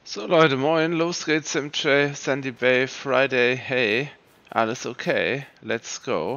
So Leute, moin, los geht's MJ, Sandy Bay, Friday, hey, alles okay, let's go.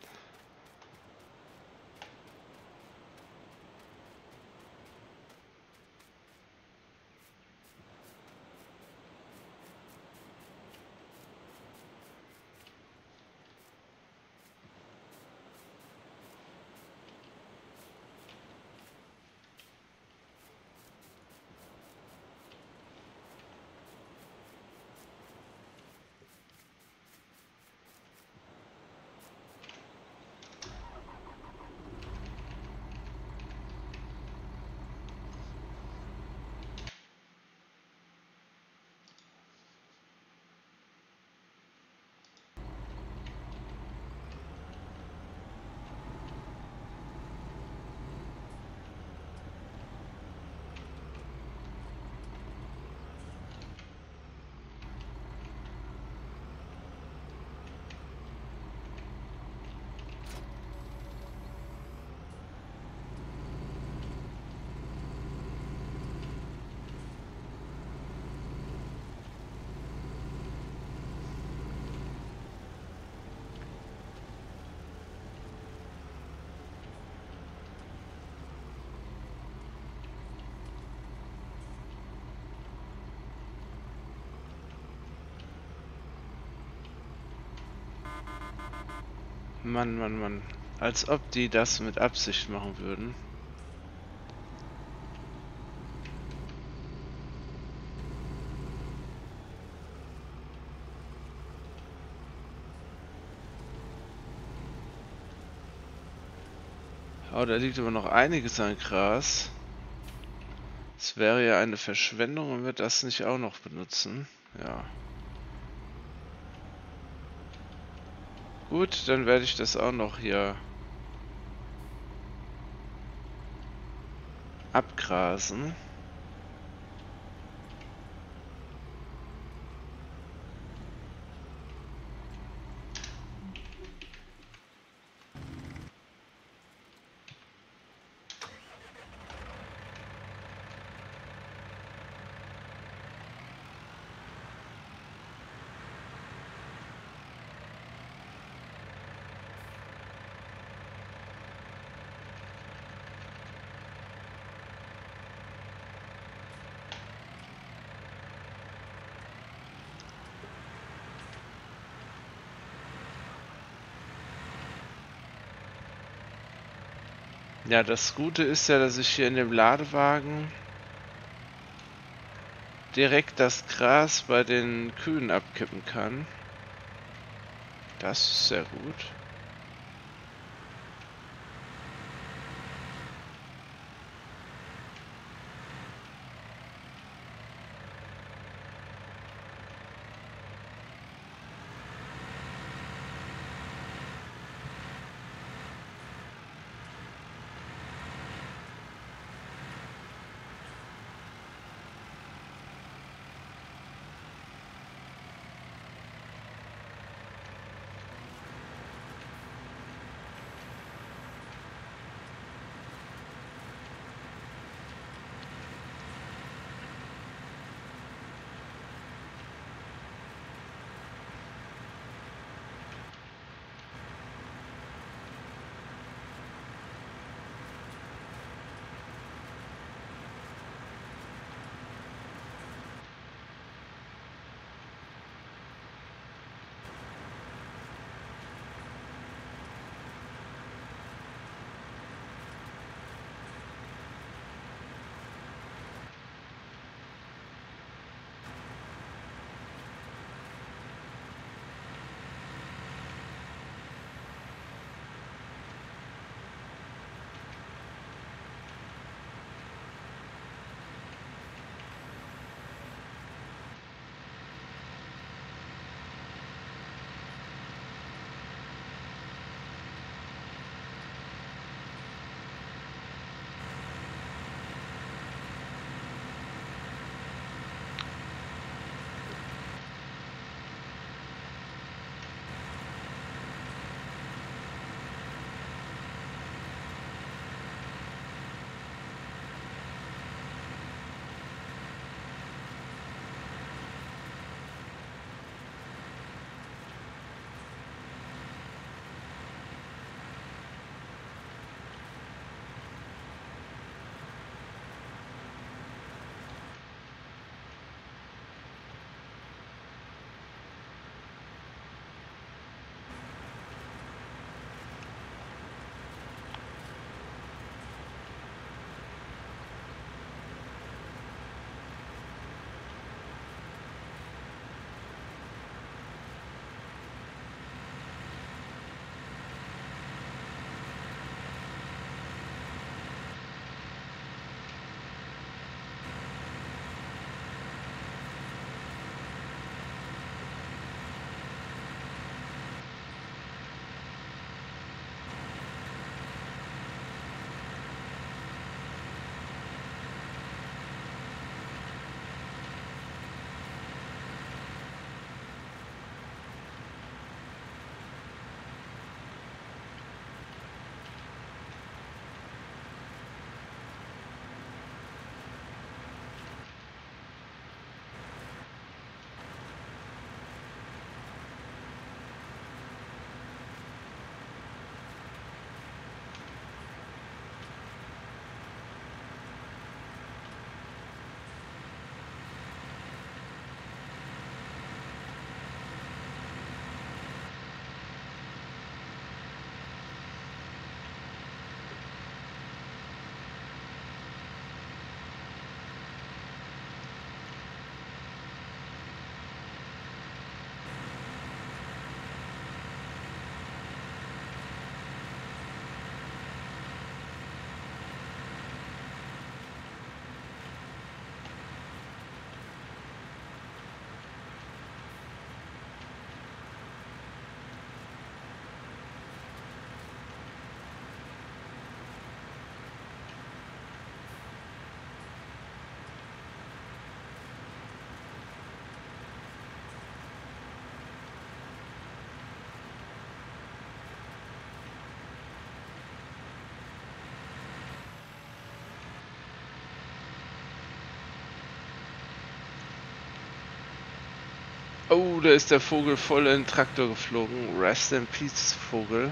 Mann, Mann, Mann, als ob die das mit Absicht machen würden. Oh, da liegt aber noch einiges an Gras. Es wäre ja eine Verschwendung, wenn wir das nicht auch noch benutzen. Ja. Gut, dann werde ich das auch noch hier abgrasen. Ja, das Gute ist ja, dass ich hier in dem Ladewagen direkt das Gras bei den Kühen abkippen kann. Das ist sehr gut. Oh, da ist der Vogel voll in den Traktor geflogen. Rest in Peace, Vogel.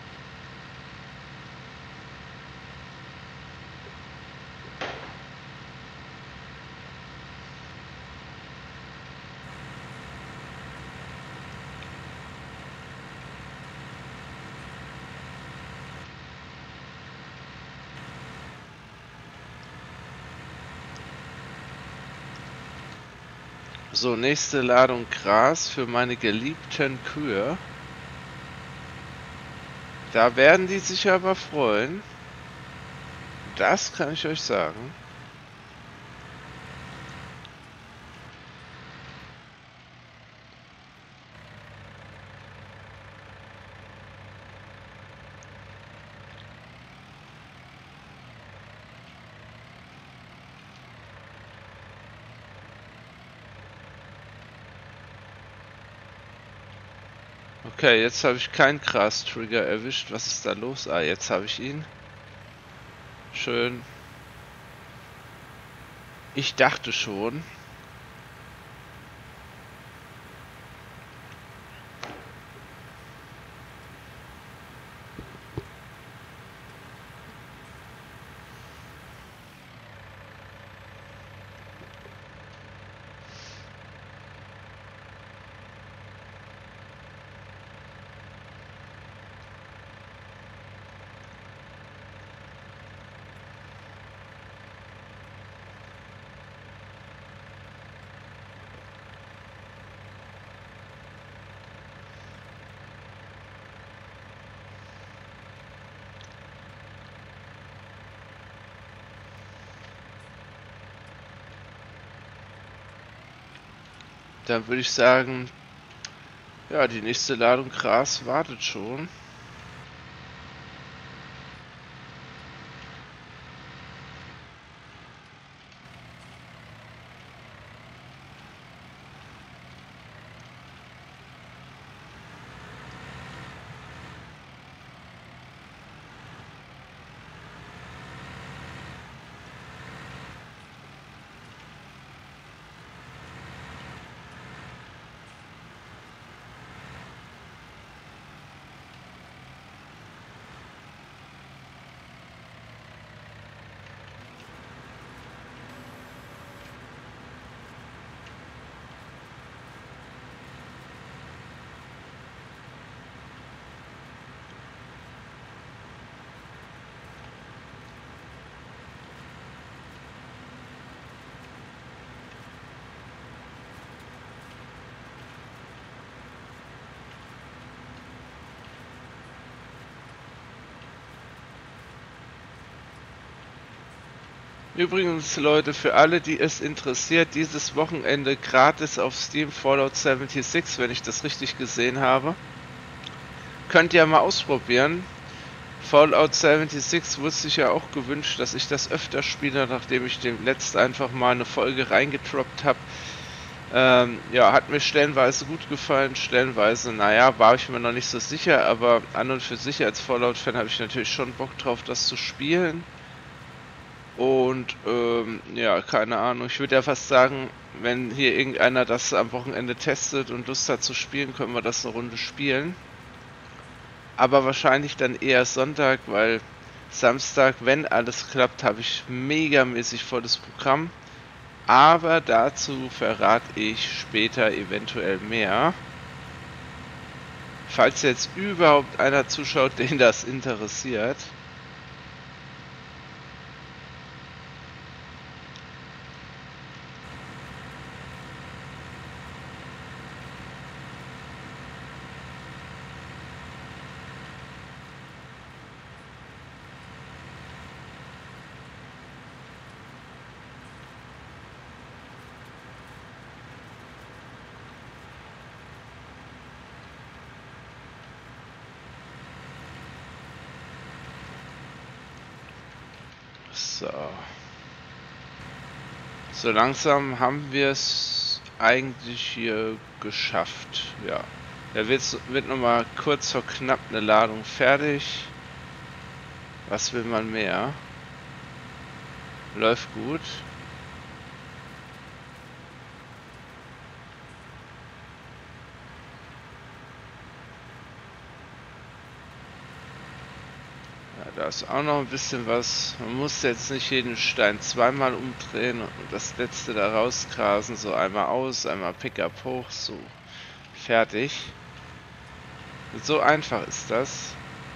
So, nächste Ladung Gras für meine geliebten Kühe. Da werden die sich aber freuen. Das kann ich euch sagen. Okay, jetzt habe ich keinen Gras-Trigger erwischt. Was ist da los? Ah, jetzt habe ich ihn. Schön. Ich dachte schon. Dann würde ich sagen, ja, die nächste Ladung Gras wartet schon. Übrigens, Leute, für alle, die es interessiert, dieses Wochenende gratis auf Steam Fallout 76, wenn ich das richtig gesehen habe. Könnt ihr mal ausprobieren. Fallout 76 wurde sich ja auch gewünscht, dass ich das öfter spiele, nachdem ich dem letzt einfach mal eine Folge reingedroppt habe. Ja, hat mir stellenweise gut gefallen, stellenweise, naja, war ich mir noch nicht so sicher, aber an und für sich als Fallout-Fan habe ich natürlich schon Bock drauf, das zu spielen. Und ja, keine Ahnung, ich würde ja fast sagen, wenn hier irgendeiner das am Wochenende testet und Lust hat zu spielen, können wir das eine Runde spielen. Aber wahrscheinlich dann eher Sonntag, weil Samstag, wenn alles klappt, habe ich megamäßig volles Programm. Aber dazu verrate ich später eventuell mehr. Falls jetzt überhaupt einer zuschaut, den das interessiert. So. So langsam haben wir es eigentlich hier geschafft. Ja. Da wird nochmal kurz vor knapp eine Ladung fertig. Was will man mehr? Läuft gut. Da ist auch noch ein bisschen was. Man muss jetzt nicht jeden Stein zweimal umdrehen und das letzte da rausgrasen. So einmal aus, einmal Pickup hoch, so fertig. So einfach ist das.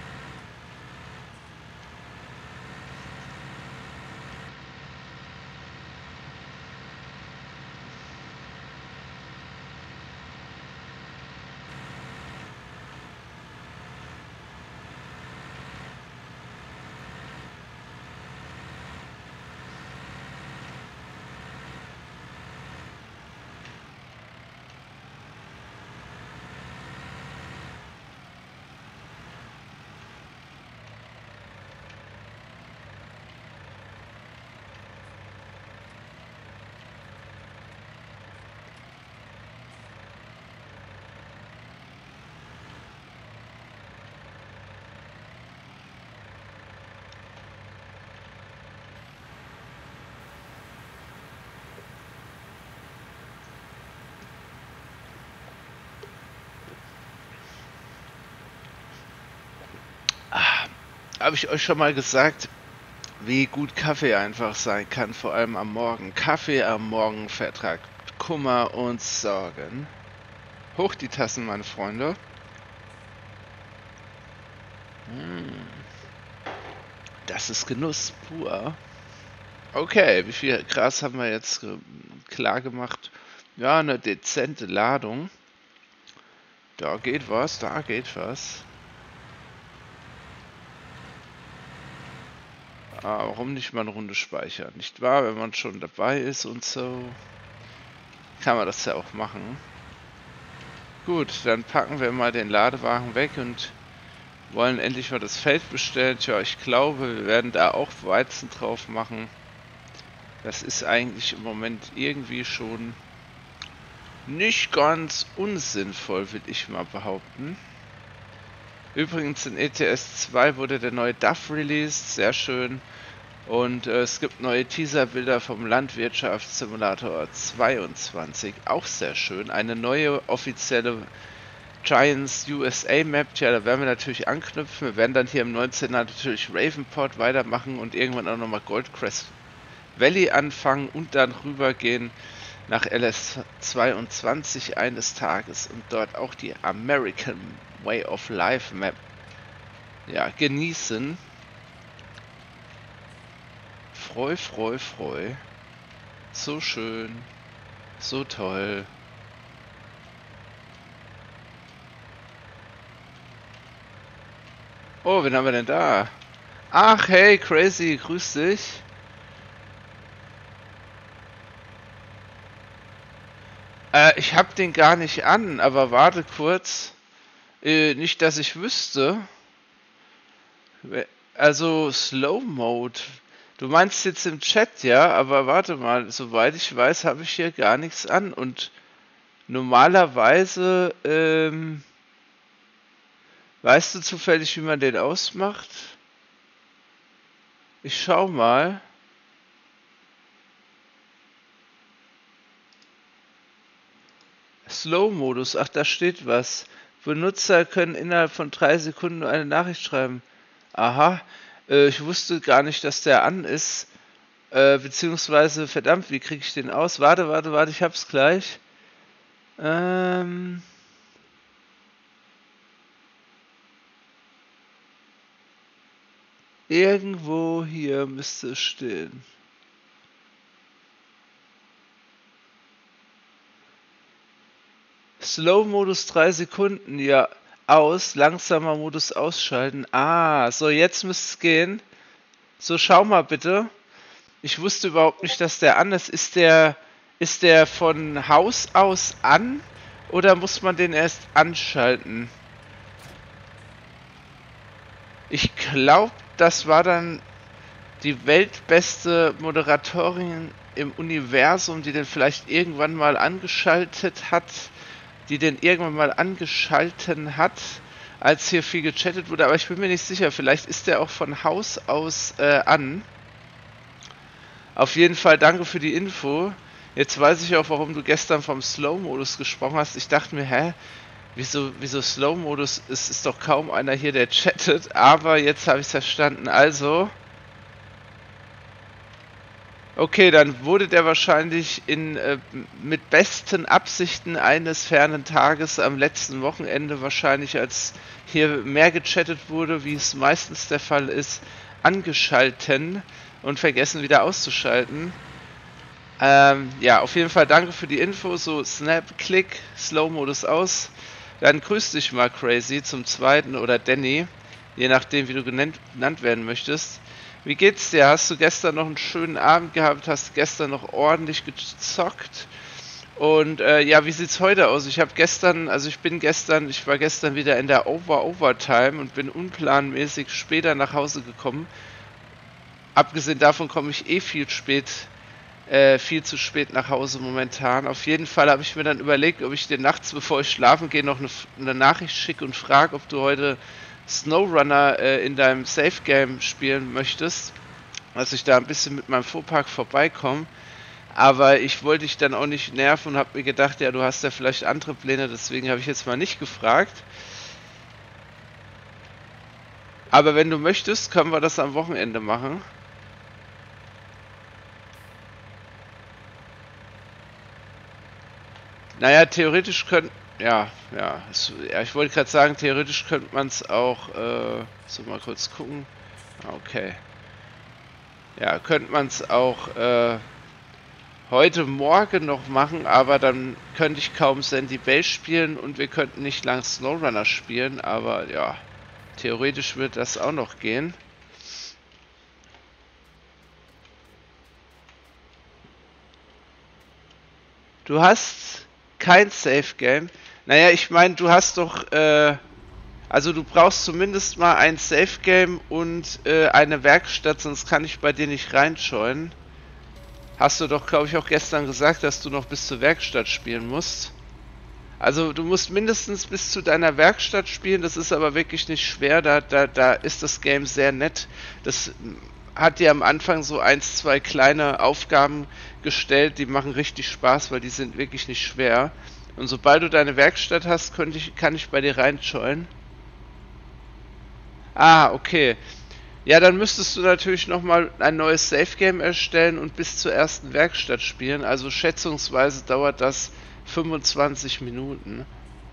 Habe ich euch schon mal gesagt, wie gut Kaffee einfach sein kann, vor allem am Morgen. Kaffee am Morgen vertreibt Kummer und Sorgen. Hoch die Tassen, meine Freunde. Das ist Genuss pur. Okay, wie viel Gras haben wir jetzt klar gemacht? Ja, eine dezente Ladung. Da geht was, da geht was. Warum nicht mal eine Runde speichern? Nicht wahr? Wenn man schon dabei ist und so, kann man das ja auch machen. Gut, dann packen wir mal den Ladewagen weg und wollen endlich mal das Feld bestellen. Tja, ich glaube, wir werden da auch Weizen drauf machen. Das ist eigentlich im Moment irgendwie schon nicht ganz unsinnvoll, will ich mal behaupten. Übrigens in ETS 2 wurde der neue DAF released, sehr schön. Und es gibt neue Teaserbilder vom Landwirtschaftssimulator 22, auch sehr schön. Eine neue offizielle Giants USA Map, tja, da werden wir natürlich anknüpfen. Wir werden dann hier im 19er natürlich Ravenport weitermachen und irgendwann auch nochmal Goldcrest Valley anfangen und dann rübergehen nach LS22 eines Tages und dort auch die American Way of Life Map ja, genießen. Freu, freu, freu. So schön. So toll. Oh, wen haben wir denn da? Ach, hey, Crazy, grüß dich. Ich hab den gar nicht an, aber warte kurz. Nicht, dass ich wüsste. Also, Slow Mode. Du meinst jetzt im Chat, ja? Aber warte mal, soweit ich weiß, habe ich hier gar nichts an. Und normalerweise, weißt du zufällig, wie man den ausmacht? Ich schau mal. Slow-Modus, ach, da steht was. Benutzer können innerhalb von 3 Sekunden nur eine Nachricht schreiben. Aha, ich wusste gar nicht, dass der an ist. Beziehungsweise, verdammt, wie kriege ich den aus? Warte, warte, warte, ich hab's gleich. Irgendwo hier müsste es stehen. Slow-Modus 3 Sekunden, ja, aus, langsamer Modus ausschalten. Ah, so, jetzt müsste es gehen. So, schau mal bitte. Ich wusste überhaupt nicht, dass der an ist. Ist der von Haus aus an oder muss man den erst anschalten? Ich glaube, das war dann die weltbeste Moderatorin im Universum, die den vielleicht irgendwann mal angeschaltet hat, als hier viel gechattet wurde, aber ich bin mir nicht sicher, vielleicht ist der auch von Haus aus an. Auf jeden Fall danke für die Info. Jetzt weiß ich auch, warum du gestern vom Slow-Modus gesprochen hast. Ich dachte mir, hä? Wieso Slow-Modus? Es ist doch kaum einer hier, der chattet, aber jetzt habe ich es verstanden. Also, okay, dann wurde der wahrscheinlich mit besten Absichten eines fernen Tages am letzten Wochenende wahrscheinlich, als hier mehr gechattet wurde, wie es meistens der Fall ist, angeschalten und vergessen wieder auszuschalten. Ja, auf jeden Fall danke für die Info. So, Snap, Klick, Slow-Modus aus. Dann grüß dich mal, Crazy, zum zweiten oder Danny, je nachdem, wie du genannt werden möchtest. Wie geht's dir? Hast du gestern noch einen schönen Abend gehabt? Hast du gestern noch ordentlich gezockt? Und ja, wie sieht's heute aus? Ich war gestern wieder in der Overtime und bin unplanmäßig später nach Hause gekommen. Abgesehen davon komme ich viel zu spät nach Hause momentan. Auf jeden Fall habe ich mir dann überlegt, ob ich dir nachts, bevor ich schlafen gehe, noch eine Nachricht schicke und frage, ob du heute SnowRunner in deinem Safe Game spielen möchtest, dass ich da ein bisschen mit meinem Fuhrpark vorbeikomme. Aber ich wollte dich dann auch nicht nerven und habe mir gedacht, ja, du hast ja vielleicht andere Pläne, deswegen habe ich jetzt mal nicht gefragt. Aber wenn du möchtest, können wir das am Wochenende machen. Naja, theoretisch könnte... Ja, ich wollte gerade sagen, theoretisch könnte man es auch... so, mal kurz gucken. Okay. Ja, könnte man es auch heute Morgen noch machen, aber dann könnte ich kaum Sandy Bay spielen und wir könnten nicht lang SnowRunner spielen, aber ja, theoretisch wird das auch noch gehen. Du hast kein Safe Game. Naja, ich meine, du hast doch, also du brauchst zumindest mal ein Safe Game und eine Werkstatt, sonst kann ich bei dir nicht reinschauen. Hast du doch, glaube ich, auch gestern gesagt, dass du noch bis zur Werkstatt spielen musst. Also du musst mindestens bis zu deiner Werkstatt spielen, das ist aber wirklich nicht schwer, da ist das Game sehr nett. Das hat dir am Anfang so 1, 2 kleine Aufgaben gestellt, die machen richtig Spaß, weil die sind wirklich nicht schwer. Und sobald du deine Werkstatt hast, kann ich bei dir reinschauen. Ah, okay. Ja, dann müsstest du natürlich nochmal ein neues Safe Game erstellen und bis zur ersten Werkstatt spielen. Also schätzungsweise dauert das 25 Minuten.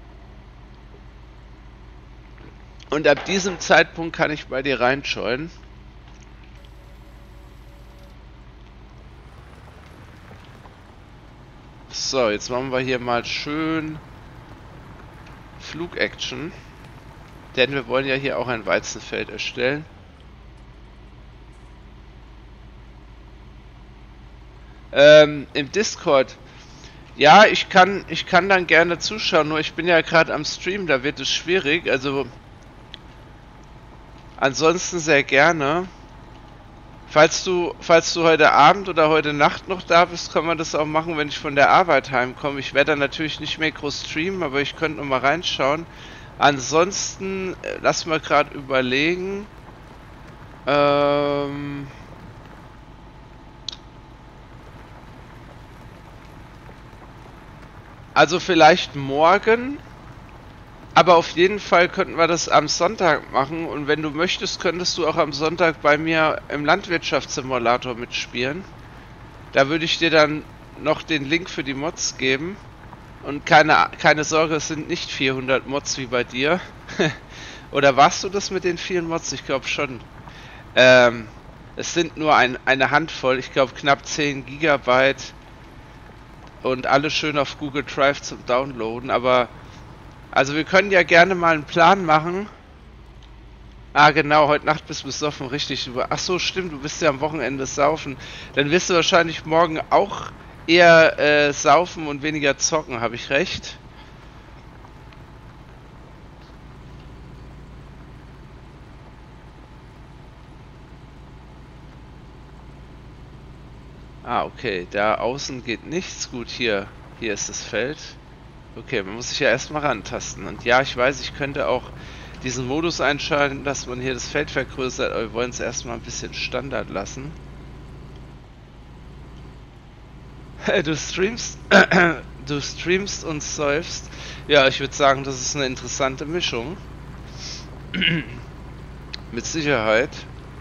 Und ab diesem Zeitpunkt kann ich bei dir reinschauen. So, jetzt machen wir hier mal schön Flug-Action. Denn wir wollen ja hier auch ein Weizenfeld erstellen. Im Discord. Ja, ich kann dann gerne zuschauen, nur ich bin ja gerade am Stream, da wird es schwierig. Also ansonsten sehr gerne. Falls du heute Abend oder heute Nacht noch da bist, kann man das auch machen, wenn ich von der Arbeit heimkomme. Ich werde dann natürlich nicht mehr groß streamen, aber ich könnte noch mal reinschauen. Ansonsten, lass mal gerade überlegen. Also vielleicht morgen. Aber auf jeden Fall könnten wir das am Sonntag machen und wenn du möchtest, könntest du auch am Sonntag bei mir im Landwirtschaftssimulator mitspielen. Da würde ich dir dann noch den Link für die Mods geben. Und keine Sorge, es sind nicht 400 Mods wie bei dir. Oder warst du das mit den vielen Mods? Ich glaube schon. Es sind nur eine Handvoll, ich glaube knapp 10 Gigabyte. Und alle schön auf Google Drive zum Downloaden, aber... Also wir können ja gerne mal einen Plan machen. Ah genau, heute Nacht bist du besoffen, richtig. Ach so, stimmt, du bist ja am Wochenende saufen. Dann wirst du wahrscheinlich morgen auch eher saufen und weniger zocken, habe ich recht? Ah, okay, da außen geht nichts. Gut, hier ist das Feld. Okay, man muss sich ja erstmal rantasten. Und ja, ich weiß, ich könnte auch diesen Modus einschalten, dass man hier das Feld vergrößert, aber wir wollen es erstmal ein bisschen Standard lassen. Du du streamst und surfst. Ja, ich würde sagen, das ist eine interessante Mischung. Mit Sicherheit.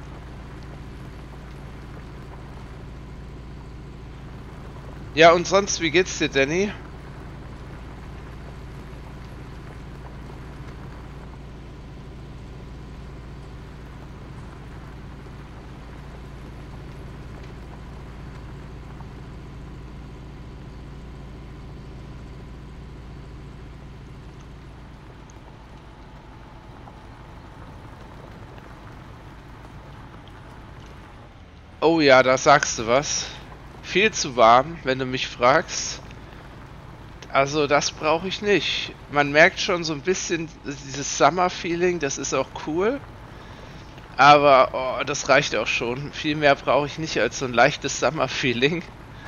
Ja, und sonst, wie geht's dir, Danny? Oh ja, da sagst du was. Viel zu warm, wenn du mich fragst. Also das brauche ich nicht. Man merkt schon so ein bisschen dieses Summer-Feeling, das ist auch cool. Aber oh, das reicht auch schon. Viel mehr brauche ich nicht als so ein leichtes Summer-Feeling.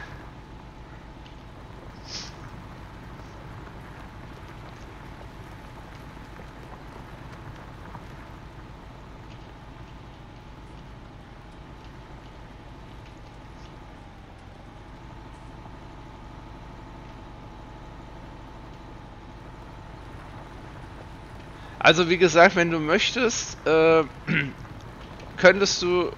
Also wie gesagt, wenn du möchtest, könntest du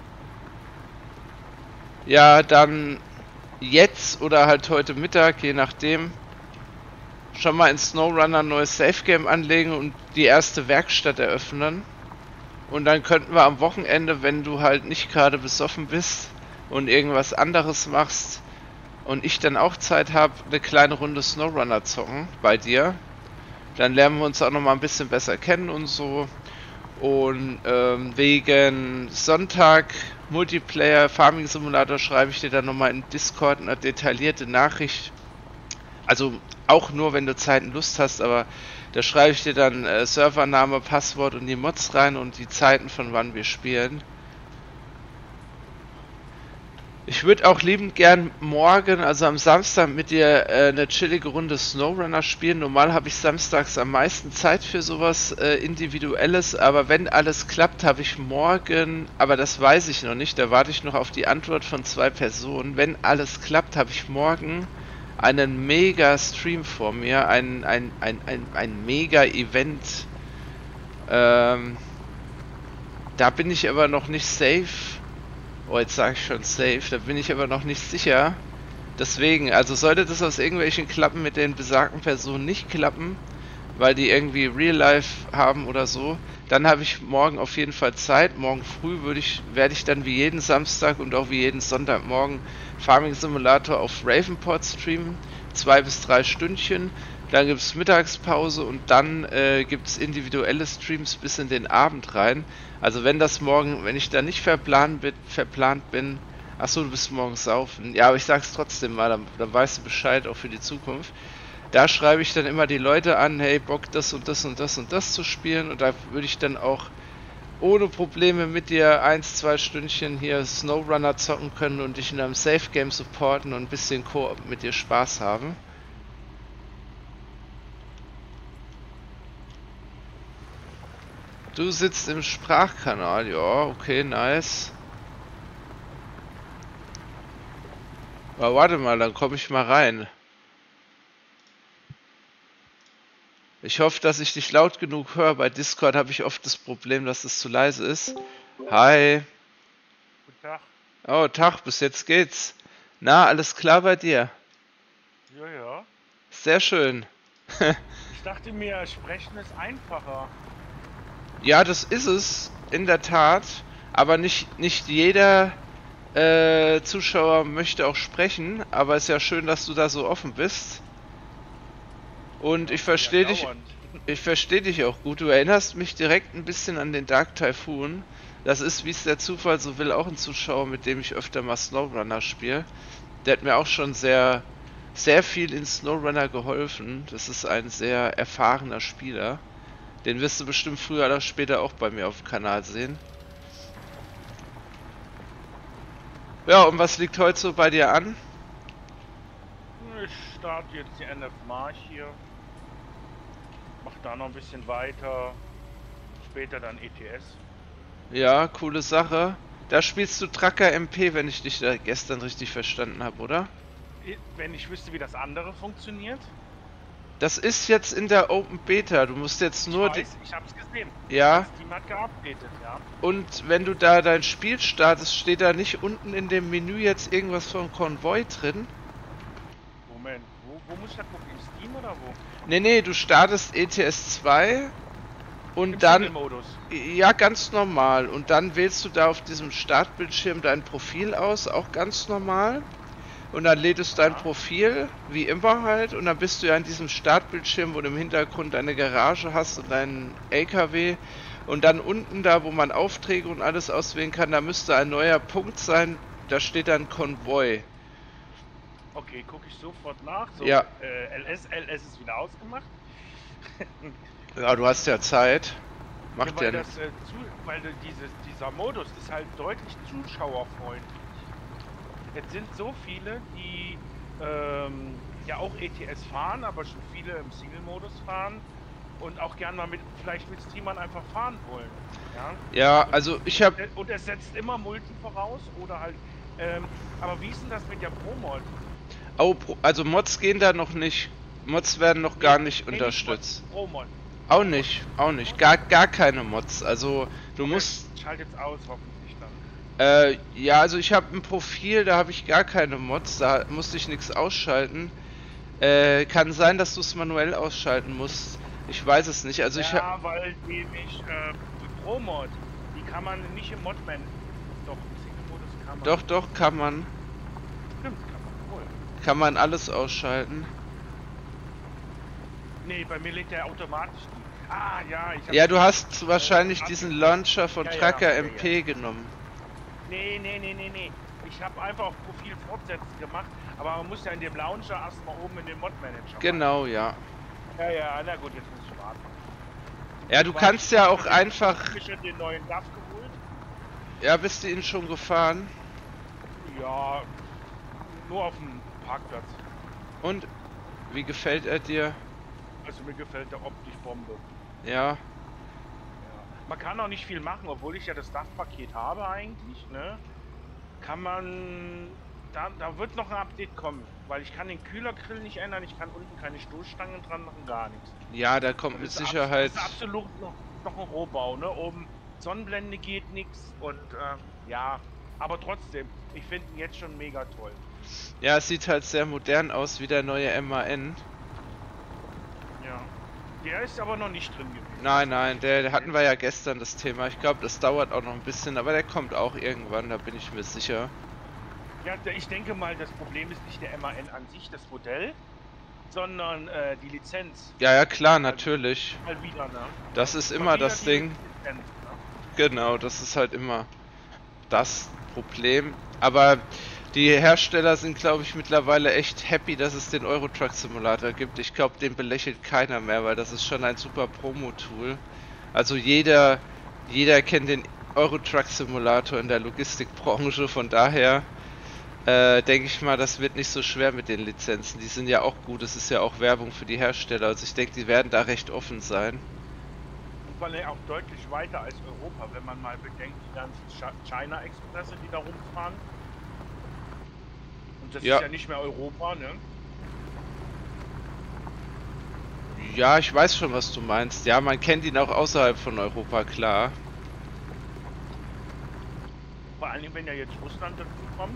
ja dann jetzt oder halt heute Mittag, je nachdem, schon mal in SnowRunner ein neues Safe Game anlegen und die erste Werkstatt eröffnen. Und dann könnten wir am Wochenende, wenn du halt nicht gerade besoffen bist und irgendwas anderes machst und ich dann auch Zeit habe, eine kleine Runde SnowRunner zocken bei dir. Dann lernen wir uns auch noch mal ein bisschen besser kennen und so. Und wegen Sonntag Multiplayer Farming Simulator schreibe ich dir dann nochmal in Discord eine detaillierte Nachricht. Also auch nur, wenn du Zeit und Lust hast, aber da schreibe ich dir dann Servername, Passwort und die Mods rein und die Zeiten, von wann wir spielen. Ich würde auch liebend gern morgen, also am Samstag, mit dir eine chillige Runde SnowRunner spielen. Normal habe ich samstags am meisten Zeit für sowas Individuelles, aber wenn alles klappt, habe ich morgen, aber das weiß ich noch nicht, da warte ich noch auf die Antwort von 2 Personen. Wenn alles klappt, habe ich morgen einen Mega-Stream vor mir, ein Mega-Event. Da bin ich aber noch nicht safe. Oh, jetzt sage ich schon safe, da bin ich aber noch nicht sicher. Deswegen, also sollte das aus irgendwelchen Klappen mit den besagten Personen nicht klappen, weil die irgendwie Real Life haben oder so, dann habe ich morgen auf jeden Fall Zeit. Morgen früh werde ich dann wie jeden Samstag und auch wie jeden Sonntagmorgen Farming Simulator auf Ravenport streamen. 2 bis 3 Stündchen. Dann gibt es Mittagspause und dann gibt es individuelle Streams bis in den Abend rein. Also wenn das morgen, wenn ich da nicht verplant bin, achso, du bist morgen saufen. Ja, aber ich sag's trotzdem mal, dann weißt du Bescheid, auch für die Zukunft. Da schreibe ich dann immer die Leute an, hey, Bock das und das und das und das zu spielen. Und da würde ich dann auch ohne Probleme mit dir 1, 2 Stündchen hier SnowRunner zocken können und dich in einem Safe Game supporten und ein bisschen Koop mit dir Spaß haben. Du sitzt im Sprachkanal, ja, okay, nice. Aber warte mal, dann komme ich mal rein. Ich hoffe, dass ich dich laut genug höre. Bei Discord habe ich oft das Problem, dass es zu leise ist. Hi. Guten Tag. Oh, Tag, bis jetzt geht's. Na, alles klar bei dir? Ja, ja. Sehr schön. Ich dachte mir, sprechen ist einfacher. Ja, das ist es, in der Tat. Aber nicht jeder Zuschauer möchte auch sprechen. Aber es ist ja schön, dass du da so offen bist. Und ich verstehe dich. Ich verstehe dich auch gut. Du erinnerst mich direkt ein bisschen an den Dark Typhoon. Das ist, wie es der Zufall so will, auch ein Zuschauer, mit dem ich öfter mal SnowRunner spiele. Der hat mir auch schon sehr viel in SnowRunner geholfen. Das ist ein sehr erfahrener Spieler. Den wirst du bestimmt früher oder später auch bei mir auf dem Kanal sehen. Ja, und was liegt heute so bei dir an? Ich starte jetzt die NF March hier. Mach da noch ein bisschen weiter. Später dann ETS. Ja, coole Sache. Da spielst du Tracker MP, wenn ich dich da gestern richtig verstanden habe, oder? wenn ich wüsste, wie das andere funktioniert. Das ist jetzt in der Open Beta. Du musst jetzt nur die. Ich hab's gesehen. Ja. Das Team hat geupdatet, ja. Und wenn du da dein Spiel startest, steht da nicht unten in dem Menü jetzt irgendwas von Konvoi drin? Moment, wo muss ich da gucken? Im Steam oder wo? Nee, du startest ETS 2 und Im dann. Single-Modus. Ja, ganz normal. Und dann wählst du da auf diesem Startbildschirm dein Profil aus, auch ganz normal. Und dann lädst du dein Profil, wie immer halt, und dann bist du ja in diesem Startbildschirm, wo du im Hintergrund deine Garage hast und deinen LKW. Und dann unten da, wo man Aufträge und alles auswählen kann, da müsste ein neuer Punkt sein, da steht dann Konvoi. Okay, gucke ich sofort nach. So, Ja. LS ist wieder ausgemacht. Ja, du hast ja Zeit. Macht weil ja nicht. Dieser Modus ist halt deutlich zuschauerfreundlich. Jetzt sind so viele, die ja auch ETS fahren, aber schon viele im Single-Modus fahren und auch gern mal vielleicht mit Streamern einfach fahren wollen. Ja, also ich habe. Und es setzt immer Multi voraus oder halt. Aber wie ist denn das mit der Pro-Mod? Oh, also Mods gehen da noch nicht. Mods werden noch gar nicht unterstützt. Pro-Mod. Auch nicht. Gar keine Mods. Also du musst. Schalt jetzt aus, hoffentlich dann. Ja, also ich habe ein Profil, da habe ich gar keine Mods, da musste ich nichts ausschalten. Kann sein, dass du es manuell ausschalten musst. Ich weiß es nicht. Also ich habe. Ja, weil die Pro-Mod, die kann man nicht im Modman. Doch, im Single-Modus kann man. Doch, kann man. Stimmt, kann man wohl. Kann man alles ausschalten. Nee, bei mir lädt der automatisch die. Ah, ja, ich hab. Ja, du hast wahrscheinlich diesen Launcher von Ja, Tracker ja, MP genommen. Nee. Ich habe einfach auf Profil fortsetzen gemacht, aber man muss ja in dem Launcher erstmal oben in den Mod-Manager. Genau, ja. Ja, na gut, jetzt muss ich warten. Ja, du kannst ja auch einfach. Ich habe schon den neuen DAF geholt. Ja, bist du ihn schon gefahren? Ja, nur auf dem Parkplatz. Und wie gefällt er dir? Also mir gefällt der optisch Bombe. Ja. Ja. Man kann auch nicht viel machen, obwohl ich ja das DAF-Paket habe eigentlich, ne? Kann man... Da wird noch ein Update kommen, weil ich kann den Kühlergrill nicht ändern, ich kann unten keine Stoßstangen dran machen, gar nichts. Ja, da kommt mit Sicherheit. Das ist absolut noch ein Rohbau, ne? Oben Sonnenblende geht nichts und ja, aber trotzdem, ich finde ihn jetzt schon mega toll. Ja, es sieht halt sehr modern aus wie der neue MAN. Ja. Der ist aber noch nicht drin gewesen. Nein, der hatten wir ja gestern das Thema. Ich glaube, das dauert auch noch ein bisschen, aber der kommt auch irgendwann, da bin ich mir sicher. Ja, ich denke mal, das Problem ist nicht der MAN an sich, das Modell, sondern die Lizenz. Ja, klar, natürlich. Mal wieder, ne? Das ist immer das Ding. Lizenz, ne? Genau, das ist halt immer das Problem. Aber die Hersteller sind, glaube ich, mittlerweile echt happy, dass es den Euro Truck Simulator gibt. Ich glaube, den belächelt keiner mehr, weil das ist schon ein super Promo-Tool. Also jeder kennt den Euro Truck Simulator in der Logistikbranche, von daher denke ich mal, das wird nicht so schwer mit den Lizenzen. Die sind ja auch gut, es ist ja auch Werbung für die Hersteller. Also ich denke, die werden da recht offen sein. Und vor allem auch deutlich weiter als Europa, wenn man mal bedenkt, die ganzen China Expresse, die da rumfahren. Und das Ja. ist ja nicht mehr Europa, ne? Ja, ich weiß schon, was du meinst. Ja, man kennt ihn auch außerhalb von Europa, klar. Vor allem, wenn ja jetzt Russland dazu kommt.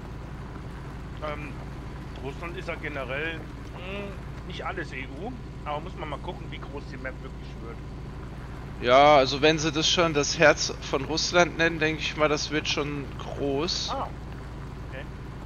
Russland ist ja generell nicht alles EU, aber muss man mal gucken, wie groß die Map wirklich wird. Ja, also wenn sie das schon das Herz von Russland nennen, denke ich mal, das wird schon groß. Ah, okay.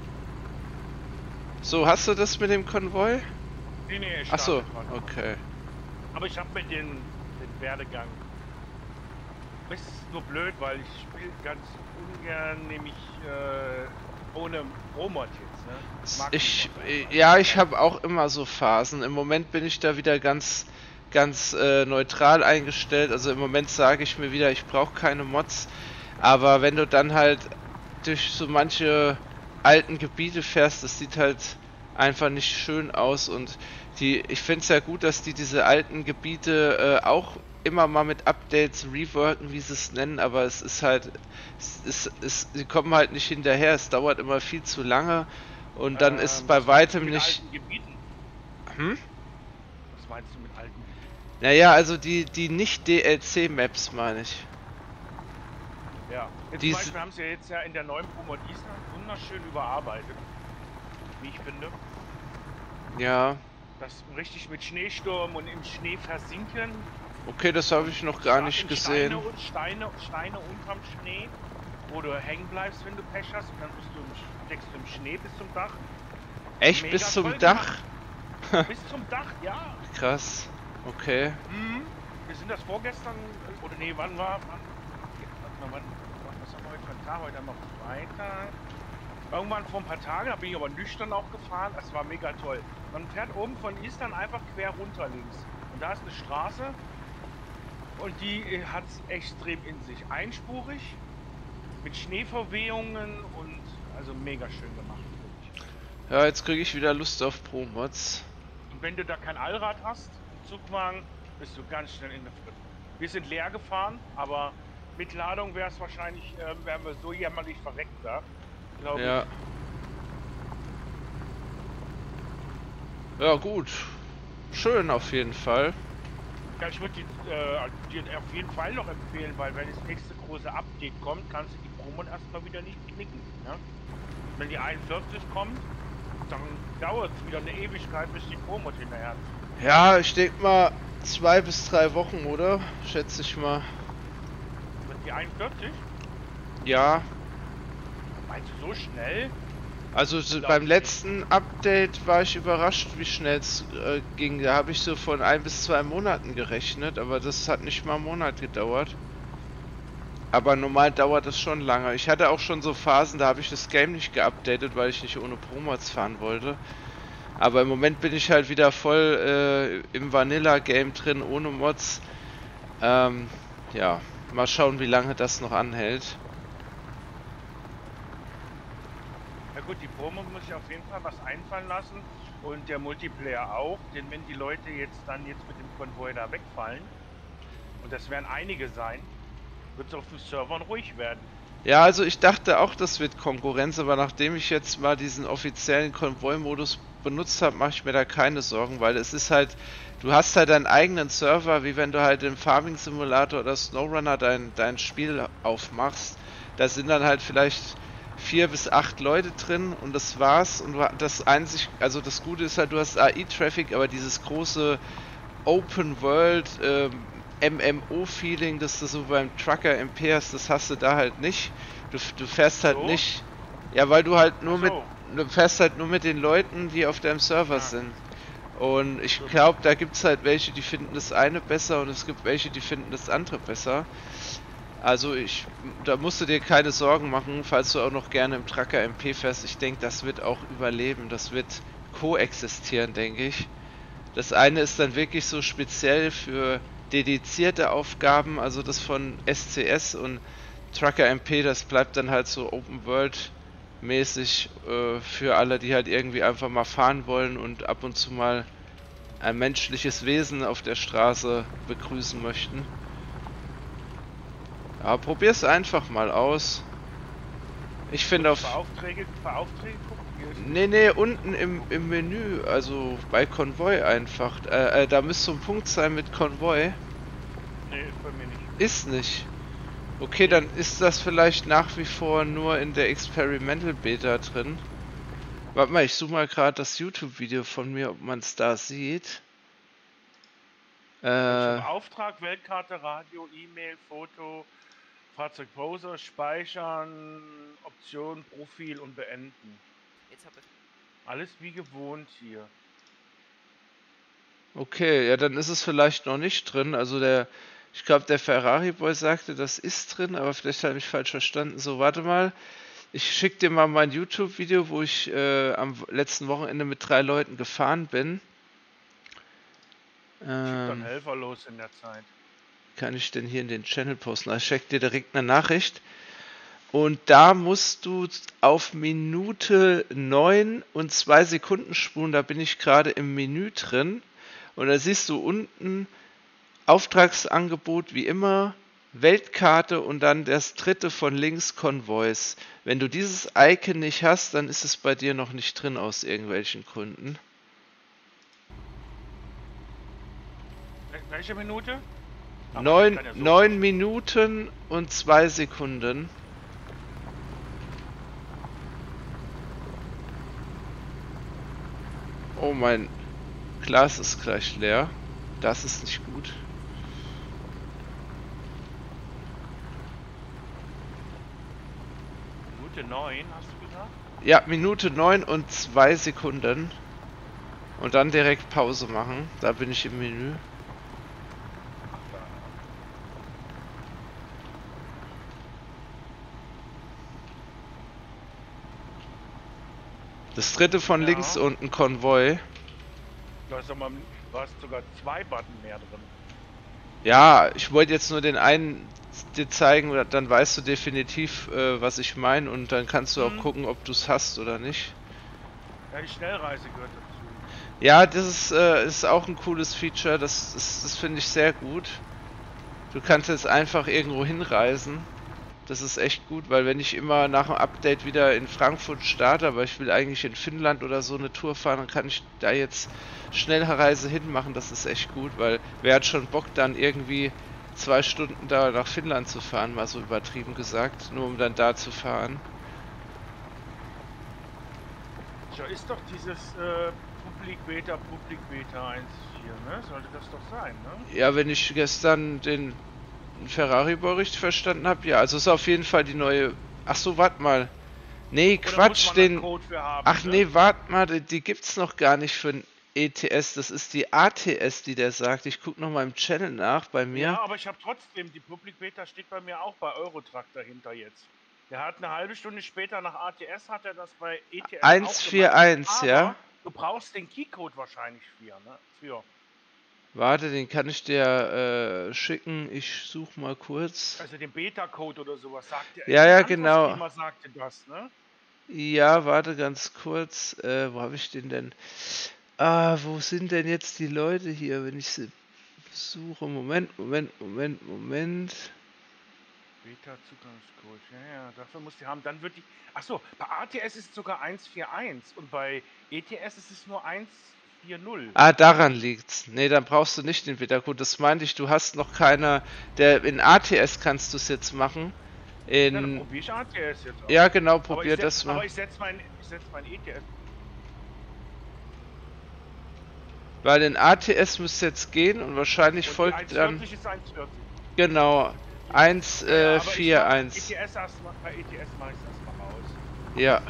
So, hast du das mit dem Konvoi? Nee, ich Achso, starte gerade. okay. Aber ich habe mit den Werdegang. Es ist nur blöd, weil ich spiele ganz ungern, nämlich ohne Pro-Mod jetzt. Ne? Das mag Ich habe auch immer so Phasen. Im Moment bin ich da wieder ganz neutral eingestellt. Also im Moment sage ich mir wieder, ich brauche keine Mods. Aber wenn du dann halt durch so manche alten Gebiete fährst, das sieht halt einfach nicht schön aus. Und ich finde es ja gut, dass die diese alten Gebiete auch immer mal mit Updates reworken, wie sie es nennen, aber es ist halt, sie kommen halt nicht hinterher, es dauert immer viel zu lange Und dann ist bei Was meinst du weitem mit nicht... alten Gebieten? Hm? Was meinst du mit alten? Naja, also die nicht DLC-Maps meine ich. Ja. Jetzt zum Beispiel haben sie jetzt ja in der neuen Promo Island wunderschön überarbeitet. Wie ich finde. Ja. Das richtig mit Schneesturm und im Schnee versinken. Okay, das habe ich noch gar nicht gesehen. Steine unterm Schnee, wo du hängen bleibst, wenn du Pech hast. Und dann steckst du im Schnee bis zum Dach. Echt? Mega Bis zum toll Dach? Bis zum Dach, ja. Krass. Okay. Wir sind das vorgestern, oder nee, wann war... was haben wir heute für einen Tag? Heute haben wir Freitag. Irgendwann vor ein paar Tagen, da bin ich aber nüchtern auch gefahren. Es war mega toll. Man fährt oben von Island einfach quer runter links. Und da ist eine Straße. Und die hat es extrem in sich. Einspurig, mit Schneeverwehungen und also mega schön gemacht. Ja, jetzt kriege ich wieder Lust auf Pro-Mods. Und wenn du da kein Allrad hast, Zugwagen, bist du ganz schnell in der Fritten. Wir sind leer gefahren, aber mit Ladung wäre es wahrscheinlich, wären wir so jämmerlich verreckt da, glaube Ja. Ja, gut. Schön auf jeden Fall. Ja, ich würde dir auf jeden Fall noch empfehlen, weil wenn das nächste große Update kommt, kannst du die Promo erstmal wieder nicht knicken. Ja? Wenn die 41 kommt, dann dauert es wieder eine Ewigkeit, bis die Promo hinterher ist. Ja, ich denke mal 2 bis 3 Wochen, oder? Schätze ich mal. Mit die 41? Ja. Meinst du so schnell? Also beim letzten Update war ich überrascht, wie schnell es ging. Da habe ich so von 1 bis 2 Monaten gerechnet, aber das hat nicht mal einen Monat gedauert. Aber normal dauert das schon lange. Ich hatte auch schon so Phasen, da habe ich das Game nicht geupdatet, weil ich nicht ohne Pro-Mods fahren wollte. Aber im Moment bin ich halt wieder voll im Vanilla-Game drin, ohne Mods. Ja, mal schauen, wie lange das noch anhält. Ja gut, die Promo muss ich auf jeden Fall was einfallen lassen und der Multiplayer auch, denn wenn die Leute jetzt mit dem Konvoi da wegfallen, und das werden einige sein, wird es auf den Servern ruhig werden. Ja, also ich dachte auch, das wird Konkurrenz, aber nachdem ich jetzt mal diesen offiziellen Konvoi-Modus benutzt habe, mache ich mir da keine Sorgen, weil es ist halt, du hast halt deinen eigenen Server, wie wenn du halt im Farming Simulator oder SnowRunner dein Spiel aufmachst. Da sind dann halt vielleicht 4 bis 8 Leute drin und das war's. Und das einzig, also das Gute ist halt, du hast AI-Traffic, aber dieses große Open World MMO-Feeling, das du so beim Trucker MP hast, das hast du da halt nicht. Du fährst halt nicht. Ja, weil du halt nur du fährst halt nur mit den Leuten, die auf deinem Server sind. Und ich glaube, da gibt es halt welche, die finden das eine besser und es gibt welche, die finden das andere besser. Also da musst du dir keine Sorgen machen, falls du auch noch gerne im Trucker MP fährst. Ich denke, das wird auch überleben. Das wird koexistieren, denke ich. Das eine ist dann wirklich so speziell für dedizierte Aufgaben, also das von SCS, und Trucker MP, das bleibt dann halt so Open World mäßig für alle, die halt irgendwie einfach mal fahren wollen und ab und zu mal ein menschliches Wesen auf der Straße begrüßen möchten. Ja, probier's einfach mal aus. Ich finde auf... Aufträge gucken? Nee, unten im Menü, also bei Konvoi einfach. Da müsste so ein Punkt sein mit Konvoi. Nee, ist bei mir nicht. Ist nicht. Okay, dann ist das vielleicht nach wie vor nur in der Experimental Beta drin. Warte mal, ich suche mal gerade das YouTube-Video von mir, ob man es da sieht. Auftrag, Weltkarte, Radio, E-Mail, Foto, Fahrzeugbrowser, Speichern, Option, Profil und beenden. Jetzt hab ich. Alles wie gewohnt hier. Okay, ja, dann ist es vielleicht noch nicht drin. Also ich glaube, der Ferrari Boy sagte, das ist drin, aber vielleicht habe ich falsch verstanden. So, warte mal. Ich schicke dir mal mein YouTube-Video, wo ich am letzten Wochenende mit 3 Leuten gefahren bin. Schick dann Helfer los in der Zeit. Kann ich denn hier in den Channel posten? Ich schicke dir direkt eine Nachricht. Und da musst du auf Minute 9 und 2 Sekunden spulen. Da bin ich gerade im Menü drin. Und da siehst du unten Auftragsangebot wie immer, Weltkarte und dann das dritte von links Konvois. Wenn du dieses Icon nicht hast, dann ist es bei dir noch nicht drin aus irgendwelchen Gründen. Welche Minute? Aber Neun, kann ja so 9 Minuten und 2 Sekunden. Oh, mein Glas ist gleich leer. Das ist nicht gut. Minute 9, hast du gesagt? Ja, Minute 9 und 2 Sekunden. Und dann direkt Pause machen. Da bin ich im Menü. Das dritte von Ja. links unten Konvoi. Du hast sogar 2 Button mehr drin. Ja, ich wollte jetzt nur den einen dir zeigen, dann weißt du definitiv, was ich meine und dann kannst du auch gucken, ob du es hast oder nicht. Ja, die Schnellreise gehört dazu. Ja, das ist auch ein cooles Feature, das finde ich sehr gut. Du kannst jetzt einfach irgendwo hinreisen. Das ist echt gut, weil wenn ich immer nach dem Update wieder in Frankfurt starte, aber ich will eigentlich in Finnland oder so eine Tour fahren, dann kann ich da jetzt Schnellreise hinmachen. Das ist echt gut, weil wer hat schon Bock dann irgendwie 2 Stunden da nach Finnland zu fahren, mal so übertrieben gesagt, nur um dann da zu fahren. Ja, ist doch dieses Public Beta 1.4, ne? Sollte das doch sein, ne? Ja, wenn ich gestern den Ferrari-Bericht verstanden habe, ja, also ist auf jeden Fall die neue... Ach so, warte mal. Nee, Oder Quatsch, muss man einen den... Code für haben, Ach ne? nee, warte mal, die gibt's noch gar nicht für ein ETS, das ist die ATS, die der sagt. Ich guck noch mal im Channel nach bei mir. Ja, aber ich habe trotzdem, die Public Beta steht bei mir auch bei Eurotrack dahinter jetzt. Der hat eine halbe Stunde später nach ATS hat er das bei ETS 141, auch gemacht, ja. aber du brauchst den Keycode wahrscheinlich für. Warte, den kann ich dir schicken. Ich suche mal kurz. Also den Beta-Code oder sowas sagt er. Ja, ja, genau. Antwortschema sagte das, ne? Ja, warte ganz kurz. Wo habe ich den denn? Ah, wo sind denn jetzt die Leute hier, wenn ich sie suche? Moment. Beta-Zugangscode, ja, dafür muss die haben. Dann wird die. Achso, bei ATS ist es sogar 141 und bei ETS ist es nur 140. Ah, daran liegt's. Nee, dann brauchst du nicht den Beta-Code. Das meinte ich, du hast noch keine. In ATS kannst du es jetzt machen. Ja, dann probiere ich ATS jetzt auch. Ja, genau, probier das mal. Aber ich setz mein ETS. Weil in ATS müsste jetzt gehen und wahrscheinlich Und folgt die dann. 140 ist 140. Genau. 141. ETS erstmal, bei ETS mache ich es erstmal raus. Ja.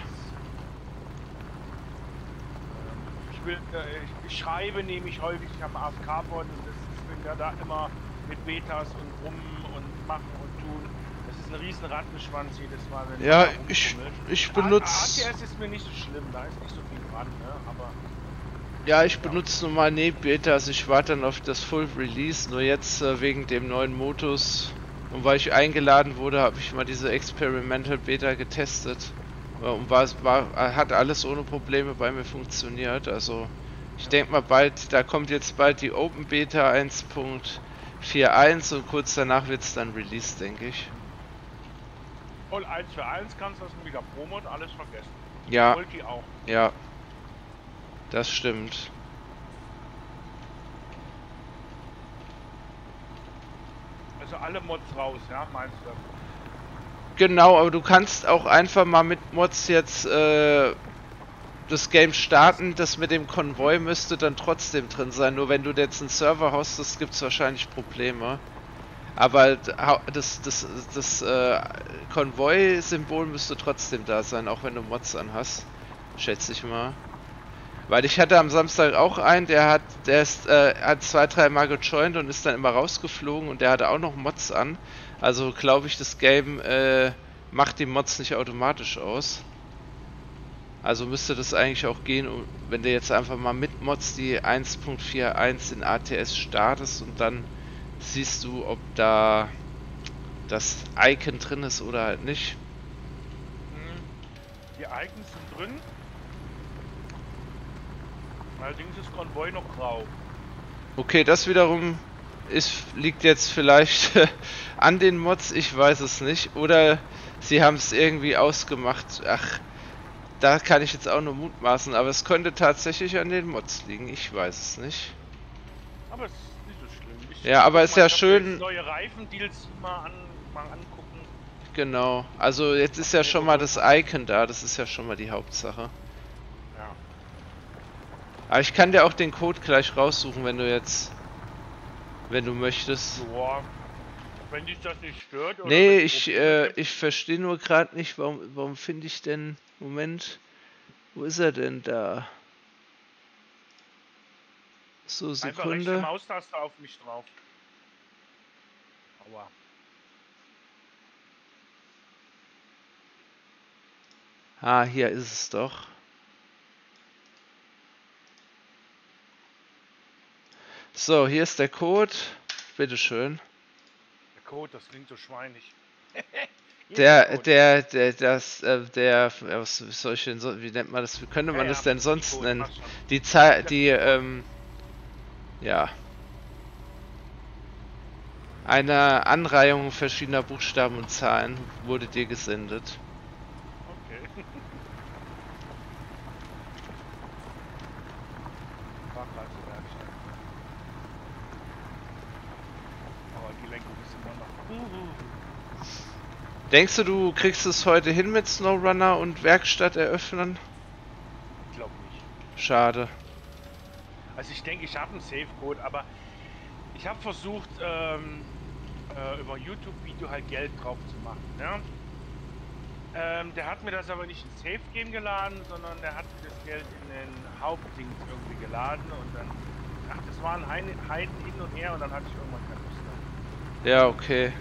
Ich schreibe nämlich häufig, ich habe AFK-Board und ich bin ja da immer mit Betas und rum und machen und tun. Das ist ein riesen Rattenschwanz jedes Mal, wenn Ja, man da rumfummelt. ich benutze. ATS ist mir nicht so schlimm, da ist nicht so viel dran, ne? Aber Ja, ich benutze normal Betas. Ich warte dann auf das Full Release. Nur jetzt wegen dem neuen Modus und weil ich eingeladen wurde, habe ich mal diese Experimental Beta getestet. Und hat alles ohne Probleme bei mir funktioniert. Also ich denke mal bald, da kommt jetzt bald die Open Beta 1.41 und kurz danach wird es dann released, denke ich. und 1 für 1 kannst du das wieder Promo und alles vergessen. Ja, Multi auch. ja, das stimmt. Also alle Mods raus, ja, meinst du? Genau, aber du kannst auch einfach mal mit Mods jetzt das Game starten. Das mit dem Konvoi müsste dann trotzdem drin sein. Nur wenn du jetzt einen Server hostest, gibt es wahrscheinlich Probleme. Aber das Konvoi-Symbol müsste trotzdem da sein, auch wenn du Mods anhast. Schätze ich mal. Weil ich hatte am Samstag auch einen, der hat 2-3 Mal gejoint und ist dann immer rausgeflogen und der hatte auch noch Mods an. Also glaube ich, das Game macht die Mods nicht automatisch aus. Also müsste das eigentlich auch gehen, wenn du jetzt einfach mal mit Mods die 1.41 in ATS startest und dann siehst du, ob da das Icon drin ist oder halt nicht. Die Icons sind drin. Allerdings ist Konvoi noch grau. Okay, das wiederum liegt jetzt vielleicht an den Mods, ich weiß es nicht. Oder sie haben es irgendwie ausgemacht. Ach, da kann ich jetzt auch nur mutmaßen, aber es könnte tatsächlich an den Mods liegen, ich weiß es nicht. Aber es ist nicht so schlimm. Ja, aber ist ja schön. Neue Reifendeals mal angucken. Genau, also jetzt ist ja schon mal das Icon da, das ist ja schon mal die Hauptsache. Ja. Aber ich kann dir auch den Code gleich raussuchen, wenn du möchtest. Boah, wenn dich das nicht stört. Oder Nee, ich verstehe nur gerade nicht, warum finde ich denn... Moment, wo ist er denn da? So, einfach rechte Sekunde. Maustaste auf mich drauf. Aua. Ah, hier ist es doch. So, hier ist der Code. Bitteschön. Der Code, das klingt so schweinig. Wie nennt man das? Wie könnte man das denn sonst Code, nennen? passt schon. Ja. Eine Anreihung verschiedener Buchstaben und Zahlen wurde dir gesendet. Okay. Fahrradwerkstatt. Aber die Lenkung ist immer noch. Denkst du kriegst es heute hin mit SnowRunner und Werkstatt eröffnen? Ich glaube nicht. Schade. Also ich denke, ich habe einen Safe-Code, aber ich habe versucht, über YouTube-Video halt Geld drauf zu machen. Ne? Der hat mir das aber nicht ins Safe-Game geladen, sondern der hat das Geld in den Hauptding irgendwie geladen und dann, ach, das war ein Heiden hin und her und dann hatte ich irgendwann keine Lust mehr. Ja, okay.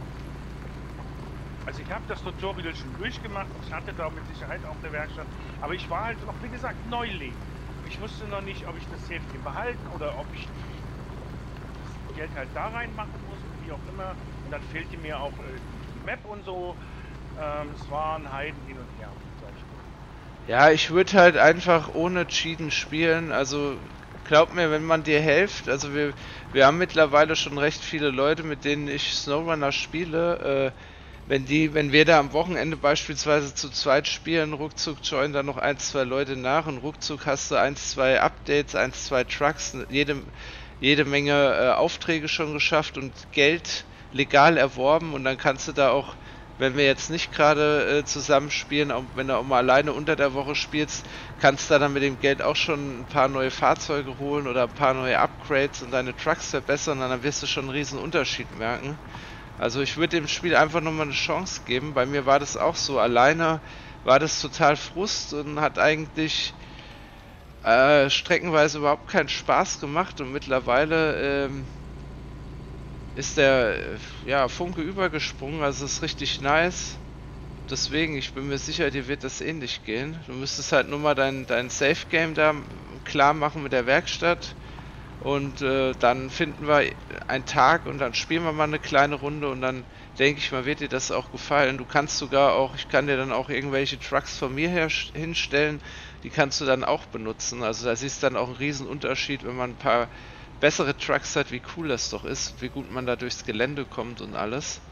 Also ich habe das Tutorial schon durchgemacht, ich hatte da mit Sicherheit auch eine Werkstatt, aber ich war halt noch, wie gesagt, Neuling. Ich wusste noch nicht, ob ich das Safe-Game behalten oder ob ich das Geld halt da reinmachen muss, wie auch immer. Und dann fehlte mir auch die Map und so. Es war ein Heiden hin und her, sag ich mal. Ja, ich würde halt einfach ohne Cheaten spielen. Also glaub mir, wenn man dir hilft, also wir haben mittlerweile schon recht viele Leute, mit denen ich SnowRunner spiele. Wenn wir da am Wochenende beispielsweise zu zweit spielen, ruckzuck joinen da noch 1, 2 Leute nach und ruckzuck hast du 1, 2 Updates, 1, 2 Trucks, jede Menge Aufträge schon geschafft und Geld legal erworben und dann kannst du da auch, wenn wir jetzt nicht gerade zusammen spielen, auch wenn du auch mal alleine unter der Woche spielst, kannst du dann mit dem Geld auch schon ein paar neue Fahrzeuge holen oder ein paar neue Upgrades und deine Trucks verbessern und dann wirst du schon einen riesen Unterschied merken. Also ich würde dem Spiel einfach nochmal eine Chance geben. Bei mir war das auch so. Alleine war das total Frust und hat eigentlich streckenweise überhaupt keinen Spaß gemacht und mittlerweile ist der Funke übergesprungen, also ist richtig nice. Deswegen, ich bin mir sicher, dir wird das ähnlich gehen. Du müsstest halt nur mal dein Safe Game da klar machen mit der Werkstatt und dann finden wir einen Tag und dann spielen wir mal eine kleine Runde und dann denke ich mal, wird dir das auch gefallen. Du kannst sogar auch, ich kann dir dann auch irgendwelche Trucks von mir her hinstellen, die kannst du dann auch benutzen. Also da siehst du dann auch einen riesen Unterschied, wenn man ein paar bessere Trucks hat, wie cool das doch ist, wie gut man da durchs Gelände kommt und alles.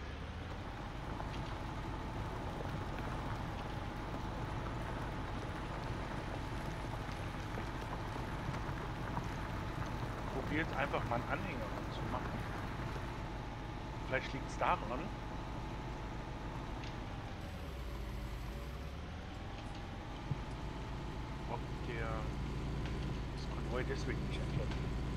Probiert einfach mal einen Anhänger zu machen. Vielleicht liegt es daran. Ob das Konvoi deswegen nicht erkennt.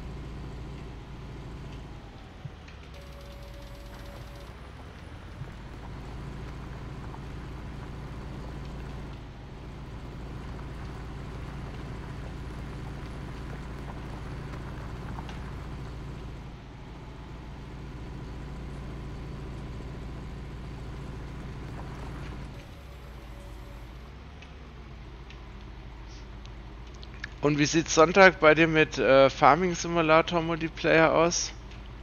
Und wie sieht Sonntag bei dir mit Farming Simulator Multiplayer aus?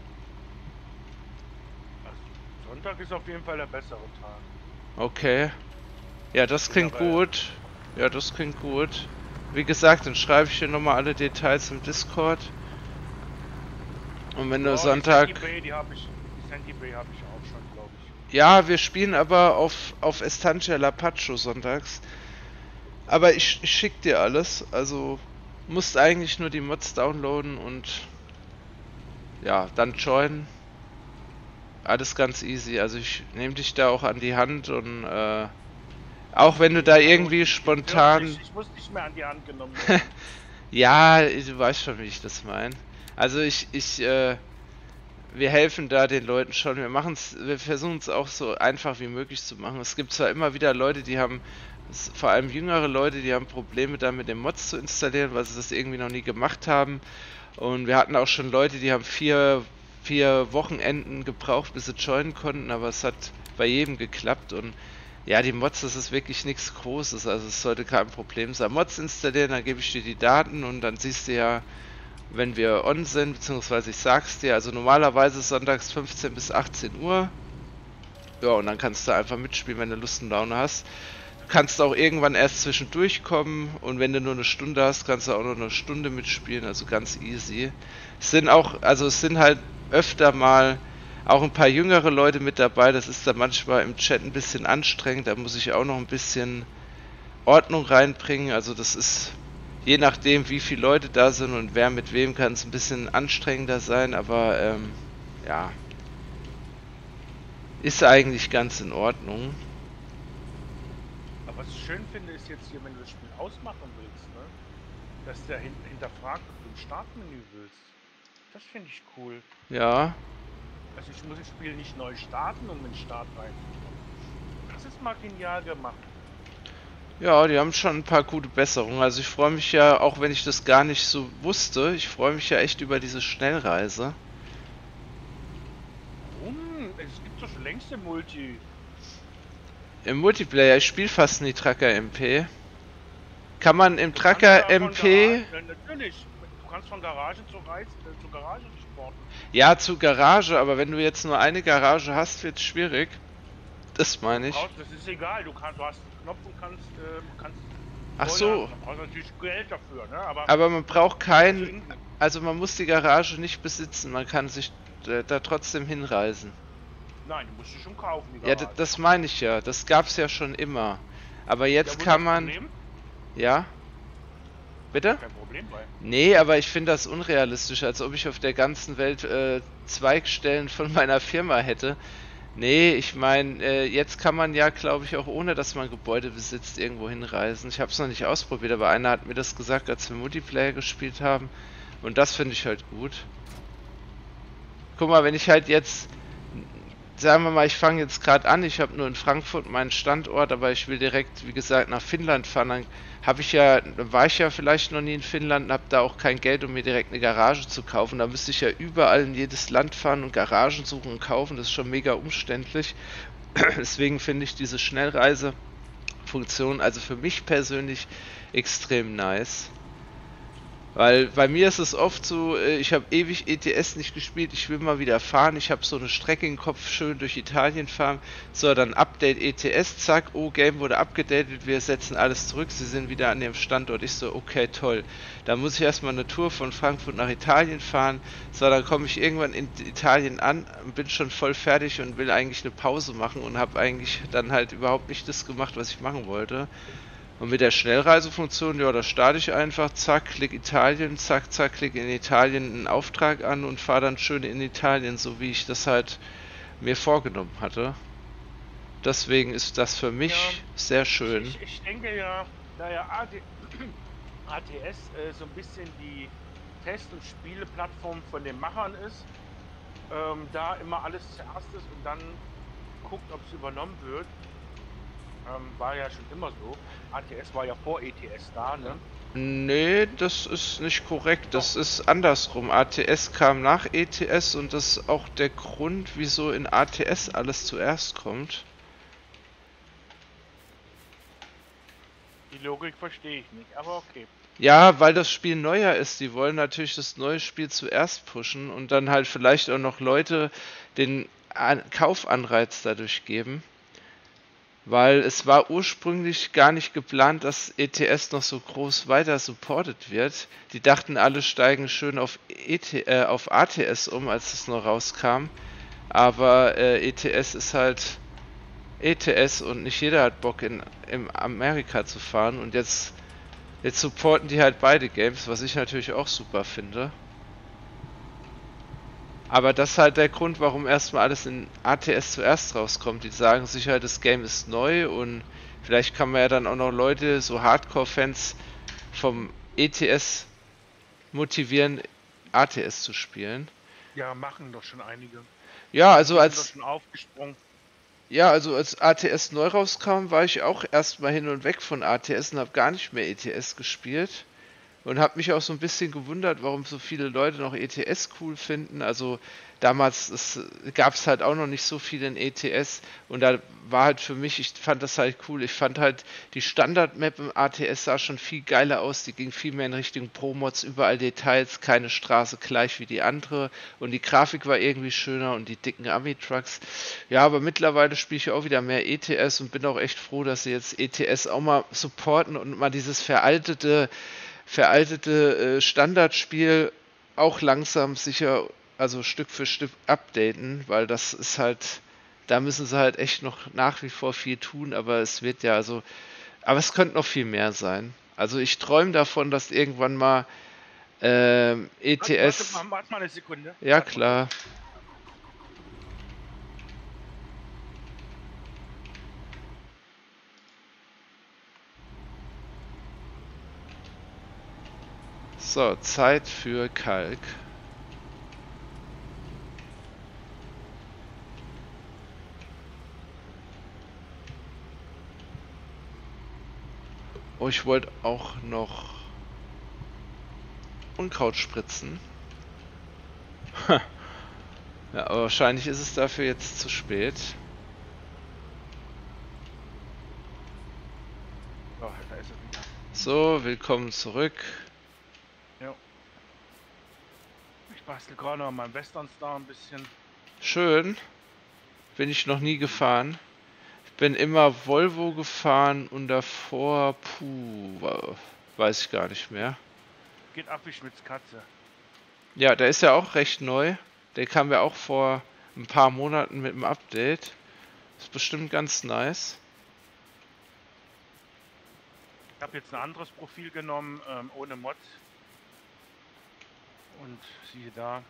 Also, Sonntag ist auf jeden Fall der bessere Tag. Okay. Ja, das klingt gut. Ja, das klingt gut. Wie gesagt, dann schreibe ich dir nochmal alle Details im Discord. Und wenn du Ja, Sonntag... Die Sandy Bay habe ich auch schon, glaube ich. Ja, wir spielen aber auf Estancia Lapacho sonntags. Aber ich schick dir alles. Also musst eigentlich nur die Mods downloaden und ja, dann joinen. Alles ganz easy. Also ich nehme dich da auch an die Hand und auch wenn du da irgendwie spontan... Ich muss nicht mehr an die Hand genommen werden. Ja, du weißt schon, wie ich das meine. Also wir helfen da den Leuten schon. Wir versuchen es auch so einfach wie möglich zu machen. Es gibt zwar immer wieder Leute, die haben, vor allem jüngere Leute, die haben Probleme damit, den Mods zu installieren, weil sie das irgendwie noch nie gemacht haben. Und wir hatten auch schon Leute, die haben vier Wochenenden gebraucht, bis sie joinen konnten, aber es hat bei jedem geklappt. Und ja, die Mods, das ist wirklich nichts Großes, also es sollte kein Problem sein. Mods installieren, dann gebe ich dir die Daten und dann siehst du ja, wenn wir on sind, beziehungsweise ich sag's dir, also normalerweise sonntags 15 bis 18 Uhr. Ja, und dann kannst du einfach mitspielen, wenn du Lust und Laune hast. Du kannst auch irgendwann erst zwischendurch kommen und wenn du nur eine Stunde hast, kannst du auch nur eine Stunde mitspielen, also ganz easy. Es sind halt öfter mal auch ein paar jüngere Leute mit dabei, das ist dann manchmal im Chat ein bisschen anstrengend, da muss ich auch noch ein bisschen Ordnung reinbringen, also das ist je nachdem, wie viele Leute da sind und wer mit wem, kann es ein bisschen anstrengender sein, aber ja, ist eigentlich ganz in Ordnung. Aber was ich schön finde, ist jetzt hier, wenn du das Spiel ausmachen willst, ne? Dass der hinterfragt, ob du ein Startmenü willst. Das finde ich cool. Ja. Also ich muss das Spiel nicht neu starten, um in den Start reinzukommen. Das ist mal genial gemacht. Ja, die haben schon ein paar gute Besserungen. Also ich freue mich ja, auch wenn ich das gar nicht so wusste, ich freue mich ja echt über diese Schnellreise. Warum? Es gibt doch schon längst im Multi. Im Multiplayer, ich spiele fast nie Tracker MP. Kann man im Tracker MP... Natürlich, du kannst von Garage zu Garage sporten. Ja, zu Garage, aber wenn du jetzt nur eine Garage hast, wird es schwierig. Das meine ich. Das ist egal, du hast einen Knopf und kannst Ach so. Du brauchst natürlich Geld dafür, ne? Aber man braucht keinen... Also man muss die Garage nicht besitzen, man kann sich da trotzdem hinreisen. Nein, du musst sie schon kaufen, die Ja, Garage. das meine ich ja. Das gab's ja schon immer. Aber jetzt kann man... Ja? Bitte? Kein Problem bei. Nee, aber ich finde das unrealistisch, als ob ich auf der ganzen Welt Zweigstellen von meiner Firma hätte. Nee, ich meine, jetzt kann man ja, glaube ich, auch ohne, dass man Gebäude besitzt, irgendwo hinreisen. Ich habe es noch nicht ausprobiert, aber einer hat mir das gesagt, als wir Multiplayer gespielt haben. Und das finde ich halt gut. Guck mal, wenn ich halt jetzt, sagen wir mal, ich fange jetzt gerade an, ich habe nur in Frankfurt meinen Standort, aber ich will direkt, wie gesagt, nach Finnland fahren, dann war ich ja vielleicht noch nie in Finnland und habe da auch kein Geld, um mir direkt eine Garage zu kaufen. Da müsste ich ja überall in jedes Land fahren und Garagen suchen und kaufen. Das ist schon mega umständlich. Deswegen finde ich diese Schnellreisefunktion, also für mich persönlich, extrem nice. Weil bei mir ist es oft so, ich habe ewig ETS nicht gespielt, ich will mal wieder fahren, ich habe so eine Strecke im Kopf, schön durch Italien fahren, so dann Update ETS, zack, oh, Game wurde abgedatet, wir setzen alles zurück, sie sind wieder an dem Standort, ich so, okay, toll, dann muss ich erstmal eine Tour von Frankfurt nach Italien fahren, so, dann komme ich irgendwann in Italien an, bin schon voll fertig und will eigentlich eine Pause machen und habe eigentlich dann halt überhaupt nicht das gemacht, was ich machen wollte. Und mit der Schnellreisefunktion, ja, da starte ich einfach, zack, klick Italien, zack, zack, klick in Italien einen Auftrag an und fahre dann schön in Italien, so wie ich das halt mir vorgenommen hatte. Deswegen ist das für mich sehr schön. Ich denke ja, naja, ATS so ein bisschen die Test- und Spieleplattform von den Machern ist, da immer alles zuerst ist und dann guckt, ob es übernommen wird. War ja schon immer so. ATS war ja vor ETS da, ne? Nee, das ist nicht korrekt. Das ist andersrum. ATS kam nach ETS und das ist auch der Grund, wieso in ATS alles zuerst kommt. Die Logik verstehe ich nicht, aber okay. Ja, weil das Spiel neuer ist. Die wollen natürlich das neue Spiel zuerst pushen und dann halt vielleicht auch noch Leute den Kaufanreiz dadurch geben. weil es war ursprünglich gar nicht geplant, dass ETS noch so groß weiter supported wird. Die dachten, alle steigen schön auf auf ATS um, als es noch rauskam. Aber ETS ist halt ETS und nicht jeder hat Bock in Amerika zu fahren. Und jetzt supporten die halt beide Games, was ich natürlich auch super finde. Aber das ist halt der Grund, warum erstmal alles in ATS zuerst rauskommt. Die sagen sich halt, das Game ist neu und vielleicht kann man ja dann auch noch Leute, so Hardcore-Fans vom ETS motivieren, ATS zu spielen. Ja, machen doch schon einige. Ja, also Sind doch als schon aufgesprungen. ja, also als ATS neu rauskam, war ich auch erstmal hin und weg von ATS und habe gar nicht mehr ETS gespielt. Und habe mich auch so ein bisschen gewundert, warum so viele Leute noch ETS cool finden. Also damals gab es halt auch noch nicht so viel in ETS und da war halt für mich, ich fand das halt cool. Ich fand halt die Standard-Map im ATS sah schon viel geiler aus. Die ging viel mehr in Richtung Pro-Mods, überall Details, keine Straße gleich wie die andere und die Grafik war irgendwie schöner und die dicken Ami-Trucks. Ja, aber mittlerweile spiele ich auch wieder mehr ETS und bin auch echt froh, dass sie jetzt ETS auch mal supporten und mal dieses veraltete Standardspiel auch langsam sicher, also Stück für Stück updaten, weil das ist halt, da müssen sie halt echt noch nach wie vor viel tun, aber es wird ja also, aber es könnte noch viel mehr sein. Also ich träume davon, dass irgendwann mal ETS, Warte mal eine Sekunde. ja Warte mal. klar. So, Zeit für Kalk. Oh, ich wollte auch noch Unkraut spritzen. Ja, aber wahrscheinlich ist es dafür jetzt zu spät. Oh, da ist er wieder. So, willkommen zurück. Ja. Ich bastel gerade noch an meinem Western Star ein bisschen. Schön. Bin ich noch nie gefahren. Ich bin immer Volvo gefahren und davor, weiß ich gar nicht mehr. Geht ab wie Schmitz Katze. Ja, der ist ja auch recht neu. Der kam ja auch vor ein paar Monaten mit dem Update. Ist bestimmt ganz nice. Ich habe jetzt ein anderes Profil genommen, ohne Mod. Und siehe da,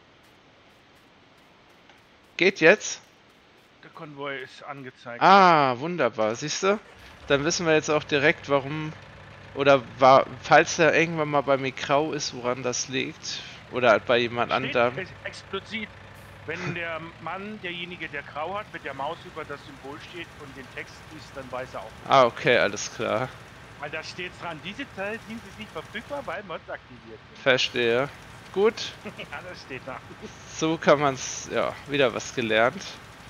Geht jetzt? der Konvoi ist angezeigt. Ah, wunderbar. Siehst du? Dann wissen wir jetzt auch direkt, warum oder falls er irgendwann mal bei mir grau ist, woran das liegt. Oder bei jemand anderem. Explizit, wenn der Mann, derjenige, der grau hat, mit der Maus über das Symbol steht und den Text liest, dann weiß er auch. Ah, okay, alles klar. Weil da steht dran, diese Teile sind nicht verfügbar, weil Mods aktiviert sind. Verstehe. Gut. Ja, das steht da. So kann man's, ja, wieder was gelernt.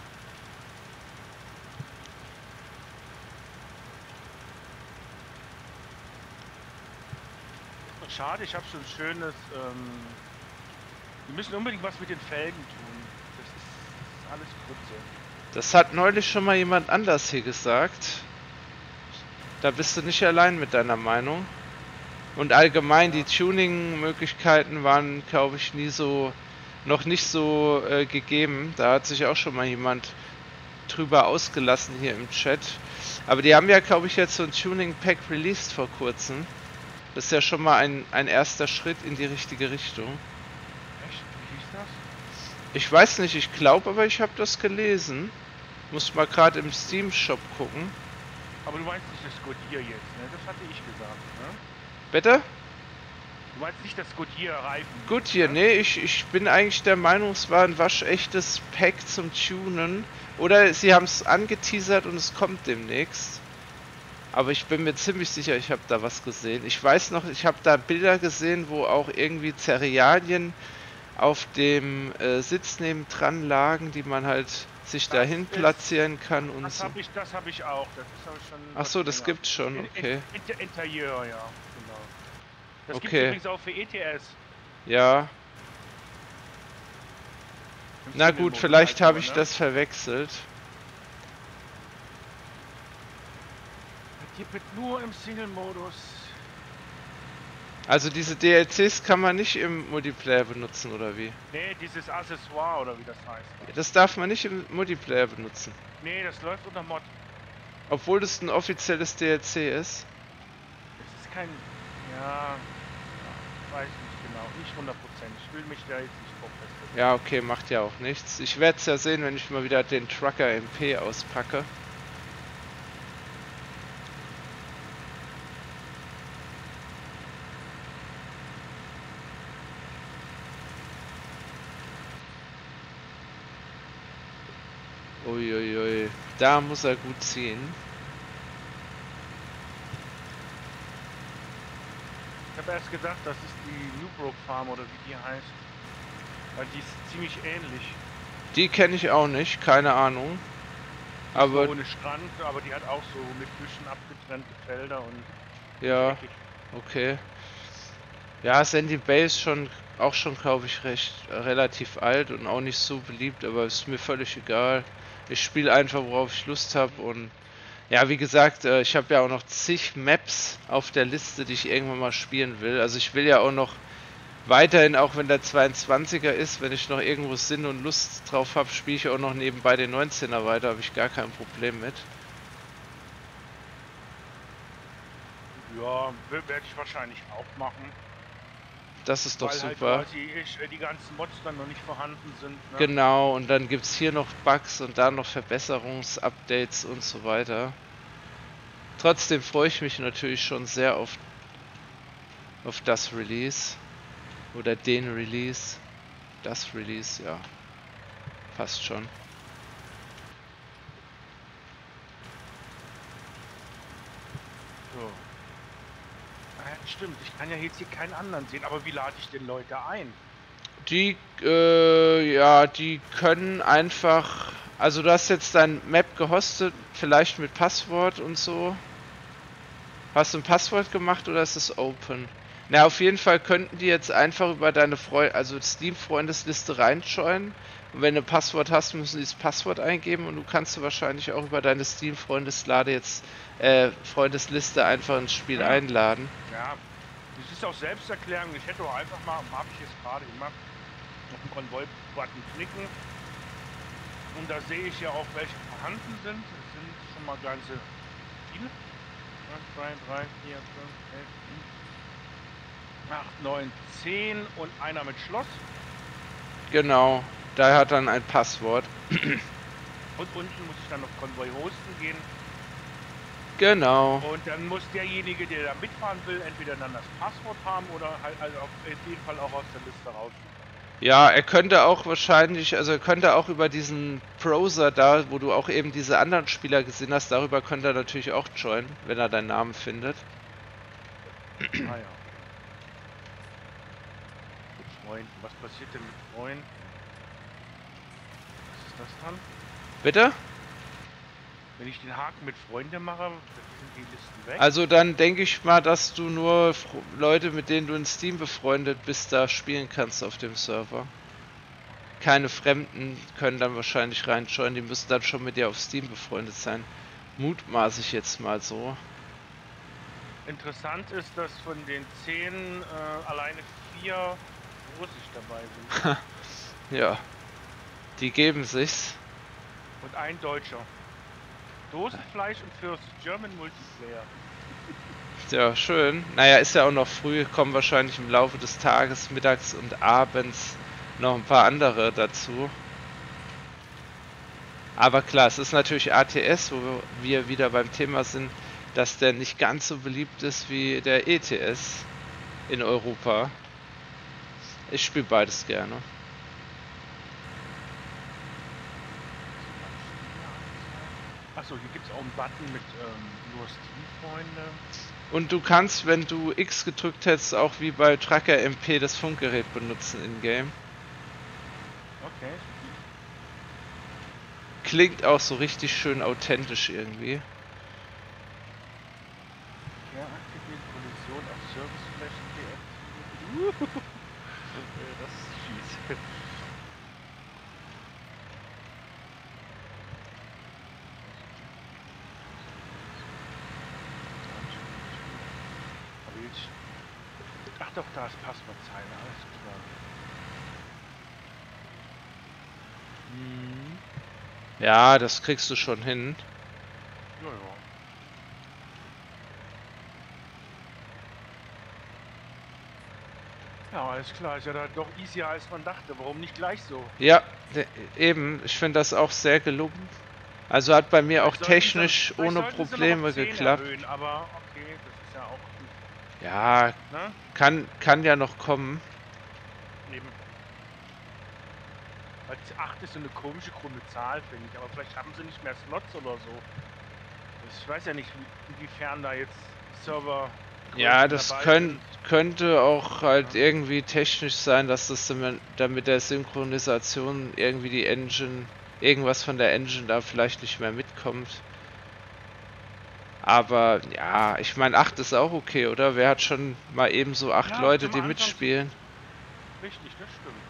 Schade, ich habe schon ein schönes. Wir müssen unbedingt was mit den Felgen tun. Das ist alles Grütze. Das hat neulich schon mal jemand anders hier gesagt. Da bist du nicht allein mit deiner Meinung. Und allgemein die Tuning-Möglichkeiten waren, glaube ich, noch nicht so gegeben. Da hat sich auch schon mal jemand drüber ausgelassen hier im Chat. Aber die haben ja, glaube ich, jetzt so ein Tuning-Pack released vor kurzem. Das ist ja schon mal ein erster Schritt in die richtige Richtung. Echt? Wie hieß das? Ich weiß nicht, ich glaube aber, ich habe das gelesen. Muss mal gerade im Steam-Shop gucken. Aber du meinst nicht das Goodyear jetzt, ne? Das hatte ich gesagt, ne? Bitte? Du meinst nicht das Goodyear-Reifen? Goodyear, ne? nee, ich bin eigentlich der Meinung, es war ein waschechtes Pack zum Tunen. Oder sie haben es angeteasert und es kommt demnächst. Aber ich bin mir ziemlich sicher, ich habe da was gesehen. Ich weiß noch, ich habe da Bilder gesehen, wo auch irgendwie Cerealien auf dem Sitz nebendran lagen, die man halt sich dahin platzieren kann und Das so. habe ich auch. Das habe ich schon. Ach so, das länger. gibt's schon, okay. Interieur, ja, genau. Das gibt's Okay. übrigens auch für ETS. Ja, Im na gut, Single-Mode vielleicht halt habe nur, ich ne? das verwechselt. gibt es nur im Single-Modus. Also diese DLCs kann man nicht im Multiplayer benutzen, oder wie? Nee, dieses Accessoire oder wie das heißt. Das darf man nicht im Multiplayer benutzen. Nee, das läuft unter Mod. Obwohl das ein offizielles DLC ist. Es ist kein... Ja... Weiß nicht genau. Nicht 100%. Ich will mich da jetzt nicht drauf festlegen. Ja, okay, macht ja auch nichts. Ich werde es ja sehen, wenn ich mal wieder den Trucker MP auspacke. Uiuiui, da muss er gut ziehen. Ich habe erst gedacht, das ist die Newbrook Farm oder wie die heißt. Weil die ist ziemlich ähnlich. Die kenne ich auch nicht, keine Ahnung. Aber ohne Strand, aber die hat auch so mit Büschen abgetrennte Felder und... ja, eckig. okay. Ja, Sandy Bay ist auch schon, glaube ich, relativ alt und auch nicht so beliebt, aber ist mir völlig egal. Ich spiele einfach, worauf ich Lust habe und ja, wie gesagt, ich habe ja auch noch zig Maps auf der Liste, die ich irgendwann mal spielen will. Also ich will ja auch noch weiterhin, auch wenn der 22er ist, wenn ich noch irgendwo Sinn und Lust drauf habe, spiele ich auch noch nebenbei den 19er weiter, habe ich gar kein Problem mit. Ja, werde ich wahrscheinlich auch machen. Das ist doch weil super. Halt quasi die ganzen Mods dann noch nicht vorhanden sind. Ne? Genau, und dann gibt es hier noch Bugs und da noch Verbesserungsupdates und so weiter. Trotzdem freue ich mich natürlich schon sehr auf das Release. Oder den Release. Das Release, ja. Passt schon. So. Stimmt, ich kann ja jetzt hier keinen anderen sehen, aber wie lade ich denn Leute ein? Die, ja, die können einfach... Also du hast jetzt dein Map gehostet, vielleicht mit Passwort und so. Hast du ein Passwort gemacht oder ist es open? Na, auf jeden Fall könnten die jetzt einfach über deine Steam-Freundesliste reinjoinen. Und wenn du ein Passwort hast, müssen die das Passwort eingeben und du kannst wahrscheinlich auch über deine Freundesliste einfach ins Spiel einladen. Ja, das ist auch Selbsterklärung. Ich hätte auch einfach mal, habe ich jetzt gerade gemacht, auf den Konvoi-Button klicken. Und da sehe ich ja auch, welche vorhanden sind. Es sind schon mal ganze viele. 1, 2, 3, 4, 5, 11, 8, 9, 10 und einer mit Schloss. Genau, da hat dann ein Passwort. Und unten muss ich dann noch Konvoi hosten gehen. Genau. Und dann muss derjenige, der da mitfahren will, entweder dann das Passwort haben oder halt also auf jeden Fall auch aus der Liste raus. Ja, er könnte auch wahrscheinlich, also er könnte auch über diesen Browser da, wo du auch eben diese anderen Spieler gesehen hast, darüber könnte er natürlich auch joinen, wenn er deinen Namen findet. Ah ja. Mit Freunden. Was passiert denn mit Freunden? Was ist das dann? Bitte? Wenn ich den Haken mit Freunde mache, dann sind die Listen weg. Also dann denke ich mal, dass du nur Leute, mit denen du in Steam befreundet bist, da spielen kannst auf dem Server. Keine Fremden können dann wahrscheinlich reinschauen, die müssen dann schon mit dir auf Steam befreundet sein. Mutmaße ich jetzt mal so. Interessant ist, dass von den 10 alleine 4 Russisch dabei sind. Ja, die geben sich's. Und ein Deutscher. Dosenfleisch und Fürst, German Multiplayer. Ja, schön. Naja, ist ja auch noch früh, kommen wahrscheinlich im Laufe des Tages, mittags und abends noch ein paar andere dazu. Aber klar, es ist natürlich ATS, wo wir wieder beim Thema sind, dass der nicht ganz so beliebt ist wie der ETS in Europa. Ich spiele beides gerne. Achso, hier gibt es auch einen Button mit nur Steam-Freunde. Und du kannst, wenn du X gedrückt hättest, auch wie bei Tracker MP das Funkgerät benutzen in-game. Okay. Klingt auch so richtig schön authentisch irgendwie. Ja, aktiviert Kollision auf Serviceflächen deaktiviert. Das ist fies. doch, da ist Passwortzeile, alles klar. Hm. Ja, das kriegst du schon hin. Ja, ja. Ja, alles klar, ist ja dann doch easier als man dachte. Warum nicht gleich so? Ja, eben. Ich finde das auch sehr gelungen. Also hat bei mir auch Vielleicht sollten technisch ohne sie noch auf Probleme 10 geklappt. erhöhen, aber okay, das ist ja auch gut. Ja, Ne? kann ja noch kommen. Eben. Weil 8 ist so eine komische krumme Zahl, finde ich. Aber vielleicht haben sie nicht mehr Slots oder so. Ich weiß ja nicht, inwiefern da jetzt Server Ja, das dabei sind. könnte auch halt Ja. irgendwie technisch sein, dass das dann mit der Synchronisation irgendwie die Engine, irgendwas von der Engine da vielleicht nicht mehr mitkommt. Aber ja, ich meine, 8 ist auch okay, oder? Wer hat schon mal eben so 8 Ja, Leute, zum die Anfang. mitspielen? Richtig, das stimmt.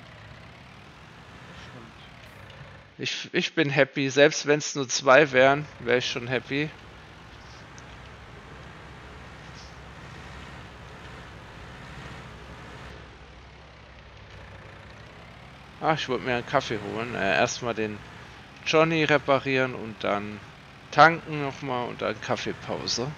Das stimmt. Ich bin happy, selbst wenn es nur 2 wären, wäre ich schon happy. Ach, ich wollte mir einen Kaffee holen. Erstmal den Johnny reparieren und dann tanken nochmal und dann Kaffeepause.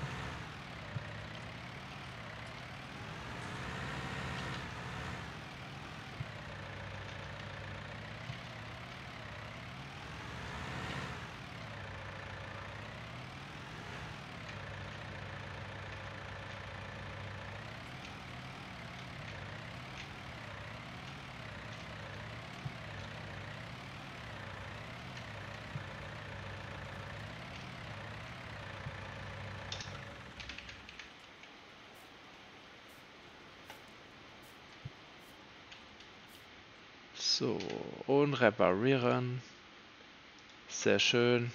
So, und reparieren. Sehr schön.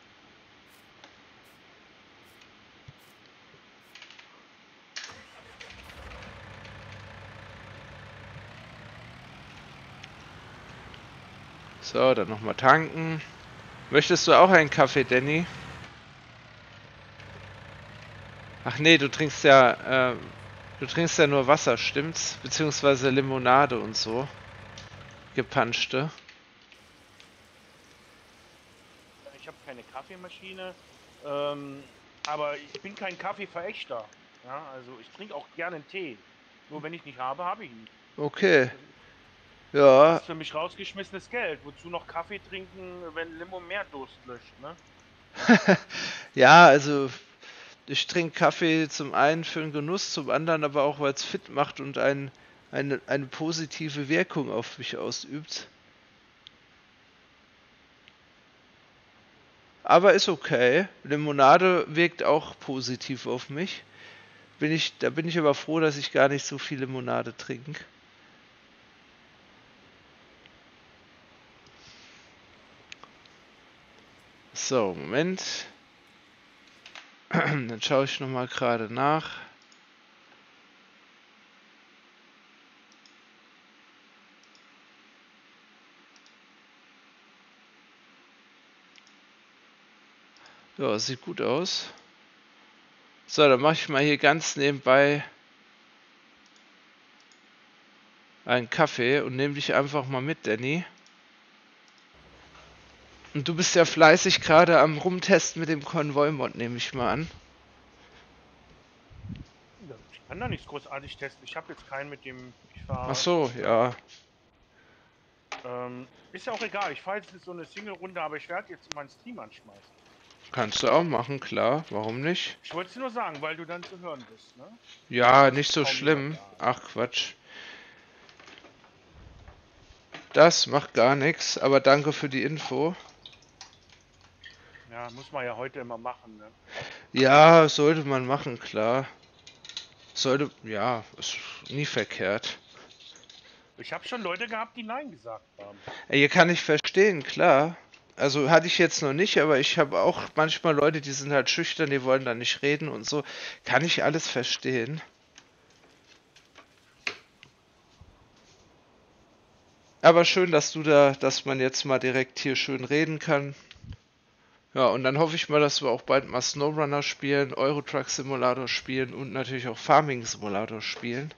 So, dann nochmal tanken. Möchtest du auch einen Kaffee, Danny? Ach nee, du trinkst ja nur Wasser, stimmt's? Beziehungsweise Limonade und so. Gepanschte. Ich habe keine Kaffeemaschine, aber ich bin kein Kaffeeverächter. Ja, also ich trinke auch gerne einen Tee. Nur wenn ich nicht habe, habe ich ihn nicht. Okay. Das Ja. ist für mich rausgeschmissenes Geld. Wozu noch Kaffee trinken, wenn Limo mehr Durst löscht, ne? Ja, also ich trinke Kaffee zum einen für den Genuss, zum anderen aber auch, weil es fit macht und eine positive Wirkung auf mich ausübt. Aber ist okay. Limonade wirkt auch positiv auf mich. Da bin ich aber froh, dass ich gar nicht so viel Limonade trinke. So, Moment. Dann schaue ich nochmal gerade nach. Ja, sieht gut aus. So, dann mache ich mal hier ganz nebenbei einen Kaffee und nehme dich einfach mal mit, Danny. Und du bist ja fleißig gerade am Rumtesten mit dem Konvoi-Mod, nehme ich mal an. Ja, ich kann da nichts großartig testen. Ich habe jetzt keinen, mit dem ich Ach fahre. so, ja. Ist ja auch egal. Ich fahre jetzt so eine Single-Runde, aber ich werde jetzt meinen Stream anschmeißen. Kannst du auch machen, klar. Warum nicht? Ich wollte es nur sagen, weil du dann zu hören bist, ne? Ja, Weil es nicht so kaum jemand schlimm. da ist. Ach, Quatsch. Das macht gar nichts, aber danke für die Info. Ja, muss man ja heute immer machen, ne? Ja, sollte man machen, klar. Ja, ist nie verkehrt. Ich habe schon Leute gehabt, die Nein gesagt haben. Hier kann ich verstehen, klar. Also hatte ich jetzt noch nicht, aber ich habe auch manchmal Leute, die sind halt schüchtern, die wollen da nicht reden und so. Kann ich alles verstehen. Aber schön, dass man jetzt mal direkt hier schön reden kann. Ja, und dann hoffe ich mal, dass wir auch bald mal SnowRunner spielen, Euro Truck Simulator spielen und natürlich auch Farming Simulator spielen.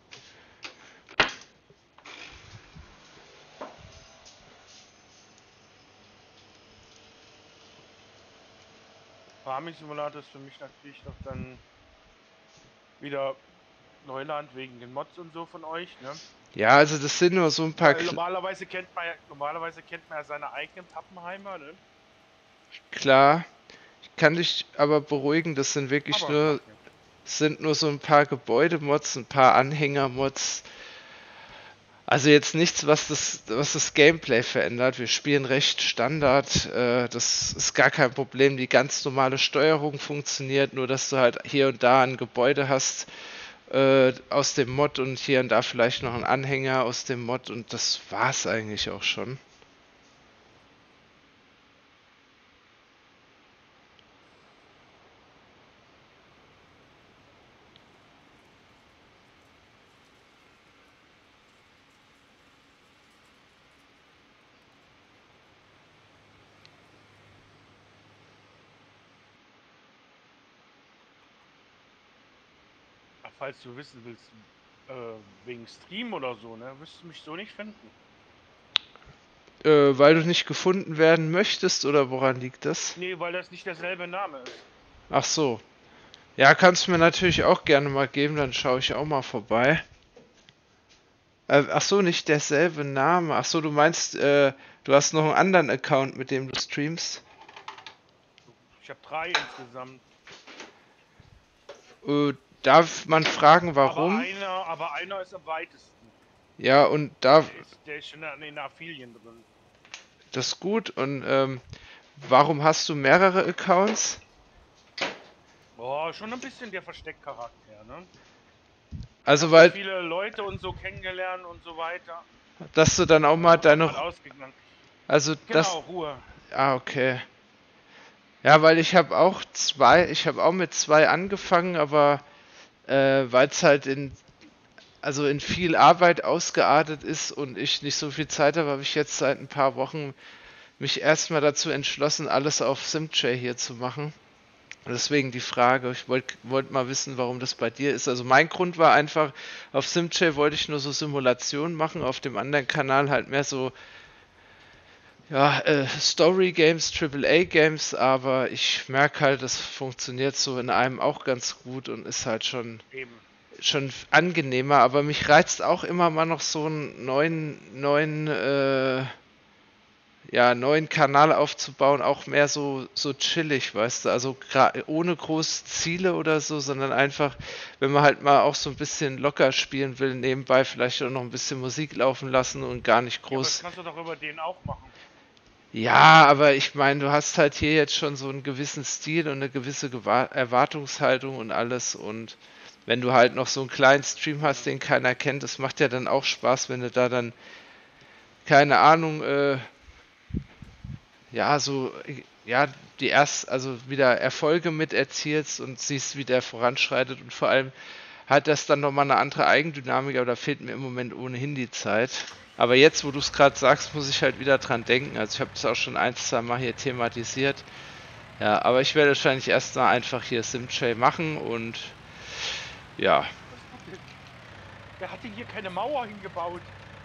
Farming Simulator ist für mich natürlich doch dann wieder Neuland wegen den Mods und so von euch, ne? Ja, also das sind nur so ein paar Weil normalerweise kennt man ja seine eigenen Pappenheimer, ne? klar. Ich kann dich aber beruhigen, das sind wirklich Aber macht nichts. sind nur so ein paar Gebäudemods, ein paar Anhängermods. Also jetzt nichts, was das Gameplay verändert. Wir spielen recht Standard. Das ist gar kein Problem. Die ganz normale Steuerung funktioniert, nur dass du halt hier und da ein Gebäude hast aus dem Mod und hier und da vielleicht noch einen Anhänger aus dem Mod und das war's eigentlich auch schon. Ach, falls du wissen willst, wegen Stream oder so, ne? Wirst du mich so nicht finden. Weil du nicht gefunden werden möchtest oder woran liegt das? Nee, weil das nicht derselbe Name ist. Ach so. Ja, kannst du mir natürlich auch gerne mal geben, dann schaue ich auch mal vorbei. Ach so, nicht derselbe Name. Ach so, du meinst, du hast noch einen anderen Account, mit dem du streamst. Ich habe 3 insgesamt. Darf man fragen, warum? Aber einer ist am weitesten. Ja, und da, Der ist schon in den Affilien drin. das ist gut. Und warum hast du mehrere Accounts? Boah, schon ein bisschen der Versteckcharakter, ne? Also, So weil, viele Leute und so kennengelernt und so weiter. dass du dann auch mal deine, Mal ausgegangen. also das, Genau, Ruhe. okay. Ja, weil ich habe auch mit zwei angefangen, aber weil es halt also in viel Arbeit ausgeartet ist und ich nicht so viel Zeit habe, habe ich jetzt seit ein paar Wochen mich erstmal dazu entschlossen, alles auf SimJ hier zu machen. Deswegen die Frage, ich wollt mal wissen, warum das bei dir ist. Also mein Grund war einfach, auf SimJ wollte ich nur so Simulationen machen, auf dem anderen Kanal halt mehr so, ja, Story Games, AAA Games, aber ich merke halt, das funktioniert so in einem auch ganz gut und ist halt Eben. schon angenehmer, aber mich reizt auch immer mal noch so einen neuen Kanal aufzubauen, auch mehr so chillig, weißt du, also ohne große Ziele oder so, sondern einfach, wenn man halt mal auch so ein bisschen locker spielen will, nebenbei vielleicht auch noch ein bisschen Musik laufen lassen und gar nicht Ja, aber das groß. kannst du doch über den auch machen. Ja, aber ich meine, du hast halt hier jetzt schon so einen gewissen Stil und eine gewisse Erwartungshaltung und alles und wenn du halt noch so einen kleinen Stream hast, den keiner kennt, das macht ja dann auch Spaß, wenn du da dann, keine Ahnung, ja, so, ja, also wieder Erfolge mit erzielst und siehst, wie der voranschreitet und vor allem hat das dann nochmal eine andere Eigendynamik, aber da fehlt mir im Moment ohnehin die Zeit. Aber jetzt, wo du es gerade sagst, muss ich halt wieder dran denken. Also ich habe das auch schon ein, zwei Mal hier thematisiert. Ja, aber ich werde wahrscheinlich erst mal einfach hier SimJ machen und ja, Der hatte hier keine Mauer hingebaut.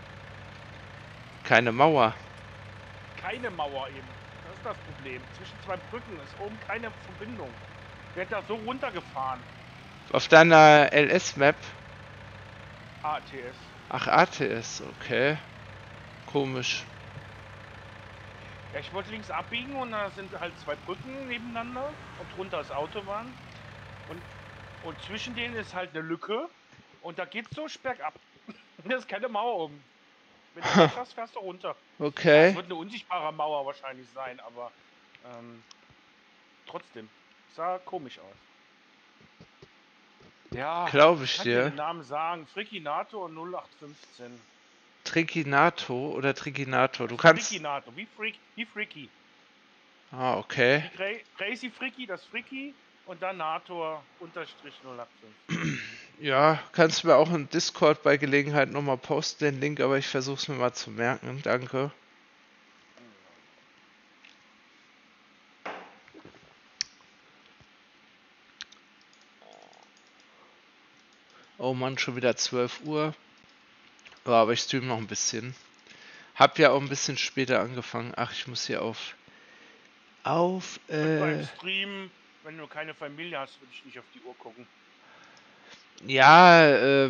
keine Mauer. Keine Mauer eben. Das ist das Problem. Zwischen 2 Brücken ist oben keine Verbindung. Der hat da so runtergefahren. Auf deiner LS-Map? ATS. Ach, ATS, okay. Komisch. Ja, ich wollte links abbiegen und da sind halt 2 Brücken nebeneinander und drunter ist Autobahn. Und zwischen denen ist halt eine Lücke und da geht's so bergab. Da ist keine Mauer oben. Wenn du Pech hast, fährst du runter. Ja, es Okay, wird eine unsichtbare Mauer wahrscheinlich sein, aber trotzdem. Sah komisch aus. Ja, glaube ich ich kann dir dir. den Namen sagen. Frikinator 0815. Trikinato oder Trikinator? Du Also kannst. Frikinator, wie Friki. Ah, okay. Wie Crazy Friki, das Friki und dann Nator unterstrich 085. Ja, kannst mir auch im Discord bei Gelegenheit nochmal posten, den Link, aber ich versuche es mir mal zu merken. Danke. Oh Mann, schon wieder 12 Uhr. Ja, aber ich stream noch ein bisschen. Hab ja auch ein bisschen später angefangen. Ach, ich muss hier Und beim Stream, wenn du keine Familie hast, würde ich nicht auf die Uhr gucken. ja,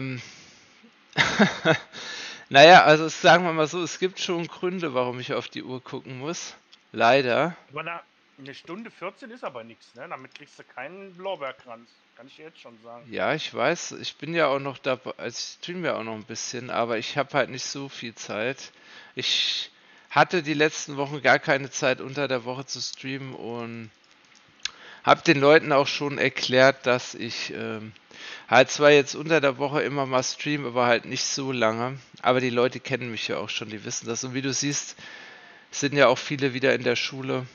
naja, also sagen wir mal so, es gibt schon Gründe, warum ich auf die Uhr gucken muss. Leider. Aber eine Stunde 14 ist aber nichts, ne? Damit kriegst du keinen Blaubeerkranz. Kann ich dir jetzt schon sagen. Ja, ich weiß, ich bin ja auch noch dabei, also ich stream ja auch noch ein bisschen, aber ich habe halt nicht so viel Zeit. Ich hatte die letzten Wochen gar keine Zeit unter der Woche zu streamen und habe den Leuten auch schon erklärt, dass ich halt zwar jetzt unter der Woche immer mal stream, aber halt nicht so lange. Aber die Leute kennen mich ja auch schon, die wissen das. Und wie du siehst, sind ja auch viele wieder in der Schule.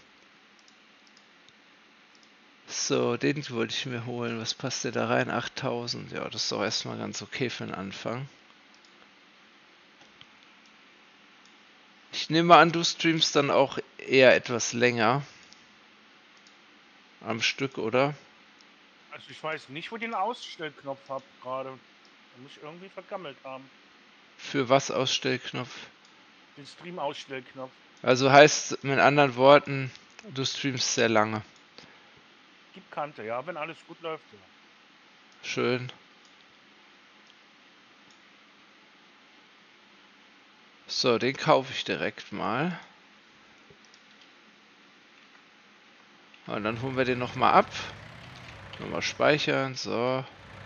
So, den wollte ich mir holen. Was passt dir da rein? 8000. Ja, das ist doch erstmal ganz okay für den Anfang. Ich nehme an, du streamst dann auch eher etwas länger am Stück, oder? Also ich weiß nicht, wo ich den Ausstellknopf habe gerade. Da muss ich irgendwie vergammelt haben. Für was Ausstellknopf? Den Stream-Ausstellknopf. Also heißt mit anderen Worten, du streamst sehr lange. Gib Kante, ja, wenn alles gut läuft. Ja. Schön. So, den kaufe ich direkt mal. Und dann holen wir den nochmal ab. Nochmal speichern, so.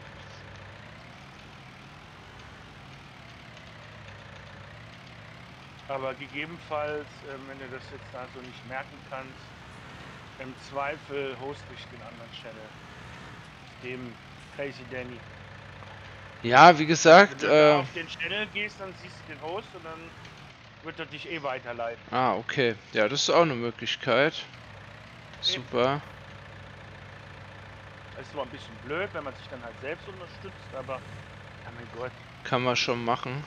Aber gegebenenfalls, wenn du das jetzt also nicht merken kannst, im Zweifel hoste ich den anderen Channel. Dem Crazy Danny. Ja, wie gesagt, Wenn du da auf den Channel gehst, dann siehst du den Host und dann wird er dich eh weiterleiten. okay. Ja, das ist auch eine Möglichkeit. Super. Das ist zwar ein bisschen blöd, wenn man sich dann halt selbst unterstützt, aber ja, mein Gott. Kann man schon machen.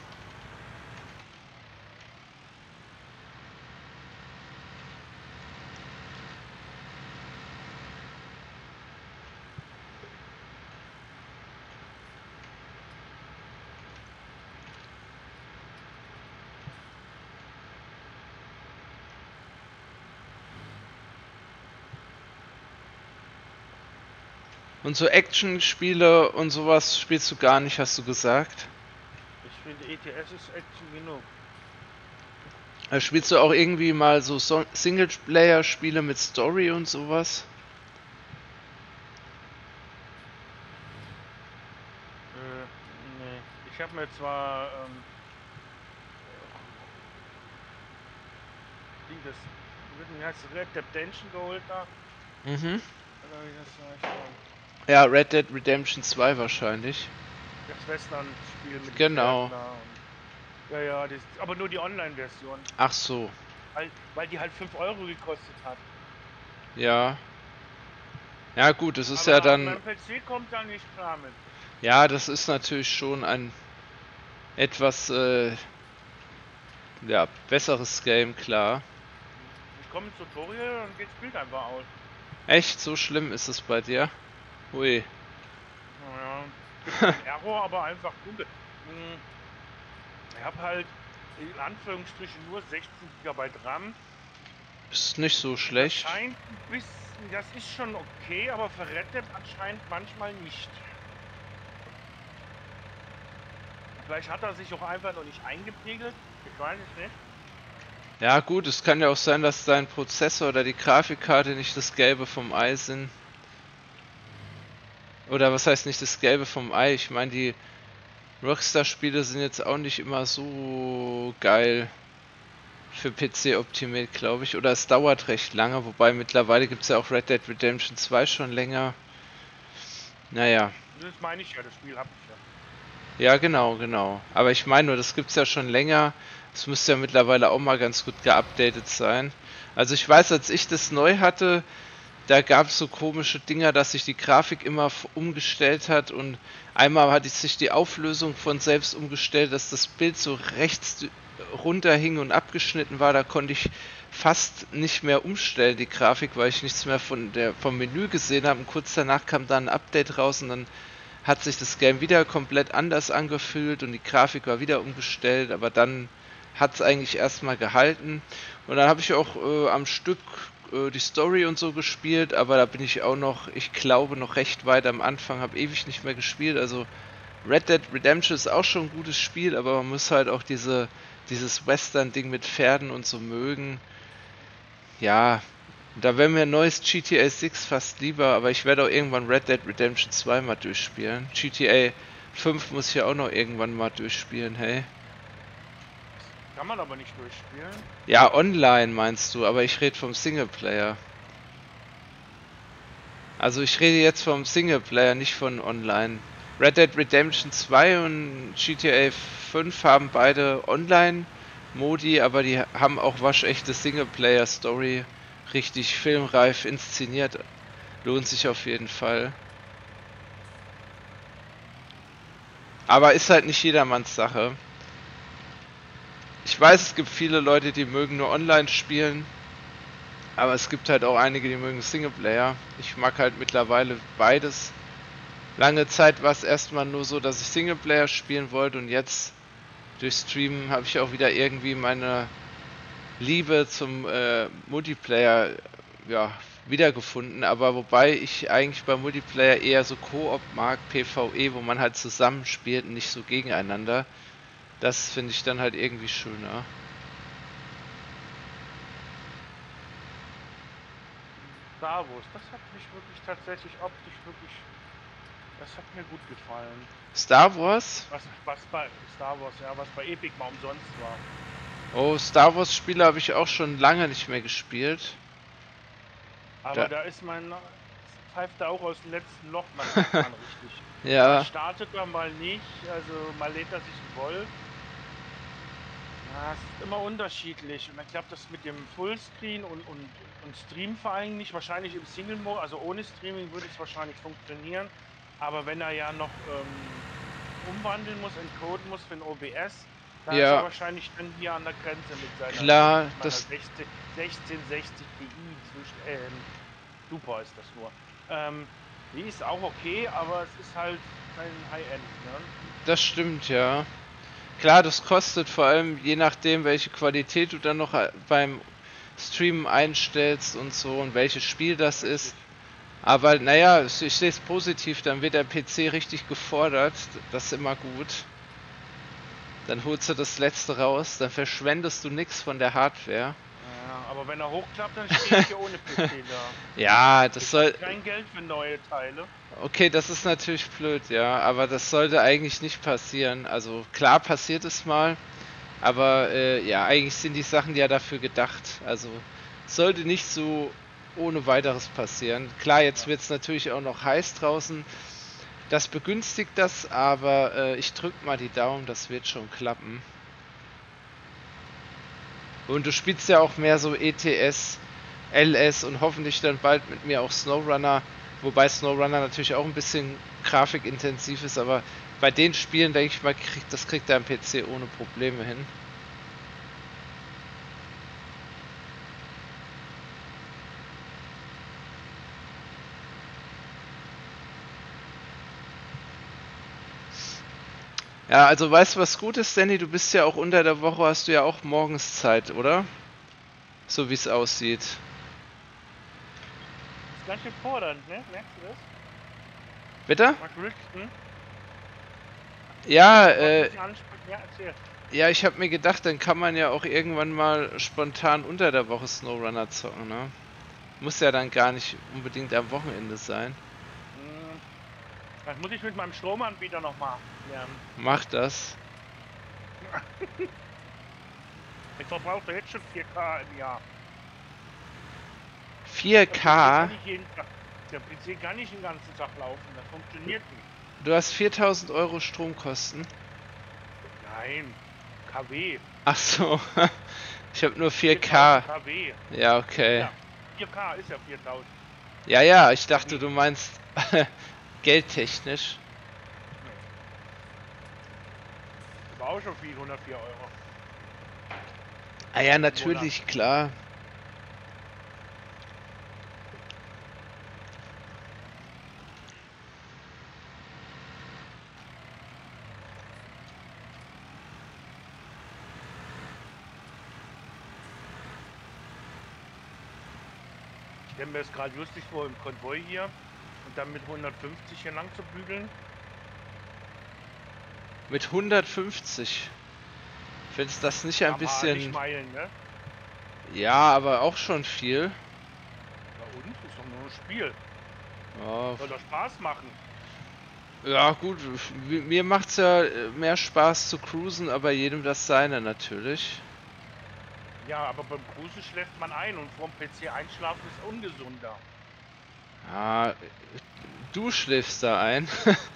Und so Action-Spiele und sowas spielst du gar nicht, hast du gesagt? Ich finde ETS ist Action genug. Spielst du auch irgendwie mal so Singleplayer-Spiele mit Story und sowas? Nee. Ich habe mir zwar das wie heißt das, Red Dead Redemption geholt da. Mhm. Oder wie das heißt. Ja, Red Dead Redemption 2 wahrscheinlich. Das Western-Spiel mit Genau. Ja, aber nur die Online-Version. Ach so. Weil die halt 5 Euro gekostet hat. Ja. Ja gut, das ist aber ja dann... Mein PC kommt da nicht klar mit. Ja, das ist natürlich schon ein etwas ja, besseres Game, klar. Ich komme ins Tutorial und geht das Bild einfach aus. Echt? So schlimm ist es bei dir? Ui. Naja, gibt einen Error, aber einfach dunkel. Ich habe halt in Anführungsstrichen nur 16 GB RAM. Ist nicht so schlecht. Das scheint ein bisschen, das ist schon okay, aber für Red Dead anscheinend manchmal nicht. Vielleicht hat er sich auch einfach noch nicht eingepegelt. Ich weiß es nicht. Ja gut, es kann ja auch sein, dass dein Prozessor oder die Grafikkarte nicht das Gelbe vom Ei sind. Oder was heißt nicht das Gelbe vom Ei? Ich meine, die Rockstar-Spiele sind jetzt auch nicht immer so geil für PC optimiert, glaube ich. Oder es dauert recht lange, wobei mittlerweile gibt es ja auch Red Dead Redemption 2 schon länger. Naja. Das meine ich ja, das Spiel habe ich ja. Ja, genau. Aber ich meine nur, das gibt's ja schon länger. Es müsste ja mittlerweile auch mal ganz gut geupdatet sein. Also ich weiß, als ich das neu hatte, da gab es so komische Dinger, dass sich die Grafik immer umgestellt hat und einmal hatte sich die Auflösung von selbst umgestellt, dass das Bild so rechts runterhing und abgeschnitten war. Da konnte ich fast nicht mehr umstellen, die Grafik, weil ich nichts mehr vom Menü gesehen habe. Und kurz danach kam dann ein Update raus und dann hat sich das Game wieder komplett anders angefühlt und die Grafik war wieder umgestellt, aber dann hat es eigentlich erstmal gehalten. Und dann habe ich auch am Stück die Story und so gespielt, aber da bin ich auch noch, ich glaube, noch recht weit am Anfang, habe ewig nicht mehr gespielt. Also Red Dead Redemption ist auch schon ein gutes Spiel, aber man muss halt auch dieses Western-Ding mit Pferden und so mögen. Ja, da wäre mir ein neues GTA 6 fast lieber, aber ich werde auch irgendwann Red Dead Redemption 2 mal durchspielen. GTA 5 muss ich ja auch noch irgendwann mal durchspielen, hey. Kann man aber nicht durchspielen. Ja, online meinst du, aber ich rede vom Singleplayer. Also ich rede jetzt vom Singleplayer, nicht von online. Red Dead Redemption 2 und GTA 5 haben beide Online-Modi, aber die haben auch waschechte Singleplayer-Story richtig filmreif inszeniert. Lohnt sich auf jeden Fall. Aber ist halt nicht jedermanns Sache. Ich weiß, es gibt viele Leute, die mögen nur online spielen. Aber es gibt halt auch einige, die mögen Singleplayer. Ich mag halt mittlerweile beides. Lange Zeit war es erstmal nur so, dass ich Singleplayer spielen wollte und jetzt durch Streamen habe ich auch wieder irgendwie meine Liebe zum Multiplayer ja, wiedergefunden. Aber wobei ich eigentlich bei Multiplayer eher so Koop mag, PvE, wo man halt zusammen spielt und nicht so gegeneinander. Das finde ich dann halt irgendwie schöner. Star Wars, das hat mich wirklich tatsächlich optisch wirklich, das hat mir gut gefallen. Star Wars? Was bei Star Wars, ja, was bei Epic mal umsonst war. Oh, Star Wars Spiele habe ich auch schon lange nicht mehr gespielt. Aber da ist pfeift da auch aus dem letzten Loch manchmal richtig. Ja. Mal startet er, mal nicht, also mal lädt er sich einen Wolf. Ja, es ist immer unterschiedlich und dann klappt das mit dem Fullscreen und Stream vor allem nicht. Wahrscheinlich im Single-Mode, also ohne Streaming würde es wahrscheinlich funktionieren. Aber wenn er ja noch umwandeln muss, encoden muss für ein OBS, da ist er wahrscheinlich dann hier an der Grenze mit seiner, klar, das 1660 Ti. Super ist das nur. Die ist auch okay, aber es ist halt kein High-End. Ne? Das stimmt, ja. Klar, das kostet vor allem je nachdem, welche Qualität du dann noch beim Streamen einstellst und so und welches Spiel das ist. Aber naja, ich sehe es positiv, dann wird der PC richtig gefordert. Das ist immer gut. Dann holst du das letzte raus, dann verschwendest du nichts von der Hardware. Ja, aber wenn er hochklappt, dann stehe ich hier ohne PC da. Ja, das soll. Kein Geld für neue Teile. Okay, das ist natürlich blöd, ja, aber das sollte eigentlich nicht passieren. Also klar passiert es mal, aber ja, eigentlich sind die Sachen ja dafür gedacht. Also sollte nicht so ohne weiteres passieren. Klar, jetzt wird es natürlich auch noch heiß draußen. Das begünstigt das, aber ich drück mal die Daumen, das wird schon klappen. Und du spielst ja auch mehr so ETS, LS und hoffentlich dann bald mit mir auch SnowRunner. Wobei SnowRunner natürlich auch ein bisschen grafikintensiv ist, aber bei den Spielen denke ich mal, das kriegt er am PC ohne Probleme hin. Ja, also weißt du, was gut ist, Danny? Du bist ja auch unter der Woche, hast du ja auch morgens Zeit, oder? So wie es aussieht. Das ist ganz schön fordernd, ne? Merkst du das? Bitte? Mark Richten? Ja, ja, ich habe mir gedacht, dann kann man ja auch irgendwann mal spontan unter der Woche SnowRunner zocken, ne? Muss ja dann gar nicht unbedingt am Wochenende sein. Das muss ich mit meinem Stromanbieter nochmal lernen. Mach das. Ich verbrauche jetzt schon 4K im Jahr. 4K? Der PC kann nicht den ganzen Tag laufen, das funktioniert nicht. Du hast 4000 Euro Stromkosten? Nein, KW. Ach so, ich habe nur 4K. KW. Ja, okay. Ja, 4K ist ja 4000. Ja, ja, ich dachte, du meinst geldtechnisch. War auch schon viel, 104 Euro. Ah ja, natürlich, klar. stelle mir das gerade lustig vor, im Konvoi hier und dann mit 150 hier lang zu bügeln. Mit 150. Findest das nicht ein Aber nicht bisschen... Meilen, ne? Ja, aber auch schon viel. Na und? Ist doch nur ein Spiel. Ja, Soll doch Spaß machen. ja gut, mir macht's ja mehr Spaß zu cruisen, aber jedem das seine natürlich. Ja, aber beim Cruisen schläft man ein und vorm PC einschlafen ist ungesunder. Ja, du schläfst da ein.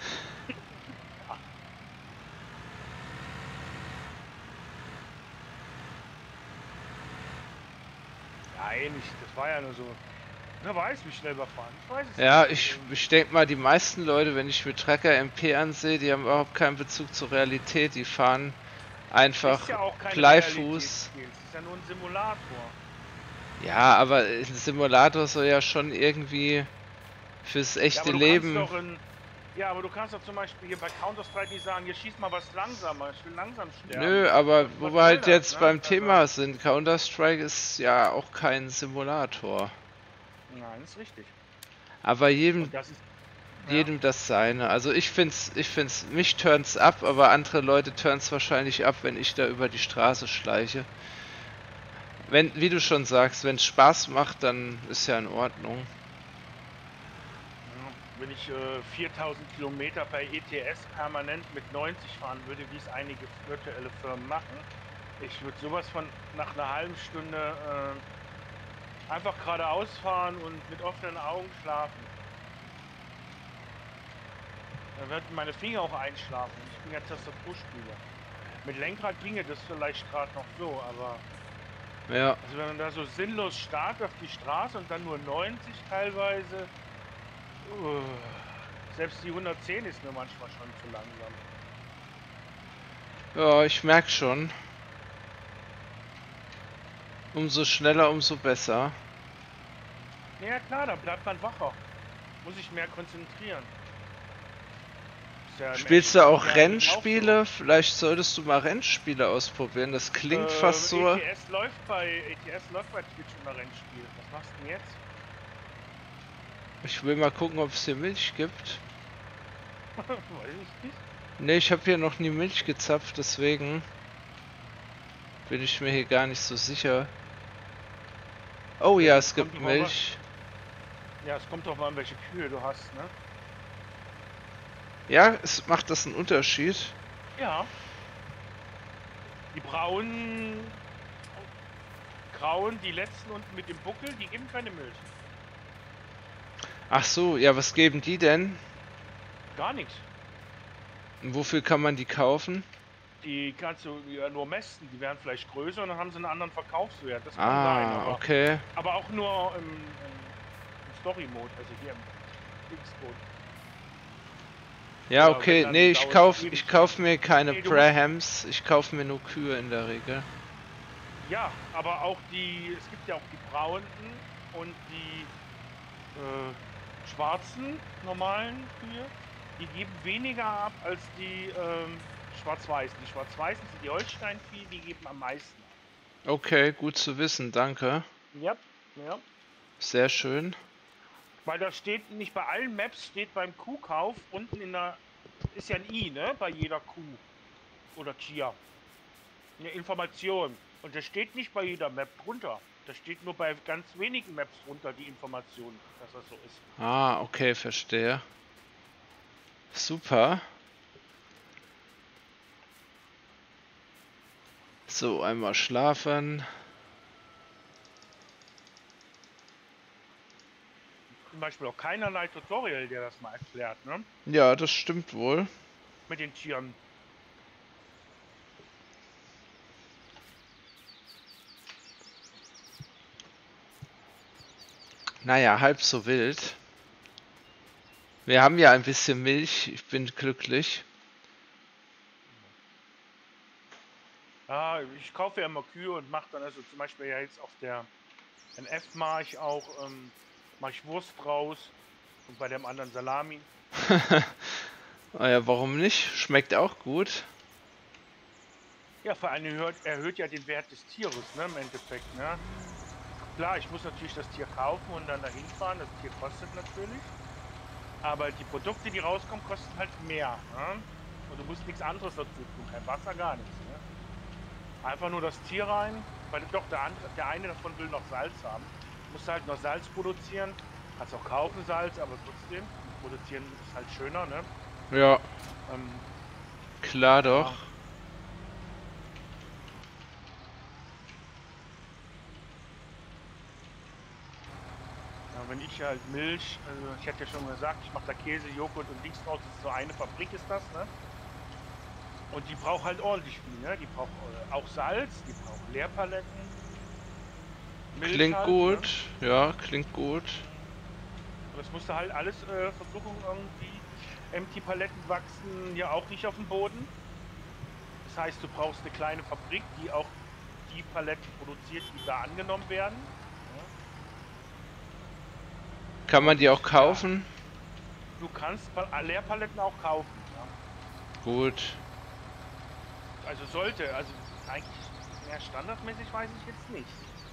Nein, das war ja nur so. Wer weiß, wie schnell wir fahren. Ich weiß es Ja, nicht. ich denke mal, die meisten Leute, wenn ich mir Tracker MP ansehe, die haben überhaupt keinen Bezug zur Realität. Die fahren einfach Ist ja auch kein Bleifuß. Realitätsspiel. Es ist ja nur ein Simulator. Ja, aber ein Simulator soll ja schon irgendwie fürs Ja, echte aber du Leben. kannst doch ja, aber du kannst doch zum Beispiel hier bei Counter-Strike nicht sagen, hier schieß mal was langsamer, ich will langsam sterben. Nö, aber wo Was wir halt soll das, jetzt ne? beim Also, Thema sind, Counter-Strike ist ja auch kein Simulator. nein, ist richtig. Aber jedem Und das ist, jedem das seine. Also ich find's, mich turnt's ab, aber andere Leute turn's wahrscheinlich ab, wenn ich da über die Straße schleiche. Wenn, wie du schon sagst, wenn es Spaß macht, dann ist ja in Ordnung. ja, wenn ich 4000 Kilometer bei ETS permanent mit 90 fahren würde, wie es einige virtuelle Firmen machen, ich würde sowas von nach einer halben Stunde einfach geradeaus fahren und mit offenen Augen schlafen. Dann würden meine Finger auch einschlafen. Ich bin ja Tastaturspieler. Mit Lenkrad ginge das vielleicht gerade noch so, aber Ja, also wenn man da so sinnlos stark auf die Straße und dann nur 90 teilweise, selbst die 110 ist mir manchmal schon zu langsam. ja, ich merk schon. Umso schneller, umso besser. Ja klar, da bleibt man wacher. Muss ich mehr konzentrieren. Ist ja im Spielst du echten auch Leben Rennspiele? Vielleicht solltest du mal Rennspiele ausprobieren. Das klingt fast so. ETS läuft bei Twitch immer Rennspiel. Was machst du denn jetzt? Ich will mal gucken, ob es hier Milch gibt. Weiß ich nicht. Ne, ich habe hier noch nie Milch gezapft, deswegen bin ich mir hier gar nicht so sicher. Oh ja, es gibt kommt drauf an. Milch. Ja, es kommt doch mal an, welche Kühe du hast, ne? Ja, es macht das einen Unterschied. Ja. Die grauen, die letzten unten mit dem Buckel, die geben keine Milch. Ach so, ja, was geben die denn? Gar nichts. Und wofür kann man die kaufen? Die kannst du ja nur mästen, die werden vielleicht größer und dann haben sie einen anderen Verkaufswert. Das kann sein, Ah, aber, okay. aber auch nur im Story-Mode, also hier im X-Mode. Ja, Oder okay. wenn dann Nee, dauert ich kauf mir keine Nee, du Brahams, ich kaufe mir nur Kühe in der Regel. Ja, aber auch es gibt ja auch die braunen und die schwarzen, normalen Kühe. Die geben weniger ab als die schwarz-weißen. Die schwarz-weißen sind die Holstein-Vieh, die geben am meisten ab. Okay, gut zu wissen, danke. Ja, ja. Sehr schön. Weil da steht nicht bei allen Maps, steht beim Kuhkauf unten ist ja ein I, ne? Bei jeder Kuh oder Chia. Eine Information. Und das steht nicht bei jeder Map drunter. Das steht nur bei ganz wenigen Maps drunter, die Information, dass das so ist. Ah, okay, verstehe. Super. So, einmal schlafen. Zum Beispiel auch keinerlei Tutorial, der das mal erklärt, ne? Ja, das stimmt wohl. Mit den Tieren. Naja, halb so wild. Wir haben ja ein bisschen Milch. Ich bin glücklich. Ja, ich kaufe ja immer Kühe und mache dann also zum Beispiel ja jetzt auf der NF mache ich auch mache ich Wurst draus und bei dem anderen Salami. Naja, warum nicht? Schmeckt auch gut. Ja, vor allem erhöht ja den Wert des Tieres, ne, im Endeffekt, ne? Klar, ich muss natürlich das Tier kaufen und dann dahin fahren. Das Tier kostet natürlich. Aber die Produkte, die rauskommen, kosten halt mehr. Ne? Und du musst nichts anderes dazu tun. Kein Wasser, gar nichts. Ne? Einfach nur das Tier rein. Weil doch, der eine davon will noch Salz haben. Musst halt noch Salz produzieren. Kannst auch kaufen Salz, aber trotzdem. Produzieren ist halt schöner, ne? Ja, Ähm, klar doch. ja. Ja, wenn ich halt Milch, also ich hatte ja schon gesagt, ich mache da Käse, Joghurt und Dings draus, das ist so eine Fabrik ist das, ne? Und die braucht halt ordentlich viel, ne? Die braucht auch Salz, die braucht Leerpaletten, Milch Klingt halt, ne? gut. Ja, klingt gut. Und das musst du halt alles versuchen irgendwie. Empty-Paletten wachsen ja auch nicht auf dem Boden. Das heißt, du brauchst eine kleine Fabrik, die auch die Paletten produziert, die da angenommen werden. Ja. Kann man die auch Ja, kaufen? du kannst Leerpaletten auch kaufen. Ja. Gut. Also sollte, also eigentlich mehr standardmäßig weiß ich jetzt nicht.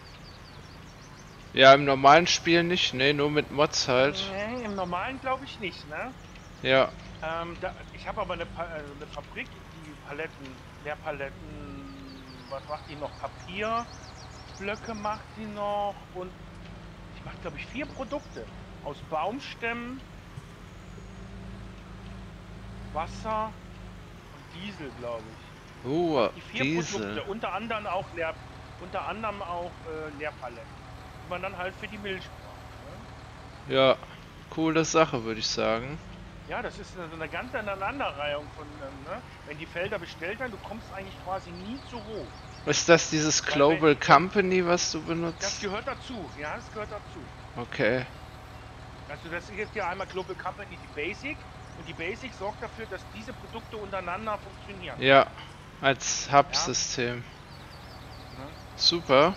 Ja, im normalen Spiel nicht, ne, nur mit Mods halt. Nee, im normalen glaube ich nicht, ne? Ja, Ich habe aber eine Fabrik, die Leerpaletten, was macht die noch? Papierblöcke macht die noch und die macht glaube ich 4 Produkte aus Baumstämmen, Wasser und Diesel, glaube ich. Die 4 Diesel. Produkte, unter anderem auch Leerpaletten, die man dann halt für die Milch braucht. Ne? Ja, coole Sache, würde ich sagen. Ja, das ist so eine ganze Aneinanderreihung von, ne? Wenn die Felder bestellt werden, du kommst eigentlich quasi nie zu hoch. Ist das dieses Weil Global Company, was du das benutzt? gehört dazu, ja, das gehört dazu. Okay. Also das ist jetzt ja einmal Global Company, die Basic. Und die Basic sorgt dafür, dass diese Produkte untereinander funktionieren. Ja, als Hub-System. Ne? Super.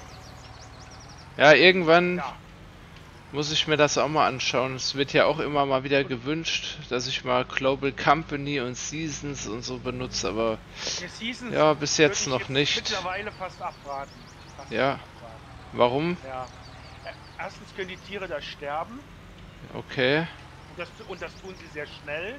Ja, irgendwann Ja, muss ich mir das auch mal anschauen. Es wird ja auch immer mal wieder gewünscht, dass ich mal Global Company und Seasons und so benutze, aber der Seasons ja, bis würde jetzt ich noch nicht. mittlerweile fast abraten. Ja. Warum? Ja. Erstens können die Tiere da sterben. Okay. Und das tun sie sehr schnell.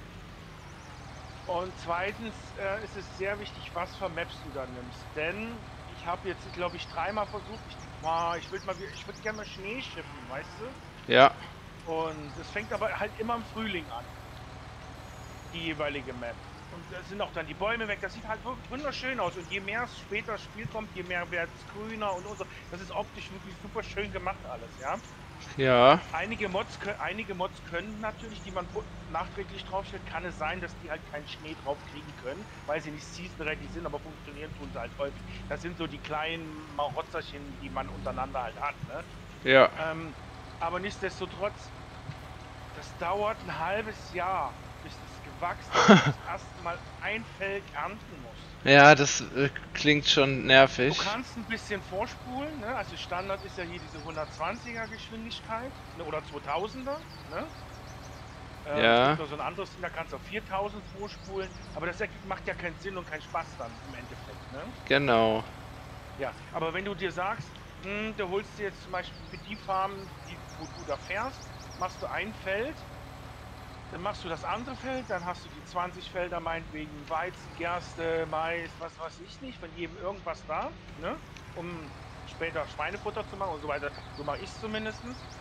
Und zweitens ist es sehr wichtig, was für Maps du da nimmst. Denn ich habe jetzt, glaube ich, 3-mal versucht. Ich würde gerne mal Schnee schiffen, weißt du? Ja. Und es fängt aber halt immer im Frühling an. Die jeweilige Map. Und da sind auch dann die Bäume weg. Das sieht halt wirklich wunderschön aus. Und je mehr es später das Spiel kommt, je mehr wird es grüner und so. Das ist optisch wirklich super schön gemacht alles, ja. Ja. Einige Mods können natürlich, die man nachträglich draufstellt, kann es sein, dass die halt keinen Schnee drauf kriegen können, weil sie nicht season-ready sind, aber funktionieren tun sie halt häufig. Das sind so die kleinen Marotzerchen, die man untereinander halt hat, ne? Ja. Aber nichtsdestotrotz, das dauert ein halbes Jahr, bis das gewachsen ist, das erste Mal ein Feld ernten muss. Ja, das klingt schon nervig. Du kannst ein bisschen vorspulen, ne? Also Standard ist ja hier diese 120er Geschwindigkeit, ne? Oder 2000er, ne? Ja. Es gibt noch so ein anderes Ding, da kannst du auf 4000 vorspulen, aber das macht ja keinen Sinn und keinen Spaß dann im Endeffekt, ne? Genau. Ja, aber wenn du dir sagst, du holst dir jetzt zum Beispiel für die Farmen, wo du da fährst, machst du ein Feld, dann machst du das andere Feld, dann hast du die 20 Felder meinetwegen Weizen, Gerste, Mais, was weiß ich nicht, von jedem irgendwas da, ne? Um später Schweinefutter zu machen und so weiter. So mache ich es zumindest.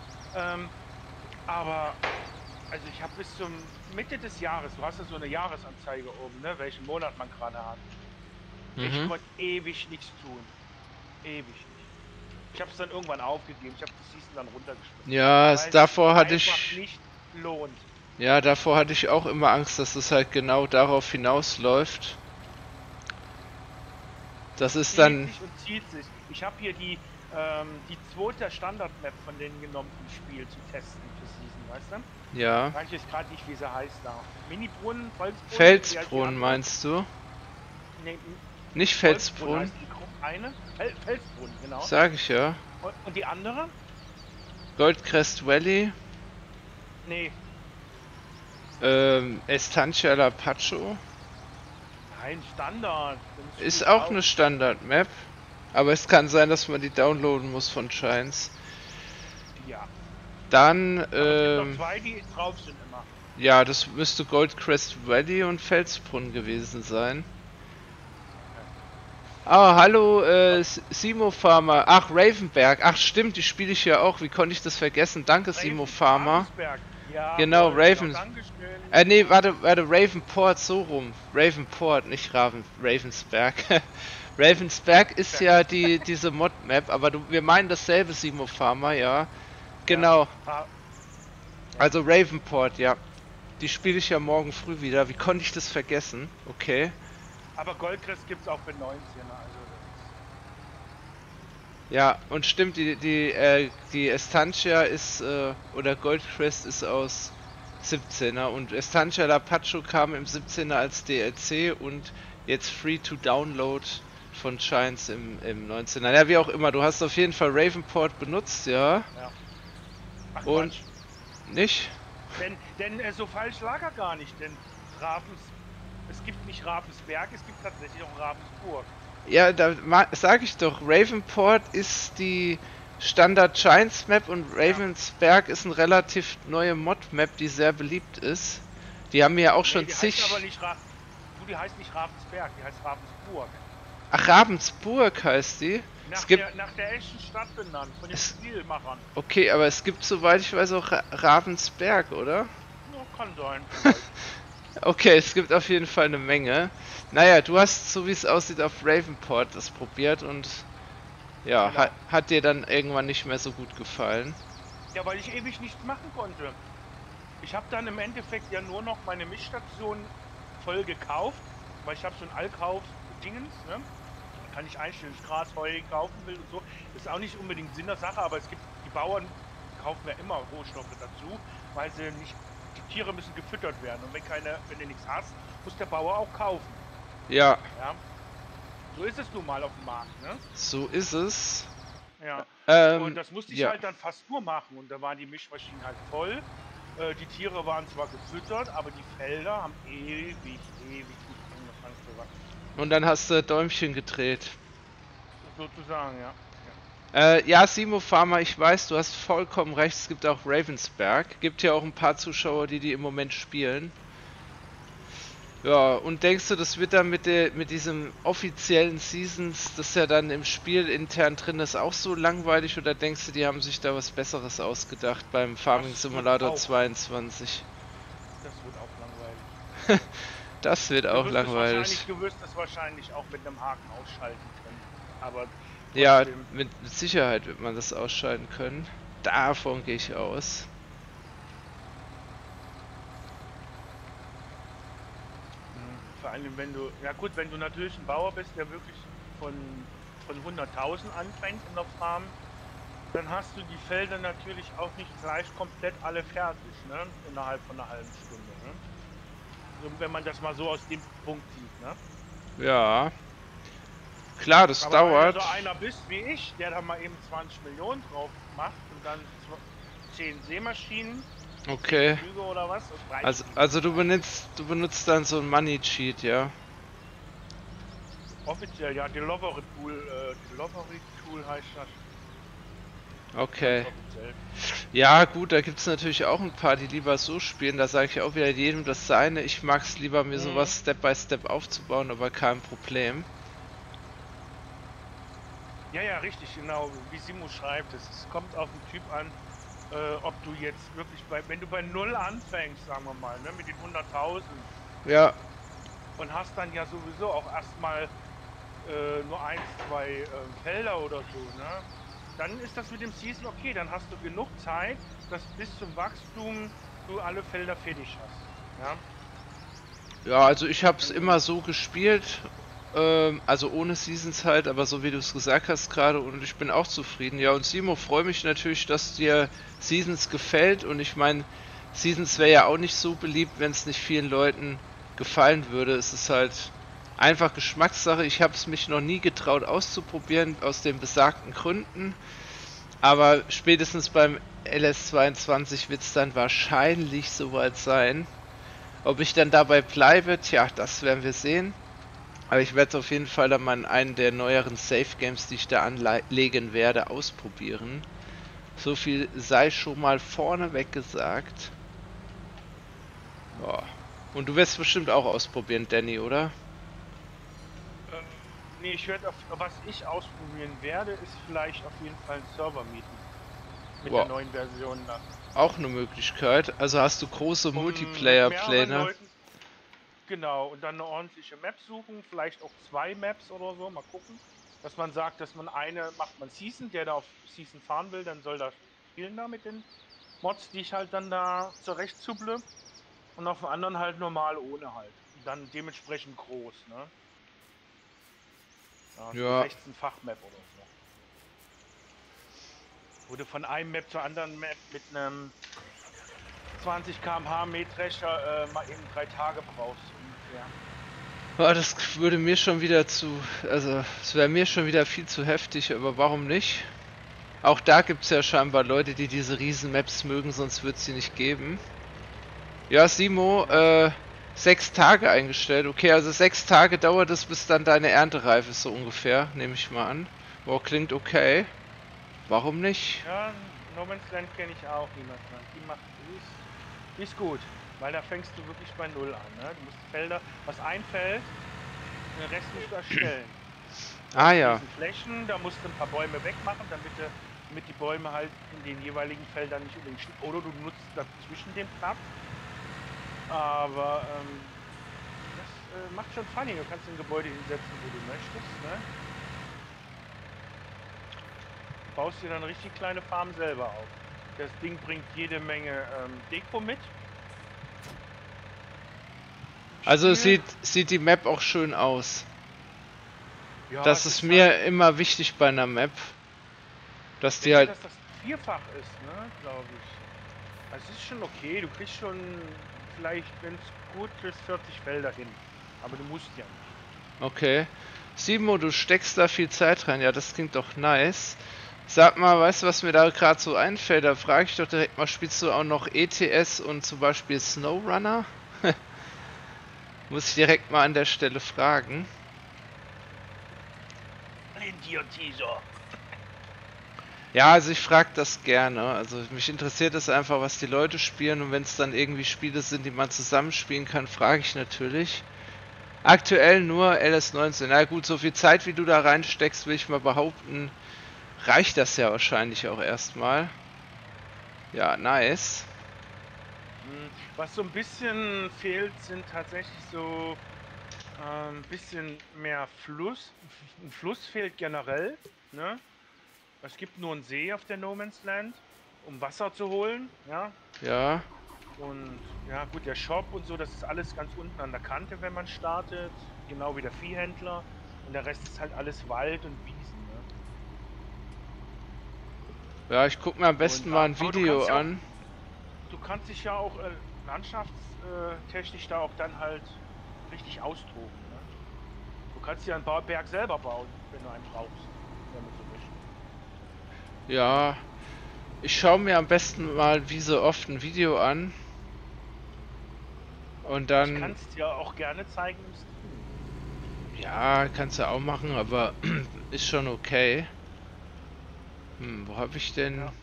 Aber also ich habe bis zum Mitte des Jahres, du hast ja so eine Jahresanzeige oben, ne? Welchen Monat man gerade hat. Ich konnte ewig nichts tun. Ewig nicht. Ich habe es dann irgendwann aufgegeben. Ich habe die Season dann runtergeschmissen. Ja, davor hatte einfach ich. nicht lohnt. Ja, davor hatte ich auch immer Angst, dass es halt genau darauf hinausläuft. Das ist dann. Zieht sich. Ich habe hier die zweite Standard-Map von denen genommen im Spiel zu testen für Season, weißt du? Ja. Weiß ich jetzt gerade nicht, wie sie heißt da. Mini-Brunnen, Felsbrunnen? Felsbrunnen meinst du? Nee, nicht Felsbrunnen. Eine? Felsbrunnen, genau. Sag ich ja. Und die andere? Goldcrest Valley. Nee. Estancia La Pacho. Nein, Standard. Ist auch eine Standard-Map. Aber es kann sein, dass man die downloaden muss von Shines. Ja. Dann, Aber es gibt noch zwei, die drauf sind immer. ja, das müsste Goldcrest Valley und Felsbrunn gewesen sein. Ah, hallo, Simo Farmer. Ach, Ravenberg. Ach, stimmt, die spiele ich ja auch. Wie konnte ich das vergessen? Danke, Simo Farmer. Ravensberg. Ja, Genau, Raven. Dankeschön. Nee, warte, Ravenport, so rum. Ravenport, nicht Ravensberg. Ravensberg ist ja diese Mod-Map, aber wir meinen dasselbe, Simo Farmer, ja. Genau. Ja. Also Ravenport, ja. Die spiele ich ja morgen früh wieder. Wie konnte ich das vergessen? Okay. Aber Goldcrest gibt es auch für 19er, also Ja, und stimmt, die Estancia ist, oder Goldcrest ist aus 17er und Estancia Lapacho kam im 17er als DLC und jetzt free to download von Shines im 19er. Ja, wie auch immer, du hast auf jeden Fall Ravenport benutzt, ja. ja. Ach, Und Quatsch. nicht? Denn so falsch lag er gar nicht, denn es gibt nicht Ravensberg, es gibt tatsächlich auch Ravensburg. Ja, da sag ich doch, Ravenport ist die Standard Shines Map und Ravensberg ist eine relativ neue Mod-Map, die sehr beliebt ist. Die haben mir auch schon die zig... heißt aber nicht die heißt nicht Ravensberg, die heißt Ravensburg. Ach, Ravensburg heißt die? Nach der echten Stadt benannt, von den Spielmachern. Okay, aber es gibt, soweit ich weiß, auch Ravensberg, oder? Ja, kann sein. Okay, es gibt auf jeden Fall eine Menge. Naja, du hast, so wie es aussieht, auf Ravenport das probiert und ja, Genau. hat dir dann irgendwann nicht mehr so gut gefallen. Ja, weil ich ewig nichts machen konnte. Ich habe dann im Endeffekt ja nur noch meine Mischstation voll gekauft, weil ich habe so ein Allkauf-Dingens, ne? Kann ich einstellen, ich Gras, Heu kaufen will und so. Das ist auch nicht unbedingt Sinn der Sache, aber es gibt, die Bauern kaufen ja immer Rohstoffe dazu, weil sie nicht, die Tiere müssen gefüttert werden und wenn du nichts hast, muss der Bauer auch kaufen. Ja. Ja. So ist es nun mal auf dem Markt, ne? So ist es. Ja. Und das musste ich ja. halt dann fast nur machen und da waren die Mischmaschinen halt voll. Die Tiere waren zwar gefüttert, aber die Felder haben ewig nicht angefangen zu wachsen. Und dann hast du Däumchen gedreht. Sozusagen, ja. Ja, Simo Farmer, ich weiß, du hast vollkommen recht, es gibt auch Ravensberg. Gibt ja auch ein paar Zuschauer, die im Moment spielen. Ja, und denkst du, das wird dann mit diesem offiziellen Seasons, das ja dann im Spiel intern drin ist, auch so langweilig? Oder denkst du, die haben sich da was Besseres ausgedacht beim Farming Simulator 22? Das wird auch langweilig. Das wird auch langweilig. Du wirst das wahrscheinlich auch mit einem Haken ausschalten können. Aber ja, mit Sicherheit wird man das ausschalten können. Davon gehe ich aus. Vor allem wenn du natürlich ein Bauer bist, der wirklich von 100.000 anfängt in der Farm, dann hast du die Felder natürlich auch nicht gleich komplett alle fertig, ne? Innerhalb von einer halben Stunde, ne? So, wenn man das mal so aus dem Punkt sieht, ne? Ja. Klar, das aber dauert. Wenn du so einer bist wie ich, der da mal eben 20 Millionen drauf macht und dann 10 Sämaschinen, okay. Oder was? Also du benutzt dann so ein Money Cheat, ja? Offiziell, ja, Delivery Tool heißt das. Okay. Ja gut, da gibt es natürlich auch ein paar, die lieber so spielen. Da sage ich auch wieder jedem das Seine. Ich mag es lieber, mir sowas Step by Step aufzubauen, aber kein Problem. Ja, richtig, genau. Wie Simo schreibt, es kommt auf den Typ an, ob du jetzt wirklich wenn du bei 0 anfängst, sagen wir mal, ne, mit den 100.000. Ja. Und hast dann ja sowieso auch erstmal nur 1, 2 Felder oder so, ne? Dann ist das mit dem Season okay, dann hast du genug Zeit, dass bis zum Wachstum du alle Felder fertig hast. Ja, ja, also ich habe es immer so gespielt, also ohne Seasons halt, aber so wie du es gesagt hast gerade, und ich bin auch zufrieden. Ja, und Simo, freue mich natürlich, dass dir Seasons gefällt, und ich meine, Seasons wäre ja auch nicht so beliebt, wenn es nicht vielen Leuten gefallen würde. Es ist halt einfach Geschmackssache. Ich habe es mich noch nie getraut auszuprobieren, aus den besagten Gründen. Aber spätestens beim LS22 wird es dann wahrscheinlich soweit sein. Ob ich dann dabei bleibe, tja, das werden wir sehen. Aber ich werde es auf jeden Fall dann mal in einen der neueren Safe Games, die ich da anlegen werde, ausprobieren. So viel sei schon mal vorneweg gesagt. Ja. Und du wirst bestimmt auch ausprobieren, Danny, oder? Nee, ich werde was ich ausprobieren werde, ist vielleicht auf jeden Fall einen Server mieten. Mit der Wow. neuen Version dann. Auch eine Möglichkeit. Also hast du große Um mit mehreren Multiplayer-Pläne? Leuten, genau, und dann eine ordentliche Map suchen, vielleicht auch 2 Maps oder so, mal gucken. Dass man sagt, dass man eine macht man Season, der da auf Season fahren will, dann soll da spielen da mit den Mods, die ich halt dann da zurecht zuble. Und auf dem anderen halt normal ohne halt. Und dann dementsprechend groß, ne? Ja, so Ja. 16-fach Map oder so. Wo du von einem Map zur anderen Map mit einem 20 km/h Mähdrescher mal eben 3 Tage brauchst ungefähr. Oh, das würde mir schon wieder zu... Also, es wäre mir schon wieder viel zu heftig, aber warum nicht? Auch da gibt es ja scheinbar Leute, die diese Riesen-Maps mögen, sonst wird es sie nicht geben. Ja, Simo, 6 Tage eingestellt. Okay, also 6 Tage dauert es, bis dann deine Erntereif ist, so ungefähr, nehme ich mal an. Boah, klingt okay. Warum nicht? Ja, No Man's Land kenne ich auch, niemand. Die ist gut, weil da fängst du wirklich bei Null an. Ne? Du musst Felder, was einfällt, den Rest musst du erstellen. Ah ja. Flächen, da musst du ein paar Bäume wegmachen, damit die Bäume halt in den jeweiligen Feldern nicht unbedingt stehen. Oder du nutzt dazwischen den Platz. Aber das macht schon funny. Du kannst ein Gebäude hinsetzen, wo du möchtest. Ne? Baust dir dann eine richtig kleine Farm selber auf. Das Ding bringt jede Menge Deko mit. Also sieht die Map auch schön aus. Ja, Das ist mir halt immer wichtig bei einer Map. Dass die halt... Dass das vierfach ist, ne, glaube ich. Also es ist schon okay. Du kriegst schon vielleicht, wenn es gut ist, 40 Felder hin. Aber du musst ja nicht. Okay. Simo, du steckst da viel Zeit rein. Ja, das klingt doch nice. Sag mal, weißt du, was mir da gerade so einfällt? Da frage ich doch direkt mal, spielst du auch noch ETS und zum Beispiel SnowRunner? Muss ich direkt mal an der Stelle fragen. Teaser. Ja, also ich frage das gerne. Also mich interessiert es einfach, was die Leute spielen, und wenn es dann irgendwie Spiele sind, die man zusammenspielen kann, frage ich natürlich. Aktuell nur LS19. Na gut, so viel Zeit wie du da reinsteckst, will ich mal behaupten, reicht das ja wahrscheinlich auch erstmal. Ja, nice. Was so ein bisschen fehlt, sind tatsächlich so ein bisschen mehr Fluss. Ein Fluss fehlt generell, ne? Es gibt nur einen See auf der No Man's Land, um Wasser zu holen, ja. Ja. Und ja gut, der Shop und so, das ist alles ganz unten an der Kante, wenn man startet. Genau wie der Viehhändler. Und der Rest ist halt alles Wald und Wiesen, ne? Ja, ich gucke mir am besten mal ein Video an. Du kannst dich ja auch landschaftstechnisch da auch dann halt richtig austoben. Ne? Du kannst ja einen Berg selber bauen, wenn du einen brauchst. Wenn du so willst. Ja, ich schaue mir am besten mal wie so oft ein Video an. Und dann... Ich kann es dir auch gerne zeigen im Stream. Ja, kannst du auch machen, aber ist schon okay. Wo habe ich denn... Ja.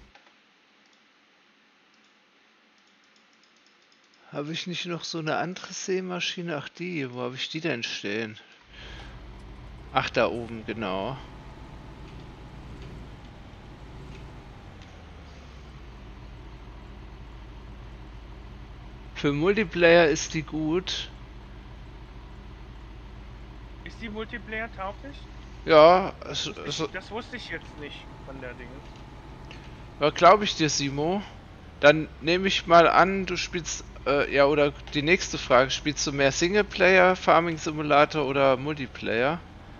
Habe ich nicht noch so eine andere Sämaschine? Ach die, wo habe ich die denn stehen? Ach, da oben, genau. Für Multiplayer ist die gut. Ist die Multiplayer tauglich? Ja, das wusste ich jetzt nicht von der Dinge. Ja, glaube ich dir, Simo. Dann nehme ich mal an, du spielst, ja, oder die nächste Frage, spielst du mehr Singleplayer, Farming Simulator oder Multiplayer?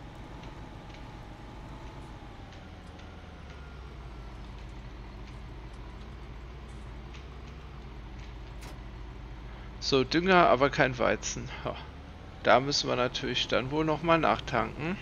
So, Dünger, aber kein Weizen. Ha. Da müssen wir natürlich dann wohl nochmal nachtanken.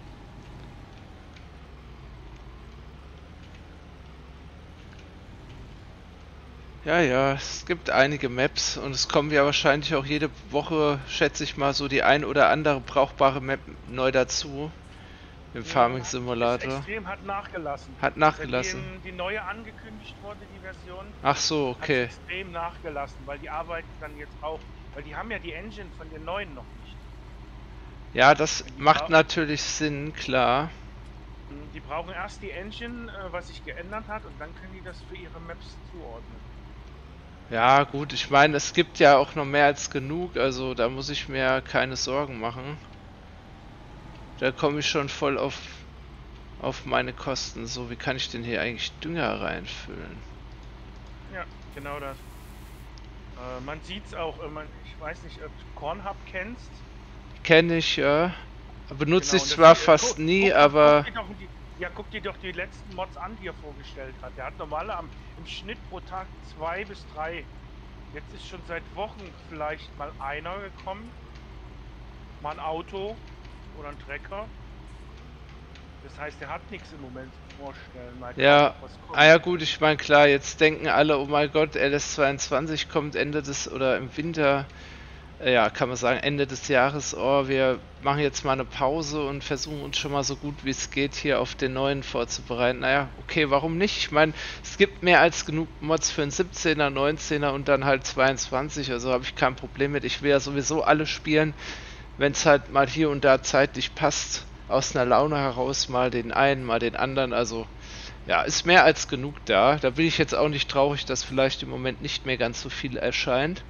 Ja, ja, es gibt einige Maps und es kommen ja wahrscheinlich auch jede Woche, schätze ich mal, so die ein oder andere brauchbare Map neu dazu. Im Nee, Farming ist Simulator. extrem, hat nachgelassen. Hat nachgelassen. Seitdem die neue angekündigt wurde, die Version, Ach so, hat es okay. extrem nachgelassen, weil die arbeiten dann jetzt auch, weil die haben ja die Engine von den neuen noch nicht. Ja, das Die macht bra- natürlich Sinn, klar. Die brauchen erst die Engine, was sich geändert hat, und dann können die das für ihre Maps zuordnen. Ja, gut, ich meine, es gibt ja auch noch mehr als genug, also da muss ich mir keine Sorgen machen. Da komme ich schon voll auf meine Kosten. So, wie kann ich denn hier eigentlich Dünger reinfüllen? Ja, genau das. Man sieht es auch, ich weiß nicht, ob du Cornhub kennst. Kenne ich, ja. Benutze Genau, ich und zwar fast nie, aber... guck dir doch die letzten Mods an, die er vorgestellt hat. Der hat normale im Schnitt pro Tag 2 bis 3. Jetzt ist schon seit Wochen vielleicht mal einer gekommen. Mal ein Auto oder ein Trecker. Das heißt, er hat nichts im Moment zu vorstellen. Mal Ja, gucken, was kommt. ja gut, ich meine, klar, jetzt denken alle, oh mein Gott, LS22 kommt Ende des, oder im Winter, ja, kann man sagen, Ende des Jahres, oh, wir machen jetzt mal eine Pause und versuchen uns schon mal so gut wie es geht hier auf den neuen vorzubereiten. Naja, okay, warum nicht? Ich meine, es gibt mehr als genug Mods für einen 17er, 19er und dann halt 22, also habe ich kein Problem mit. Ich will ja sowieso alle spielen, wenn es halt mal hier und da zeitlich passt, aus einer Laune heraus mal den einen, mal den anderen, also ja, ist mehr als genug da. Da bin ich jetzt auch nicht traurig, dass vielleicht im Moment nicht mehr ganz so viel erscheint.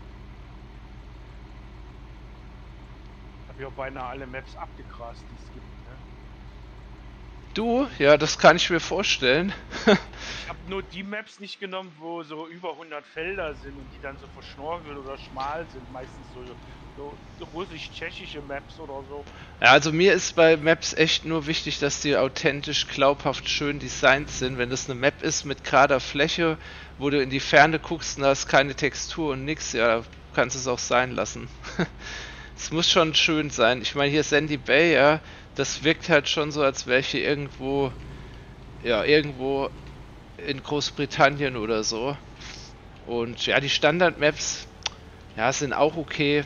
Hab ich auch beinahe alle Maps abgegrast, die es gibt. Ne? Du? Ja, das kann ich mir vorstellen. Ich habe nur die Maps nicht genommen, wo so über 100 Felder sind und die dann so verschnorgelt oder schmal sind. Meistens so russisch-tschechische Maps oder so. Ja, also mir ist bei Maps echt nur wichtig, dass die authentisch, glaubhaft schön designt sind. Wenn das eine Map ist mit gerader Fläche, wo du in die Ferne guckst und da ist keine Textur und nix, ja, kannst du es auch sein lassen. Es muss schon schön sein. Ich meine, hier Sandy Bay, ja, das wirkt halt schon so, als wäre ich hier irgendwo, ja, irgendwo in Großbritannien oder so. Und ja, die Standard-Maps, ja, sind auch okay.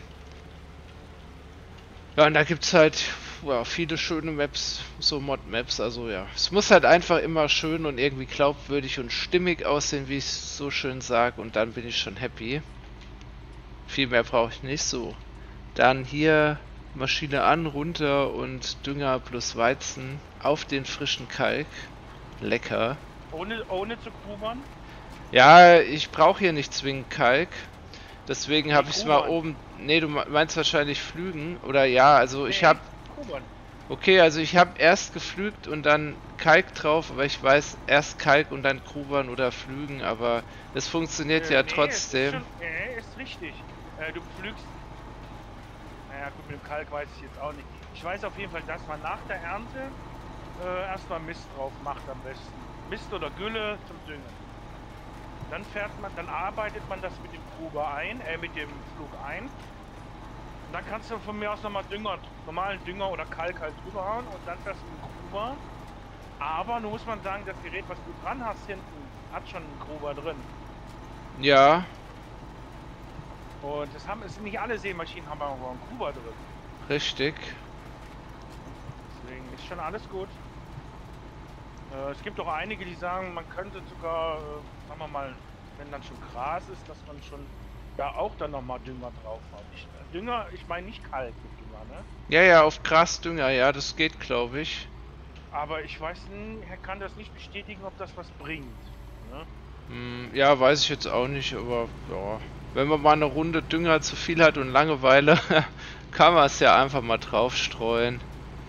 Ja, und da gibt's halt ja, viele schöne Maps, so Mod-Maps, also ja. Es muss halt einfach immer schön und irgendwie glaubwürdig und stimmig aussehen, wie ich es so schön sage, und dann bin ich schon happy. Viel mehr brauche ich nicht, so. Dann hier Maschine an, runter und Dünger plus Weizen auf den frischen Kalk. Lecker. Ohne zu grubern? Ja, ich brauche hier nicht zwingend Kalk. Deswegen Nee, habe ich es mal grubern. oben... Ne, du meinst wahrscheinlich Flügen? Oder ja, also Nee, ich habe... grubern. Okay, also ich habe erst geflügt und dann Kalk drauf, aber ich weiß erst Kalk und dann grubern oder Flügen, aber es funktioniert ja Nee, trotzdem. ist richtig. Du pflügst. Naja, gut, mit dem Kalk weiß ich jetzt auch nicht. Ich weiß auf jeden Fall, dass man nach der Ernte erstmal Mist drauf macht am besten. Mist oder Gülle zum Düngen. Dann arbeitet man das mit dem Gruber ein, mit dem Flug ein. Und dann kannst du von mir aus nochmal normalen Dünger oder Kalk halt drüber hauen und dann fährst du mit dem Gruber. Aber nun muss man sagen, das Gerät, was du dran hast hinten, hat schon einen Gruber drin. Ja, Und es sind nicht alle Seemaschinen haben aber einen Gruber drin. richtig. Deswegen ist schon alles gut. Es gibt auch einige, die sagen, man könnte sogar, sagen wir mal, wenn dann schon Gras ist, dass man schon da auch dann nochmal Dünger drauf hat. Dünger, ich meine nicht kalt mit Dünger, ne? Ja, ja, auf Grasdünger, ja, das geht, glaube ich. Aber ich weiß nicht, er kann das nicht bestätigen, ob das was bringt. Ne? Ja, weiß ich jetzt auch nicht, aber ja. Wenn man mal eine Runde Dünger zu viel hat und Langeweile, kann man es ja einfach mal drauf streuen.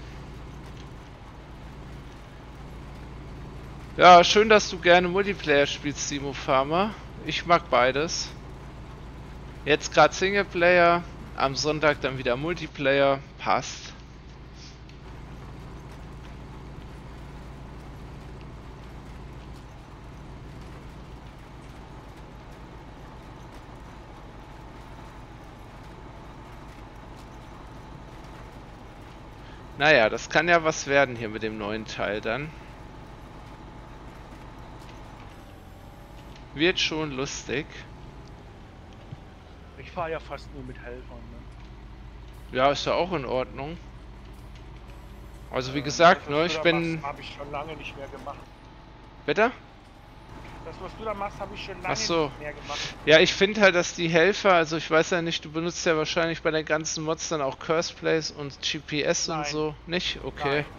Ja, schön, dass du gerne Multiplayer spielst, Simo Farmer. Ich mag beides. Jetzt gerade Singleplayer, am Sonntag dann wieder Multiplayer. Passt. Naja, das kann ja was werden hier mit dem neuen Teil dann. Wird schon lustig. Ich fahre ja fast nur mit Helfern. Ne? Ja, ist ja auch in Ordnung. Also wie gesagt, Das, ne, was ich du da bin... machst, habe ich schon lange nicht mehr gemacht. Bitte? Das, was du da machst, habe ich schon lange Ach so. nicht mehr gemacht. Ja, ich finde halt, dass die Helfer, also ich weiß ja nicht, du benutzt ja wahrscheinlich bei den ganzen Mods dann auch Curse Plays und GPS und Nein. so. Nicht? Okay. Nein.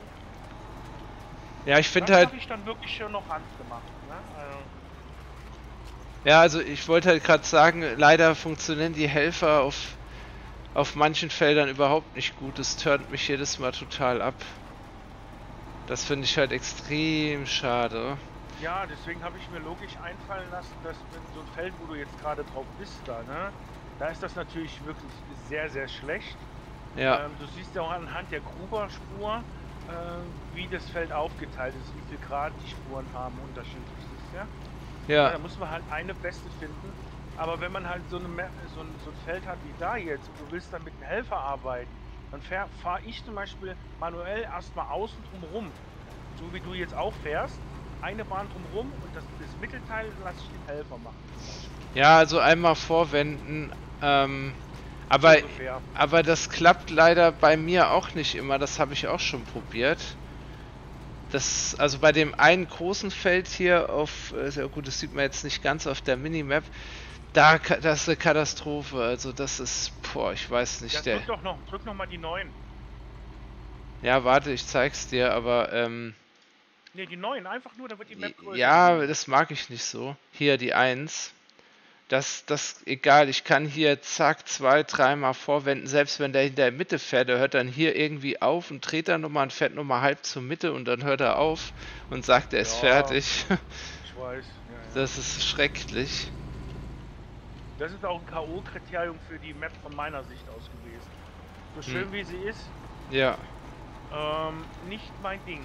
Ja, ich finde Das halt... habe ich dann wirklich schon noch handgemacht. Ne? Also, Ja, also ich wollte halt gerade sagen, leider funktionieren die Helfer auf manchen Feldern überhaupt nicht gut. Das turnt mich jedes Mal total ab. Das finde ich halt extrem schade. ja, deswegen habe ich mir logisch einfallen lassen, dass wenn so ein Feld, wo du jetzt gerade drauf bist, da ist das natürlich wirklich sehr, sehr schlecht. Ja, Du siehst ja auch anhand der Gruber-Spur, wie das Feld aufgeteilt ist, wie viel Grad die Spuren haben, unterschiedlich ist, ja? Ja, ja, da muss man halt eine beste finden. Aber wenn man halt so ein Feld hat wie da jetzt und du willst dann mit einem Helfer arbeiten, dann fahre ich zum Beispiel manuell erstmal außen drum rum. So wie du jetzt auch fährst. Eine Bahn drum rum und das Mittelteil lasse ich den Helfer machen. ja, also einmal vorwenden. So ungefähr. Aber das klappt leider bei mir auch nicht immer. Das habe ich auch schon probiert. Das, also bei dem einen großen Feld hier auf, sehr gut, das sieht man jetzt nicht ganz auf der Minimap, das ist eine Katastrophe. Also das ist, boah, ich weiß nicht, Ja, drück noch mal die 9. ja, warte, ich zeig's dir, aber, Ne, die 9, einfach nur, da wird die Map größer. ja, das mag ich nicht so. Hier die 1. Egal, ich kann hier zack, 2, 3 Mal vorwenden, selbst wenn der in der Mitte fährt, der hört dann hier irgendwie auf und dreht dann nochmal und fährt nochmal halb zur Mitte und dann hört er auf und sagt, er ist fertig. Ich weiß, ja. Das ist schrecklich. Das ist auch ein K.O.-Kriterium für die Map von meiner Sicht aus gewesen. So schön wie sie ist, Ja. nicht mein Ding.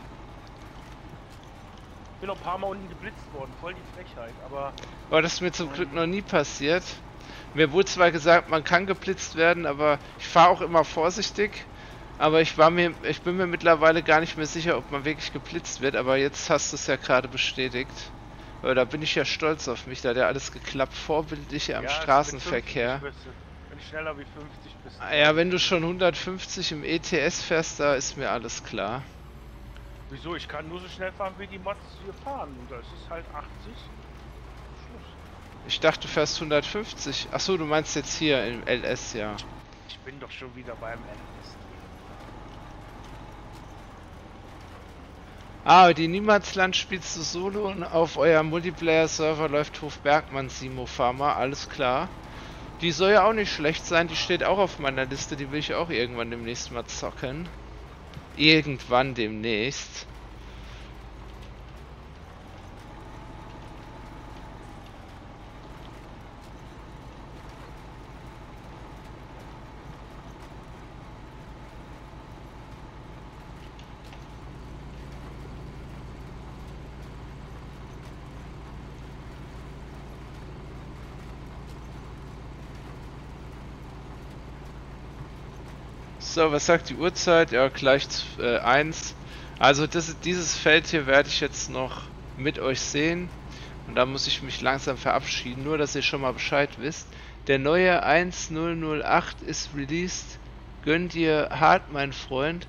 Ich bin noch ein paar Mal unten geblitzt worden, voll die Frechheit, aber... Aber das ist mir zum Glück noch nie passiert. Mir wurde zwar gesagt, man kann geblitzt werden, aber ich fahre auch immer vorsichtig. Aber ich bin mir mittlerweile gar nicht mehr sicher, ob man wirklich geblitzt wird, aber jetzt hast du es ja gerade bestätigt. Aber da bin ich ja stolz auf mich, da hat ja alles geklappt, vorbildlich am Straßenverkehr. Wenn ich schneller wie 50 bist. Ja, wenn du schon 150 im ETS fährst, da ist mir alles klar. Wieso? Ich kann nur so schnell fahren, wie die Mods hier fahren. Und das ist halt 80. Schluss. Ich dachte, du fährst 150. Achso, du meinst jetzt hier im LS, ja. Ich bin doch schon wieder beim LS. Ah, die Niemandsland spielst du solo und auf eurem Multiplayer-Server läuft Hofbergmann Simo Farmer, alles klar. Die soll ja auch nicht schlecht sein, die steht auch auf meiner Liste, die will ich auch irgendwann demnächst mal zocken. Irgendwann demnächst. So, was sagt die Uhrzeit? Ja, gleich 1. Also dieses Feld hier werde ich jetzt noch mit euch sehen. Und da muss ich mich langsam verabschieden. Nur, dass ihr schon mal Bescheid wisst. Der neue 1008 ist released. Gönn dir hart, mein Freund.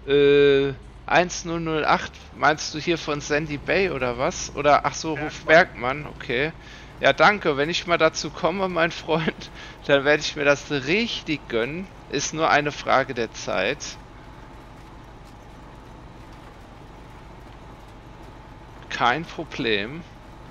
1008, meinst du hier von Sandy Bay oder was? Oder, ach so, Hofbergmann, okay. Ja, danke. Wenn ich mal dazu komme, mein Freund, dann werde ich mir das richtig gönnen. Ist nur eine Frage der Zeit. Kein Problem.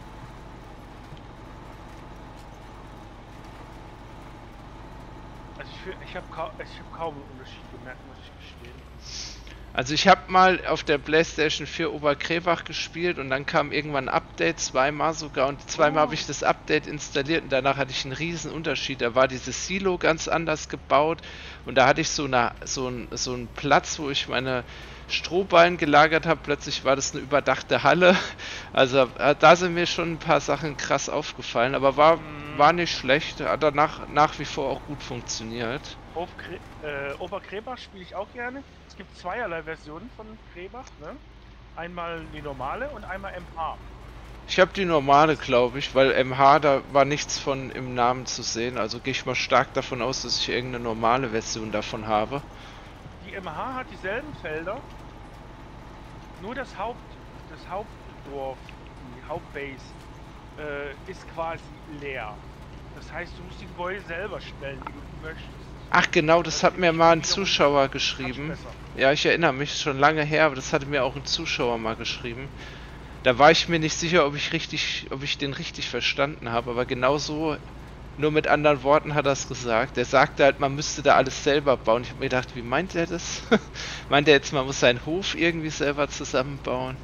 Also ich hab kaum einen Unterschied gemerkt, muss ich gestehen. Also ich habe mal auf der PlayStation 4 Oberkrebach gespielt und dann kam irgendwann ein Update, zweimal sogar, und zweimal habe ich das Update installiert und danach hatte ich einen riesen Unterschied. Da war dieses Silo ganz anders gebaut und da hatte ich so einen Platz, wo ich meine Strohballen gelagert habe. Plötzlich war das eine überdachte Halle. Also da sind mir schon ein paar Sachen krass aufgefallen, aber war nicht schlecht. Hat danach nach wie vor auch gut funktioniert. Oberkrebach spiele ich auch gerne. Es gibt zweierlei Versionen von Krebach, ne? Einmal die normale und einmal MH. Ich habe die normale, glaube ich, weil MH, da war nichts von im Namen zu sehen. Also gehe ich mal stark davon aus, dass ich irgendeine normale Version davon habe. die MH hat dieselben Felder, nur das Hauptdorf, die Hauptbase, ist quasi leer. Das heißt, du musst die Gebäude selber stellen, wie du möchtest. Ach genau, das hat mir mal ein Zuschauer geschrieben. Ja, ich erinnere mich, schon lange her, aber das hatte mir auch ein Zuschauer mal geschrieben. Da war ich mir nicht sicher, ob ich den richtig verstanden habe, aber genau so, nur mit anderen Worten hat er es gesagt. Der sagte halt, man müsste da alles selber bauen. Ich habe mir gedacht, wie meint er das? Meint er jetzt, man muss seinen Hof irgendwie selber zusammenbauen?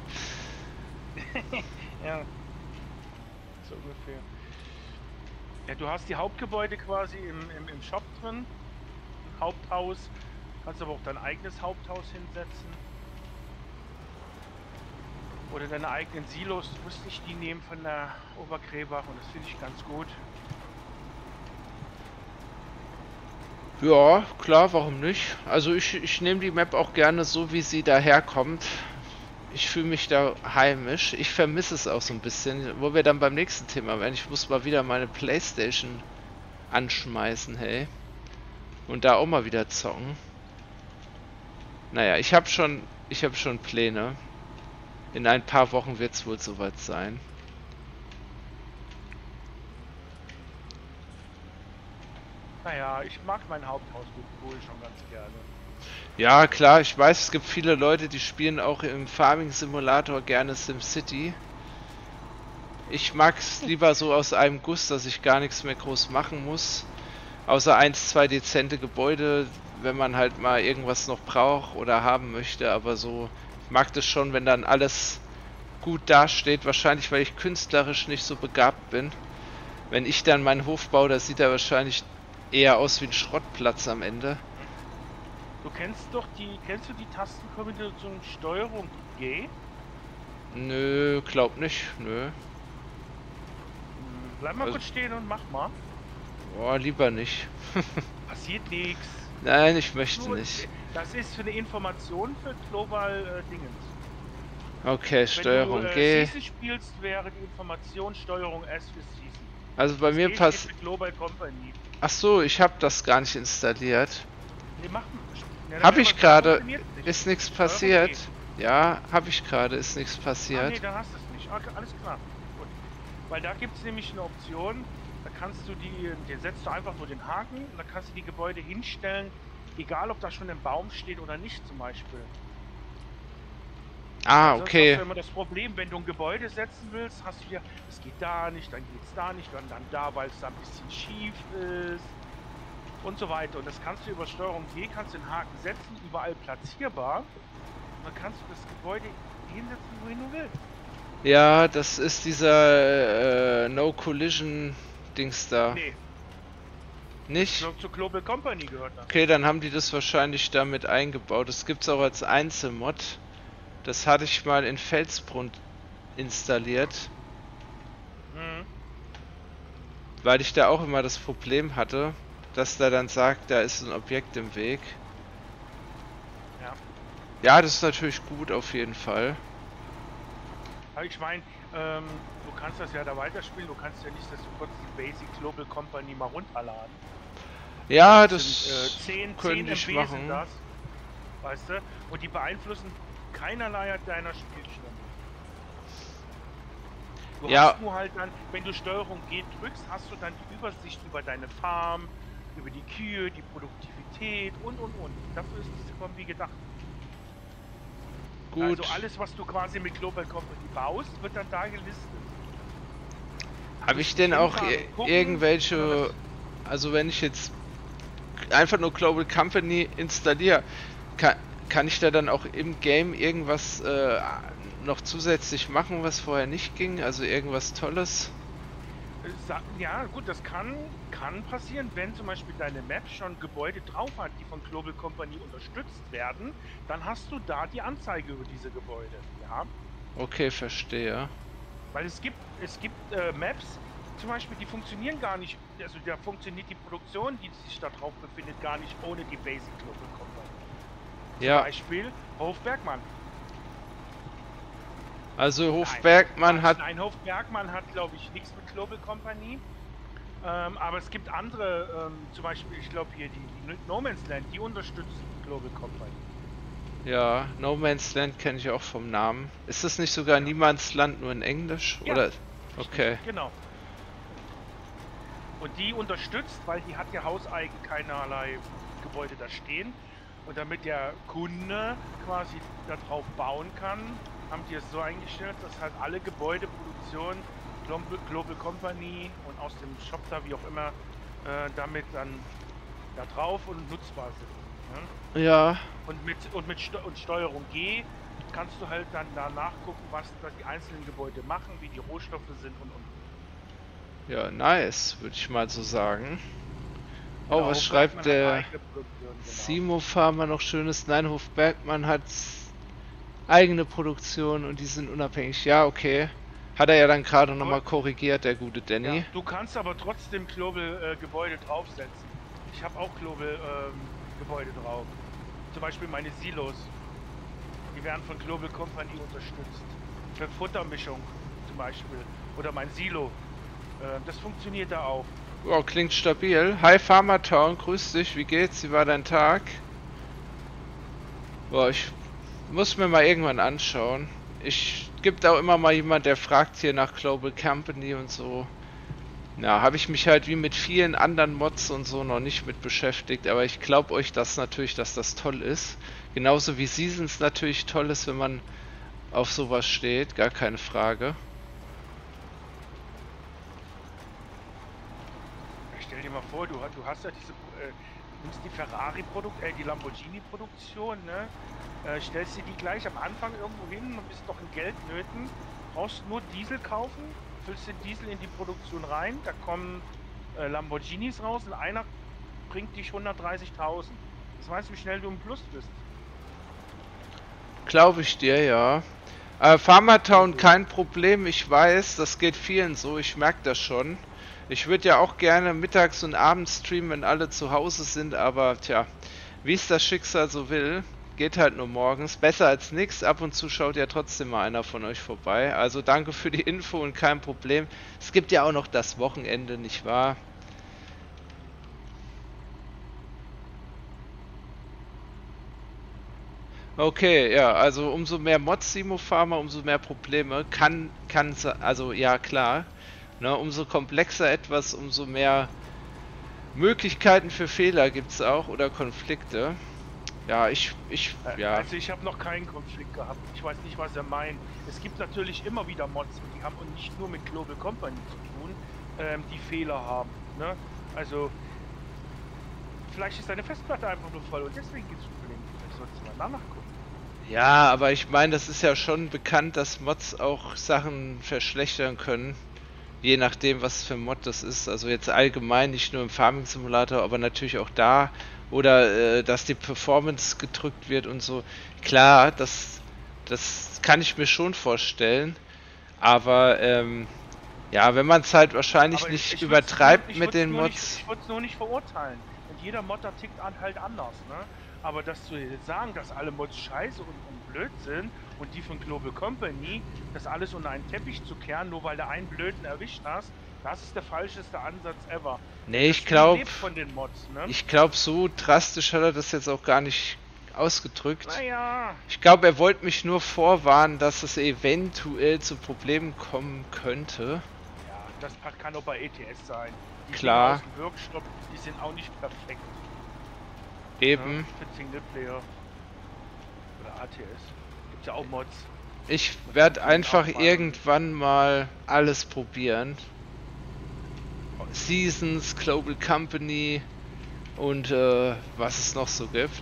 Ja, so ungefähr. Ja, du hast die Hauptgebäude quasi im Shop drin, Haupthaus, kannst aber auch dein eigenes Haupthaus hinsetzen. Oder deine eigenen Silos, du musst nicht die nehmen von der Obergräbach und das finde ich ganz gut. Ja, klar, warum nicht? Also ich nehme die Map auch gerne so, wie sie daherkommt. Ich fühle mich da heimisch. Ich vermisse es auch so ein bisschen, wo wir dann beim nächsten Thema werden. Ich muss mal wieder meine Playstation anschmeißen, hey. Und da auch mal wieder zocken. Naja, ich habe schon Pläne. In ein paar Wochen wird es wohl soweit sein. Naja, ich mag mein Haupthaus wohl schon ganz gerne. Ja, klar, ich weiß, es gibt viele Leute, die spielen auch im Farming Simulator gerne SimCity. Ich mag es lieber so aus einem Guss, dass ich gar nichts mehr groß machen muss. Außer 1, 2 dezente Gebäude, wenn man halt mal irgendwas noch braucht oder haben möchte. Aber so, ich mag das schon, wenn dann alles gut dasteht. Wahrscheinlich, weil ich künstlerisch nicht so begabt bin. Wenn ich dann meinen Hof baue, da sieht er wahrscheinlich eher aus wie ein Schrottplatz am Ende. Du kennst du die Tastenkombination Steuerung G? Nö, glaub nicht, nö. Bleib mal kurz stehen und mach mal. Boah, lieber nicht. Passiert nichts. Nein, ich möchte nicht. Das ist für eine Information für Global Dingens. Okay, Steuerung G. Wenn du Season spielst, wäre die Information Steuerung S für Season. Also bei mir passt. Global Company. Ach so, ich habe das gar nicht installiert. Nee, ja, habe ich gerade. Ist nichts passiert. Ja, habe ich gerade. Ist nichts passiert. Nee, dann hast du es nicht. Okay, alles klar. Gut. Weil da gibt es nämlich eine Option. Da kannst du dir setzt du einfach nur den Haken und da kannst du die Gebäude hinstellen, egal ob da schon ein Baum steht oder nicht zum Beispiel. Ah, okay. Das ist immer das Problem, wenn du ein Gebäude setzen willst, hast du ja, es geht da nicht, dann geht es da nicht, dann da, weil es da ein bisschen schief ist und so weiter. Und das kannst du über Steuerung G, kannst den Haken setzen, überall platzierbar. Und dann kannst du das Gebäude hinsetzen, wohin du willst. Ja, das ist dieser No Collision Dings da. Nee. Nicht? Zur Global Company gehört das. Okay, dann haben die das wahrscheinlich damit eingebaut. Das gibt's auch als Einzelmod. Das hatte ich mal in Felsbrunn installiert. Mhm. Weil ich da auch immer das Problem hatte, dass der dann sagt, da ist ein Objekt im Weg. Ja. Ja, das ist natürlich gut auf jeden Fall. Aber ich meine, du kannst das ja da weiterspielen, du kannst ja nicht das kurz die Basic Global Company mal runterladen. Ja, das sind, 10 könnte ich MB machen. sind das, weißt du? Und die beeinflussen keinerlei deiner Spielstände. Du hast nur halt dann, wenn du Steuerung G drückst, hast du dann die Übersicht über deine Farm, über die Kühe, die Produktivität und. Dafür ist diese Kombi gedacht. Gut. Also alles, was du quasi mit Global Company baust, wird dann da gelistet. Habe ich denn auch irgendwelche, also wenn ich jetzt einfach nur Global Company installiere, kann ich da dann auch im Game irgendwas noch zusätzlich machen, was vorher nicht ging? Also irgendwas Tolles? Ja, gut, das kann passieren, wenn zum Beispiel deine Map schon Gebäude drauf hat, die von Global Company unterstützt werden, dann hast du da die Anzeige über diese Gebäude, ja. Okay, verstehe. Weil es gibt Maps, zum Beispiel, die funktionieren gar nicht, also da funktioniert die Produktion, die sich da drauf befindet, gar nicht ohne die Basic Global Company. Ja. Zum Beispiel Hofbergmann. Also Hofbergmann hat... Nein, Hofbergmann hat, glaube ich, nichts mit Global Company. Aber es gibt andere, zum Beispiel, ich glaube hier die No Man's Land, die unterstützt Global Company. Ja, No Man's Land kenne ich auch vom Namen. Ist das nicht sogar Ja. Niemandsland nur in Englisch? Ja, Oder? richtig, Okay. genau. Und die unterstützt, weil die hat ja hauseigen keinerlei Gebäude da stehen. Und damit der Kunde quasi darauf bauen kann, haben die es so eingestellt, dass halt alle Gebäudeproduktion Global Company und aus dem Shop da, wie auch immer, damit dann da drauf und nutzbar sind. Ne? Ja, Und Steuerung G kannst du halt dann da nachgucken, was da die einzelnen Gebäude machen, wie die Rohstoffe sind und. ja, nice, würde ich mal so sagen. Oh, Genau, was schreibt man der hat eigene Produktion, genau. Simo Farmer noch schönes? Neinhof Bergmann hat eigene Produktion und die sind unabhängig. Ja, okay. Hat er ja dann gerade nochmal korrigiert, der gute Danny. Ja, du kannst aber trotzdem Global Gebäude draufsetzen. Ich habe auch Global Gebäude drauf. Zum Beispiel meine Silos. Die werden von Global Company unterstützt. Für Futtermischung zum Beispiel. Oder mein Silo. Das funktioniert da auch. Wow, klingt stabil. Hi Farmer Town, grüß dich, wie geht's? Wie war dein Tag? Boah, ich muss mir mal irgendwann anschauen. Gibt auch immer mal jemand, der fragt hier nach Global Company und so. Ja, habe ich mich halt wie mit vielen anderen Mods und so noch nicht mit beschäftigt, aber ich glaube euch das natürlich, dass das toll ist. Genauso wie Seasons natürlich toll ist, wenn man auf sowas steht, gar keine Frage. Stell dir mal vor, du hast ja nimmst die die Lamborghini-Produktion, ne? Stellst dir die gleich am Anfang irgendwo hin und bist doch in Geldnöten, brauchst nur Diesel kaufen, füllst den Diesel in die Produktion rein, da kommen Lamborghinis raus und einer bringt dich 130.000. Das weißt du, wie schnell du im Plus bist. Glaube ich dir, ja. Farmertown kein Problem, ich weiß, das geht vielen so, ich merke das schon. Ich würde ja auch gerne mittags und abends streamen, wenn alle zu Hause sind, aber tja, wie es das Schicksal so will, geht halt nur morgens. Besser als nix, ab und zu schaut ja trotzdem mal einer von euch vorbei. Also danke für die Info und kein Problem. Es gibt ja auch noch das Wochenende, nicht wahr? Okay, ja, also umso mehr Mods Simo Farmer, umso mehr Probleme also ja klar, ne, umso komplexer etwas, umso mehr Möglichkeiten für Fehler gibt's auch oder Konflikte. Ja, ja. Also ich habe noch keinen Konflikt gehabt. Ich weiß nicht, was er meint. Es gibt natürlich immer wieder Mods, die haben und nicht nur mit Global Company zu tun, die Fehler haben. Ne? Also vielleicht ist deine Festplatte einfach nur voll und deswegen gibt es Probleme. Vielleicht solltest du mal nachgucken. Ja, aber ich meine, das ist ja schon bekannt, dass Mods auch Sachen verschlechtern können. Je nachdem, was für ein Mod das ist. Also jetzt allgemein, nicht nur im Farming Simulator, aber natürlich auch da. Oder dass die Performance gedrückt wird und so. Klar, das kann ich mir schon vorstellen. Aber ja, wenn man es halt wahrscheinlich Aber nicht übertreibt mit den Mods. Ich würde es nur nicht verurteilen. Und jeder Modder tickt halt anders, ne? Aber dass zu sagen, dass alle Mods scheiße und blöd sind und die von Global Company, das alles unter einen Teppich zu kehren, nur weil du einen Blöden erwischt hast, das ist der falscheste Ansatz ever. Nee, ich glaube von den Mods, ne? Ich glaube, so drastisch hat er das jetzt auch gar nicht ausgedrückt. Naja. Ich glaube, er wollte mich nur vorwarnen, dass es eventuell zu Problemen kommen könnte. Ja, das kann auch bei ETS sein. Die Klar. Aus dem Workshop, die sind auch nicht perfekt. Eben. Ja, für Singleplayer. Oder ATS. Gibt's ja auch Mods. Ich werde einfach irgendwann mal alles probieren. Seasons, Global Company und was es noch so gibt.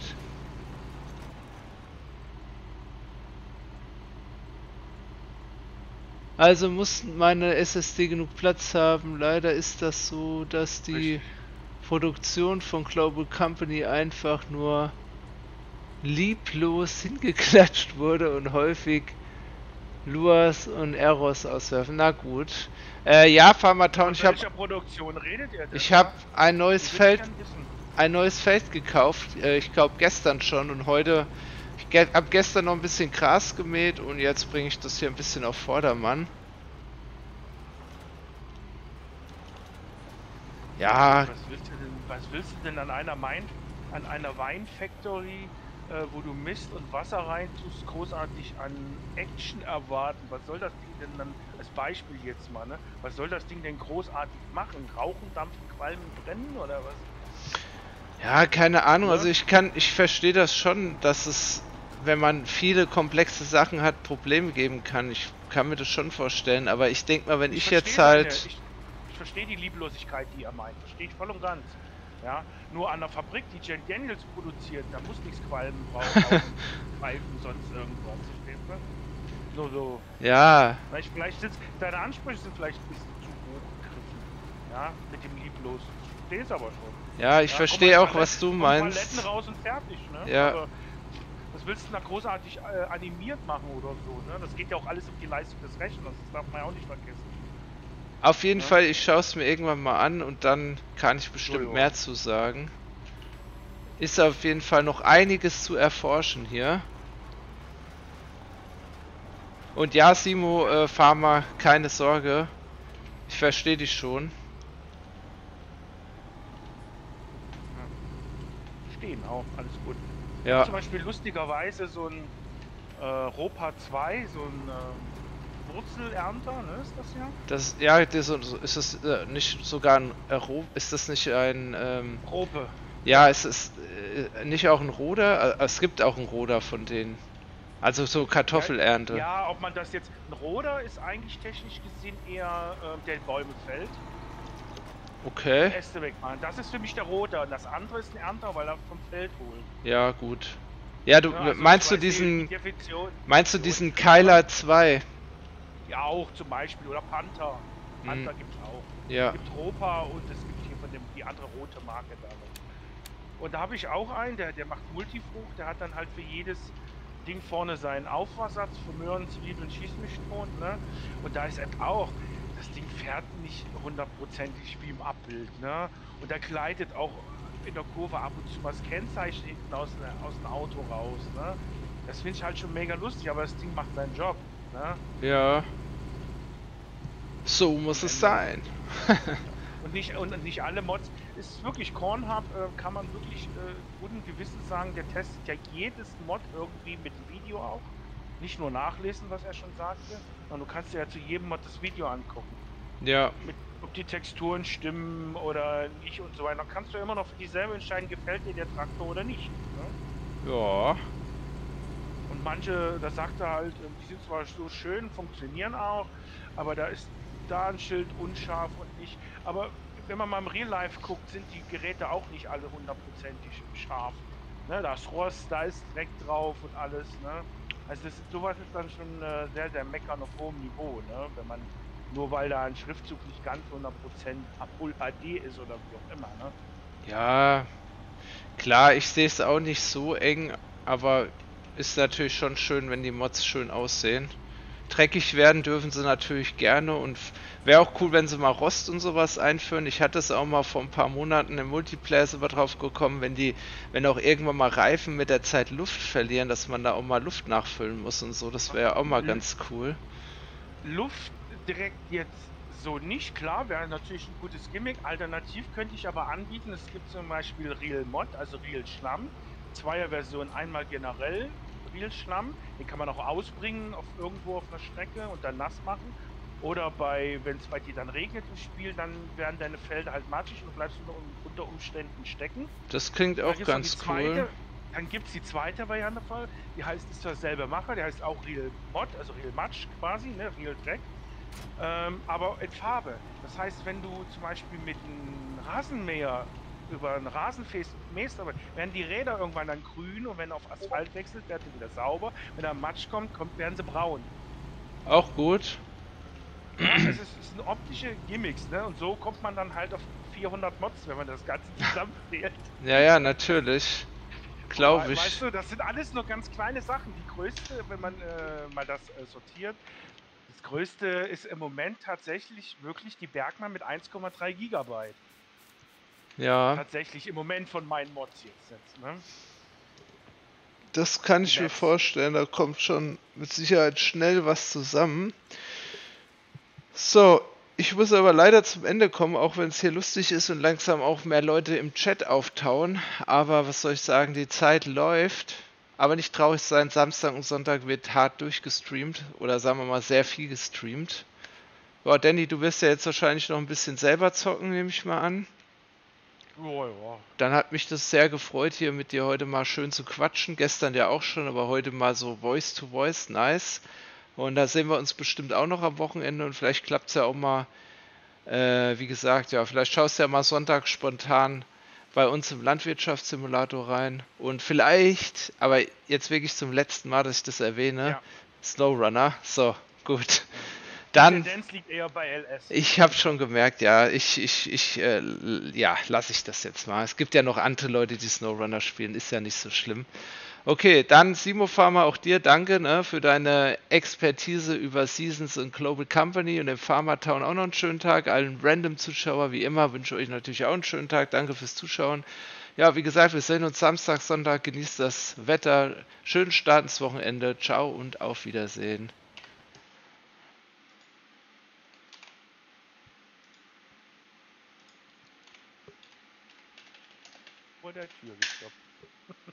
Also muss meine SSD genug Platz haben. Leider ist das so, dass die Produktion von Global Company einfach nur lieblos hingeklatscht wurde und häufig Luas und Errors auswerfen. Na gut. Ja, Farmertown, Produktion redet ihr denn? Ich habe ein neues Feld gekauft. Ich glaube gestern schon und heute. Ich habe gestern noch ein bisschen Gras gemäht und jetzt bringe ich das hier ein bisschen auf Vordermann. Ja, Was willst du denn an einer Wine Factory, wo du Mist und Wasser rein tust, großartig an Action erwarten? Was soll das Ding denn dann, als Beispiel jetzt mal, ne? Was soll das Ding denn großartig machen? Rauchen, dampfen, qualmen, brennen oder was? ja, keine Ahnung. Also Ne? ich verstehe das schon, dass es, wenn man viele komplexe Sachen hat, Probleme geben kann. Ich kann mir das schon vorstellen, aber ich denke mal, wenn Ich ich jetzt verstehe seine, halt, ich verstehe die Lieblosigkeit, die er meint. Verstehe ich voll und ganz. Ja, nur an der Fabrik, die Jack Daniels produziert, da muss nichts qualmen, rauchen, pfeifen, sonst irgendwas. Verstehst du? Nur so. ja, Vielleicht sind deine Ansprüche sind vielleicht ein bisschen zu hoch gegriffen. Ja, mit dem lieblos. Ich verstehe es aber schon. ja, ich Ja, verstehe auch, was du kommen Paletten meinst. raus und fertig, ne? Ja, Aber was willst du da großartig animiert machen oder so, ne? Das geht ja auch alles um die Leistung des Rechners, das darf man ja auch nicht vergessen. auf jeden Ne? Fall, ich schaue es mir irgendwann mal an und dann kann ich bestimmt So, ja. mehr zu sagen. Ist auf jeden Fall noch einiges zu erforschen hier. Und ja, Simo, Pharma, keine Sorge. Ich verstehe dich schon. Stehen auch, alles gut. Ich habe Ja, zum Beispiel lustigerweise so ein Ropa 2, so ein Wurzelernter, ne, ist das ja? das, ja, ist es nicht sogar ein, ist das nicht ein, Rope. ja, es ist nicht auch ein Roder? Es gibt auch einen Roder von denen. Also so Ja, Kartoffelernte. ja, ob man das jetzt. Ein Roder ist eigentlich technisch gesehen eher der Bäume fällt und Okay, Äste wegmachen. Das ist für mich der Roder. Und das andere ist ein Ernter, weil er vom Feld holt. ja, gut. Ja, du Ja, also ich meinst du weiß die diesen, Definition diesen nicht, aber Keiler 2? ja auch zum Beispiel. Oder Panther. Hm, Panther gibt es auch. Es ja, gibt Ropa und es gibt hier von dem die andere rote Marke da noch. Und da habe ich auch einen, der macht Multifrucht, der hat dann halt für jedes Ding vorne seinen Aufwahrsatz für Möhren, Zwiebeln, Schieß mich tot, ne? Und da ist eben auch, das Ding fährt nicht hundertprozentig wie im Abbild, ne? Und da gleitet auch in der Kurve ab und zu mal das Kennzeichen hinten aus dem Auto raus, ne? Das finde ich halt schon mega lustig, aber das Ding macht seinen Job, ne? ja, so Am muss es Ende. sein. Und nicht alle Mods. Ist wirklich Cornhub, kann man wirklich guten Gewissens sagen, der testet ja jedes Mod irgendwie mit Video auch. Nicht nur nachlesen, was er schon sagte, sondern du kannst dir ja zu jedem Mod das Video angucken. Ja, Mit, ob die Texturen stimmen oder nicht und so weiter. Dann kannst du immer noch für dich selber entscheiden, gefällt dir der Traktor oder nicht. Ne? ja, Und manche, da sagt er halt, die sind zwar so schön, funktionieren auch, aber da ist da ein Schild unscharf und nicht. Aber wenn man mal im Real Life guckt, sind die Geräte auch nicht alle hundertprozentig scharf. Ne, da ist Rost, da ist Dreck drauf und alles. Ne? Also sowas ist dann schon sehr, sehr meckern auf hohem Niveau. Ne? Wenn man nur weil da ein Schriftzug nicht ganz 100% Full HD ist oder wie auch immer. Ne? ja, klar, ich sehe es auch nicht so eng, aber ist natürlich schon schön, wenn die Mods schön aussehen. Dreckig werden dürfen sie natürlich gerne und wäre auch cool, wenn sie mal Rost und sowas einführen. Ich hatte es auch mal vor ein paar Monaten im Multiplayer sind wir drauf gekommen, wenn auch irgendwann mal Reifen mit der Zeit Luft verlieren, dass man da auch mal Luft nachfüllen muss und so. Das wäre ja auch mal ganz cool. Luft direkt jetzt so nicht, klar, wäre natürlich ein gutes Gimmick. Alternativ könnte ich aber anbieten, es gibt zum Beispiel Real Mod, also Real Schlamm, Zweier-Version, einmal generell Real Schlamm, den kann man auch ausbringen auf irgendwo auf einer Strecke und dann nass machen. Oder wenn es bei dir dann regnet im Spiel, dann werden deine Felder halt matschig und du bleibst unter Umständen stecken. Das klingt Und dann auch gibt's noch die ganz cool. zweite, dann gibt es die zweite Variante, die heißt, ist zwar derselbe Macher, der heißt auch Real Mod, also Real Matsch quasi, ne, Real Dreck, aber in Farbe. Das heißt, wenn du zum Beispiel mit einem Rasenmäher über einen Rasen mähst, aber werden die Räder irgendwann dann grün und wenn du auf Asphalt wechselt, werden sie wieder sauber. Wenn da Matsch werden sie braun. Auch gut. Ja, es sind optische Gimmicks, ne? Und so kommt man dann halt auf 400 Mods, wenn man das Ganze zusammenzählt. Ja, ja, natürlich. Glaube Weißt ich. du, das sind alles nur ganz kleine Sachen. Die größte, wenn man mal das sortiert, das größte ist im Moment tatsächlich wirklich die Bergmann mit 1,3 Gigabyte. Ja, Tatsächlich im Moment von meinen Mods jetzt, ne? das kann Die ich mir Maps. vorstellen. Da kommt schon mit Sicherheit schnell was zusammen. So, Ich muss aber leider zum Ende kommen, auch wenn es hier lustig ist und langsam auch mehr Leute im Chat auftauen. Aber was soll ich sagen, die Zeit läuft. Aber nicht traurig sein, Samstag und Sonntag wird hart durchgestreamt. Oder sagen wir mal sehr viel gestreamt. Ja, Danny, du wirst ja jetzt wahrscheinlich noch ein bisschen selber zocken, nehme ich mal an. Ja, ja. Dann hat mich das sehr gefreut, hier mit dir heute mal schön zu quatschen. Gestern ja auch schon, aber heute mal so Voice to Voice, nice. Und da sehen wir uns bestimmt auch noch am Wochenende und vielleicht klappt es ja auch mal, wie gesagt, ja, vielleicht schaust du ja mal Sonntag spontan bei uns im Landwirtschaftssimulator rein. Und vielleicht, aber jetzt wirklich zum letzten Mal, dass ich das erwähne, Ja. SnowRunner. So, gut. Die Dann, Tendenz liegt eher bei LS. ich habe schon gemerkt, ja, ja, lasse ich das jetzt mal. Es gibt ja noch andere Leute, die SnowRunner spielen, ist ja nicht so schlimm. Okay, dann Simo Pharma, auch dir danke, ne, für deine Expertise über Seasons und Global Company und im Pharma Town auch noch einen schönen Tag. Allen Random-Zuschauer wie immer wünsche euch natürlich auch einen schönen Tag. Danke fürs Zuschauen. Ja, wie gesagt, wir sehen uns Samstag, Sonntag. Genießt das Wetter. Schönen Start ins Wochenende. Ciao und auf Wiedersehen. Vor der Tür gestoppt.